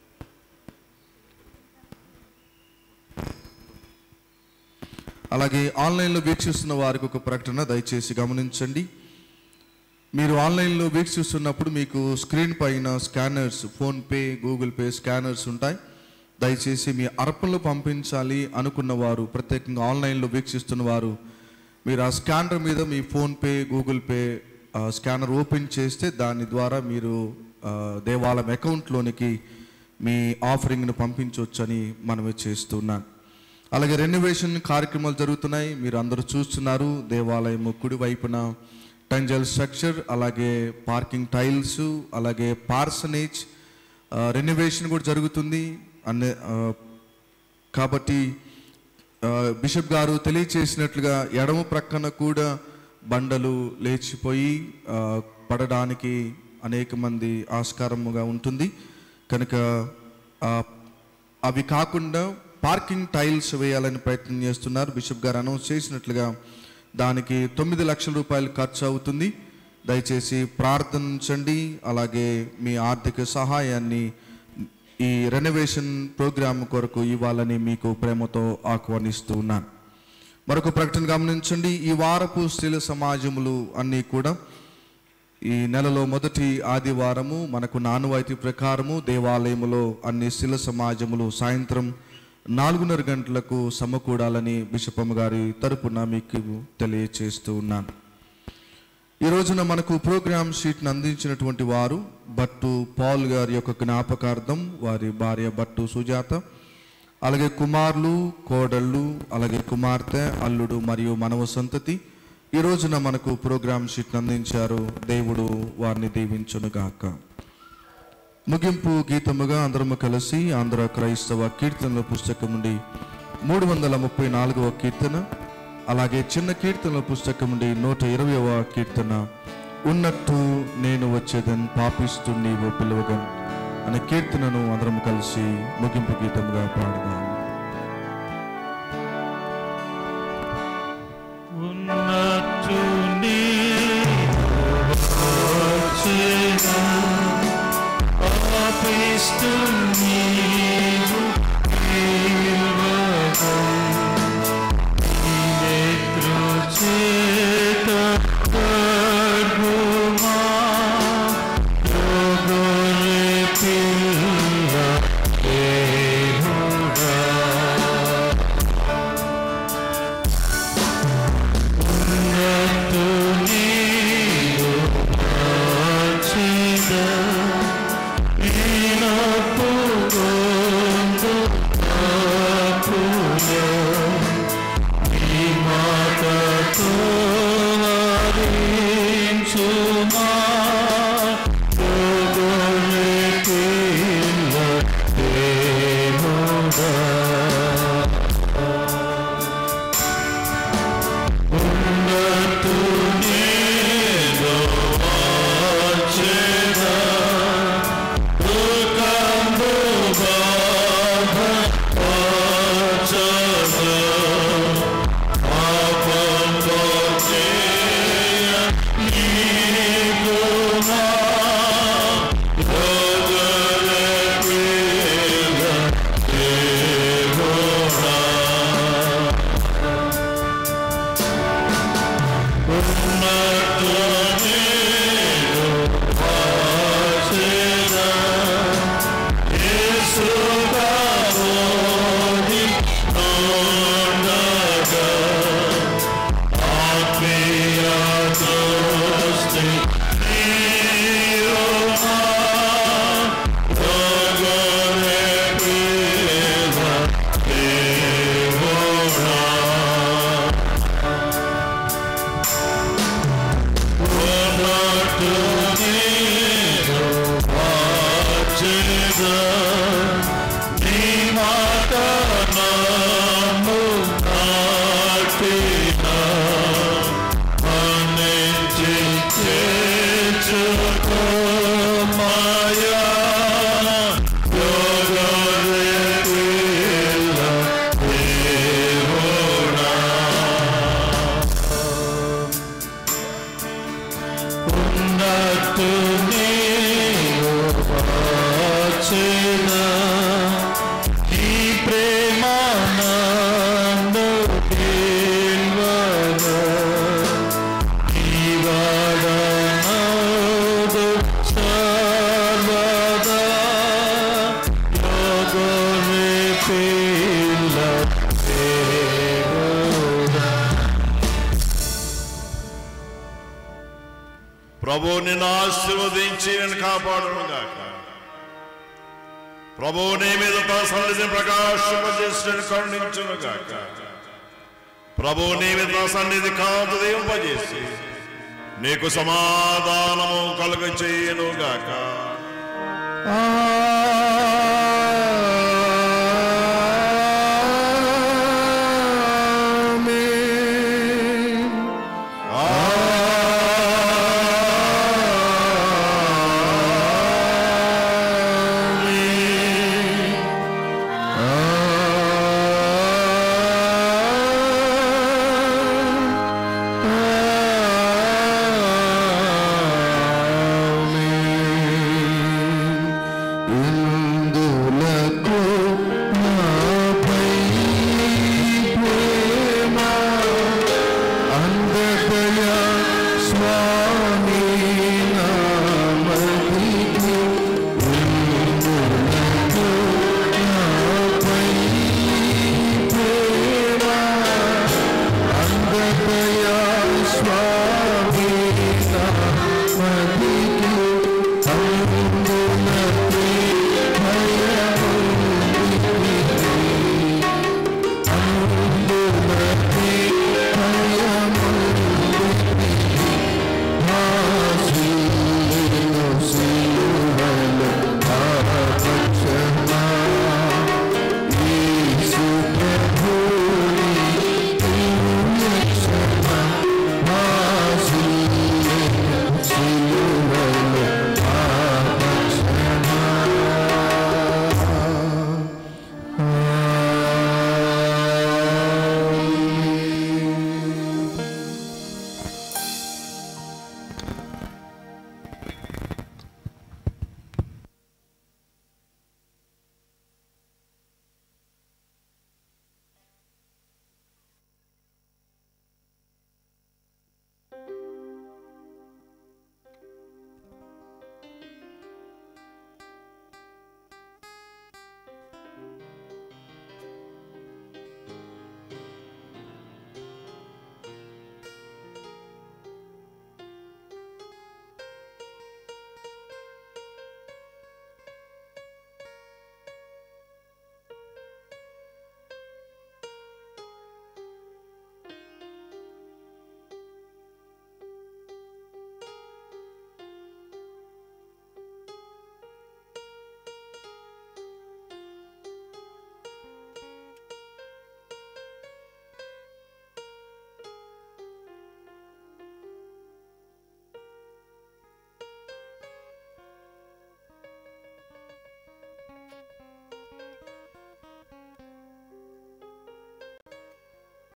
అలాగే ఆన్లైన్లో వీక్షిస్తున్న వారికి ఒక ప్రకటన దయచేసి గమనించండి. మీరు ఆన్లైన్లో వీక్షిస్తున్నప్పుడు మీకు స్క్రీన్ పైన scanners, PhonePe, Google Pay scanners ఉంటాయి. దయచేసి మీ అర్పణలు పంపించాలి అనుకున్న వారు, ప్రత్యేకంగా ఆన్లైన్లో వీక్షిస్తున్న వారు, మీరు ఆ స్కానర్ మీద మీ PhonePe, Google Pay scanner open చేస్తే దాని ద్వారా మీరు దేవాలయం అకౌంట్లోనికి మీ ఆఫరింగ్ను పంపించవచ్చని మనవి చేస్తున్నాను. అలాగే రెనోవేషన్ కార్యక్రమాలు జరుగుతున్నాయి. మీరు అందరూ చూస్తున్నారు. దేవాలయం కుడి వైపున టెంజల్ స్ట్రక్చర్, అలాగే పార్కింగ్ టైల్స్, అలాగే పార్సనేజ్ రెనోవేషన్ కూడా జరుగుతుంది. కాబట్టి బిషప్ గారు తెలియచేసినట్లుగా ఎడమ ప్రక్కన కూడా బండలు లేచిపోయి పడడానికి అనేక మంది ఆస్కారముగా ఉంటుంది. కనుక అవి కాకుండా పార్కింగ్ టైల్స్ వేయాలని ప్రయత్నం చేస్తున్నారు. బిషప్ గారు అనౌన్స్ చేసినట్లుగా దానికి 9 లక్షల రూపాయలు ఖర్చు అవుతుంది. దయచేసి ప్రార్థించండి. అలాగే మీ ఆర్థిక సహాయాన్ని ఈ రెనోవేషన్ ప్రోగ్రామ్ కొరకు ఇవ్వాలని మీకు ప్రేమతో ఆహ్వానిస్తూ ఉన్నాను. మరొక ప్రకటన గమనించండి. ఈ వారపు స్త్రీల సమాజములు అన్నీ కూడా ఈ నెలలో మొదటి ఆదివారము మనకు ఆనవాయితీ ప్రకారము దేవాలయములో అన్ని స్త్రీల సమాజములు సాయంత్రం 4:30 గంటలకు సమకూడాలని బిషప్ గారి తరపున మీకు తెలియచేస్తూ ఉన్నాను. ఈ రోజున మనకు ప్రోగ్రామ్ షీట్ను అందించినటువంటి వారు బట్టు పాల్ గారి యొక్క జ్ఞాపకార్థం వారి భార్య బట్టు సుజాత, అలాగే కుమారులు, కోడళ్ళు, అలాగే కుమార్తె, అల్లుడు మరియు మనవ సంతతి ఈ రోజున మనకు ప్రోగ్రామ్ షీట్ను అందించారు. దేవుడు వారిని దీవించునుగాక. ముగింపు గీతముగా అందరము కలిసి ఆంధ్ర క్రైస్తవ కీర్తనల పుస్తకం నుండి 334వ కీర్తన, అలాగే చిన్న కీర్తనల పుస్తకం నుండి 120వ కీర్తన, ఉన్నట్టు నేను వచ్చేదని పాపిస్తూ నీవు పిలువగన్ అనే కీర్తనను అందరం కలిసి ముగింపు గీతముగా పాడదాం. ఉన్నట్టు నీవు వచ్చేదని పాపిస్తూ నీవు పిలువగన్ ప్రభు నిన్ను ఆశీర్వదించి నేను కాపాడును గాక. ప్రభు నీ మీద తన సన్నిధిని ప్రకాశింపజేసి కరుణించును గాక. ప్రభు నీ మీద తన సన్నిధి కాంతింపజేసి నీకు సమాధానము కలుగ చేయను గాక.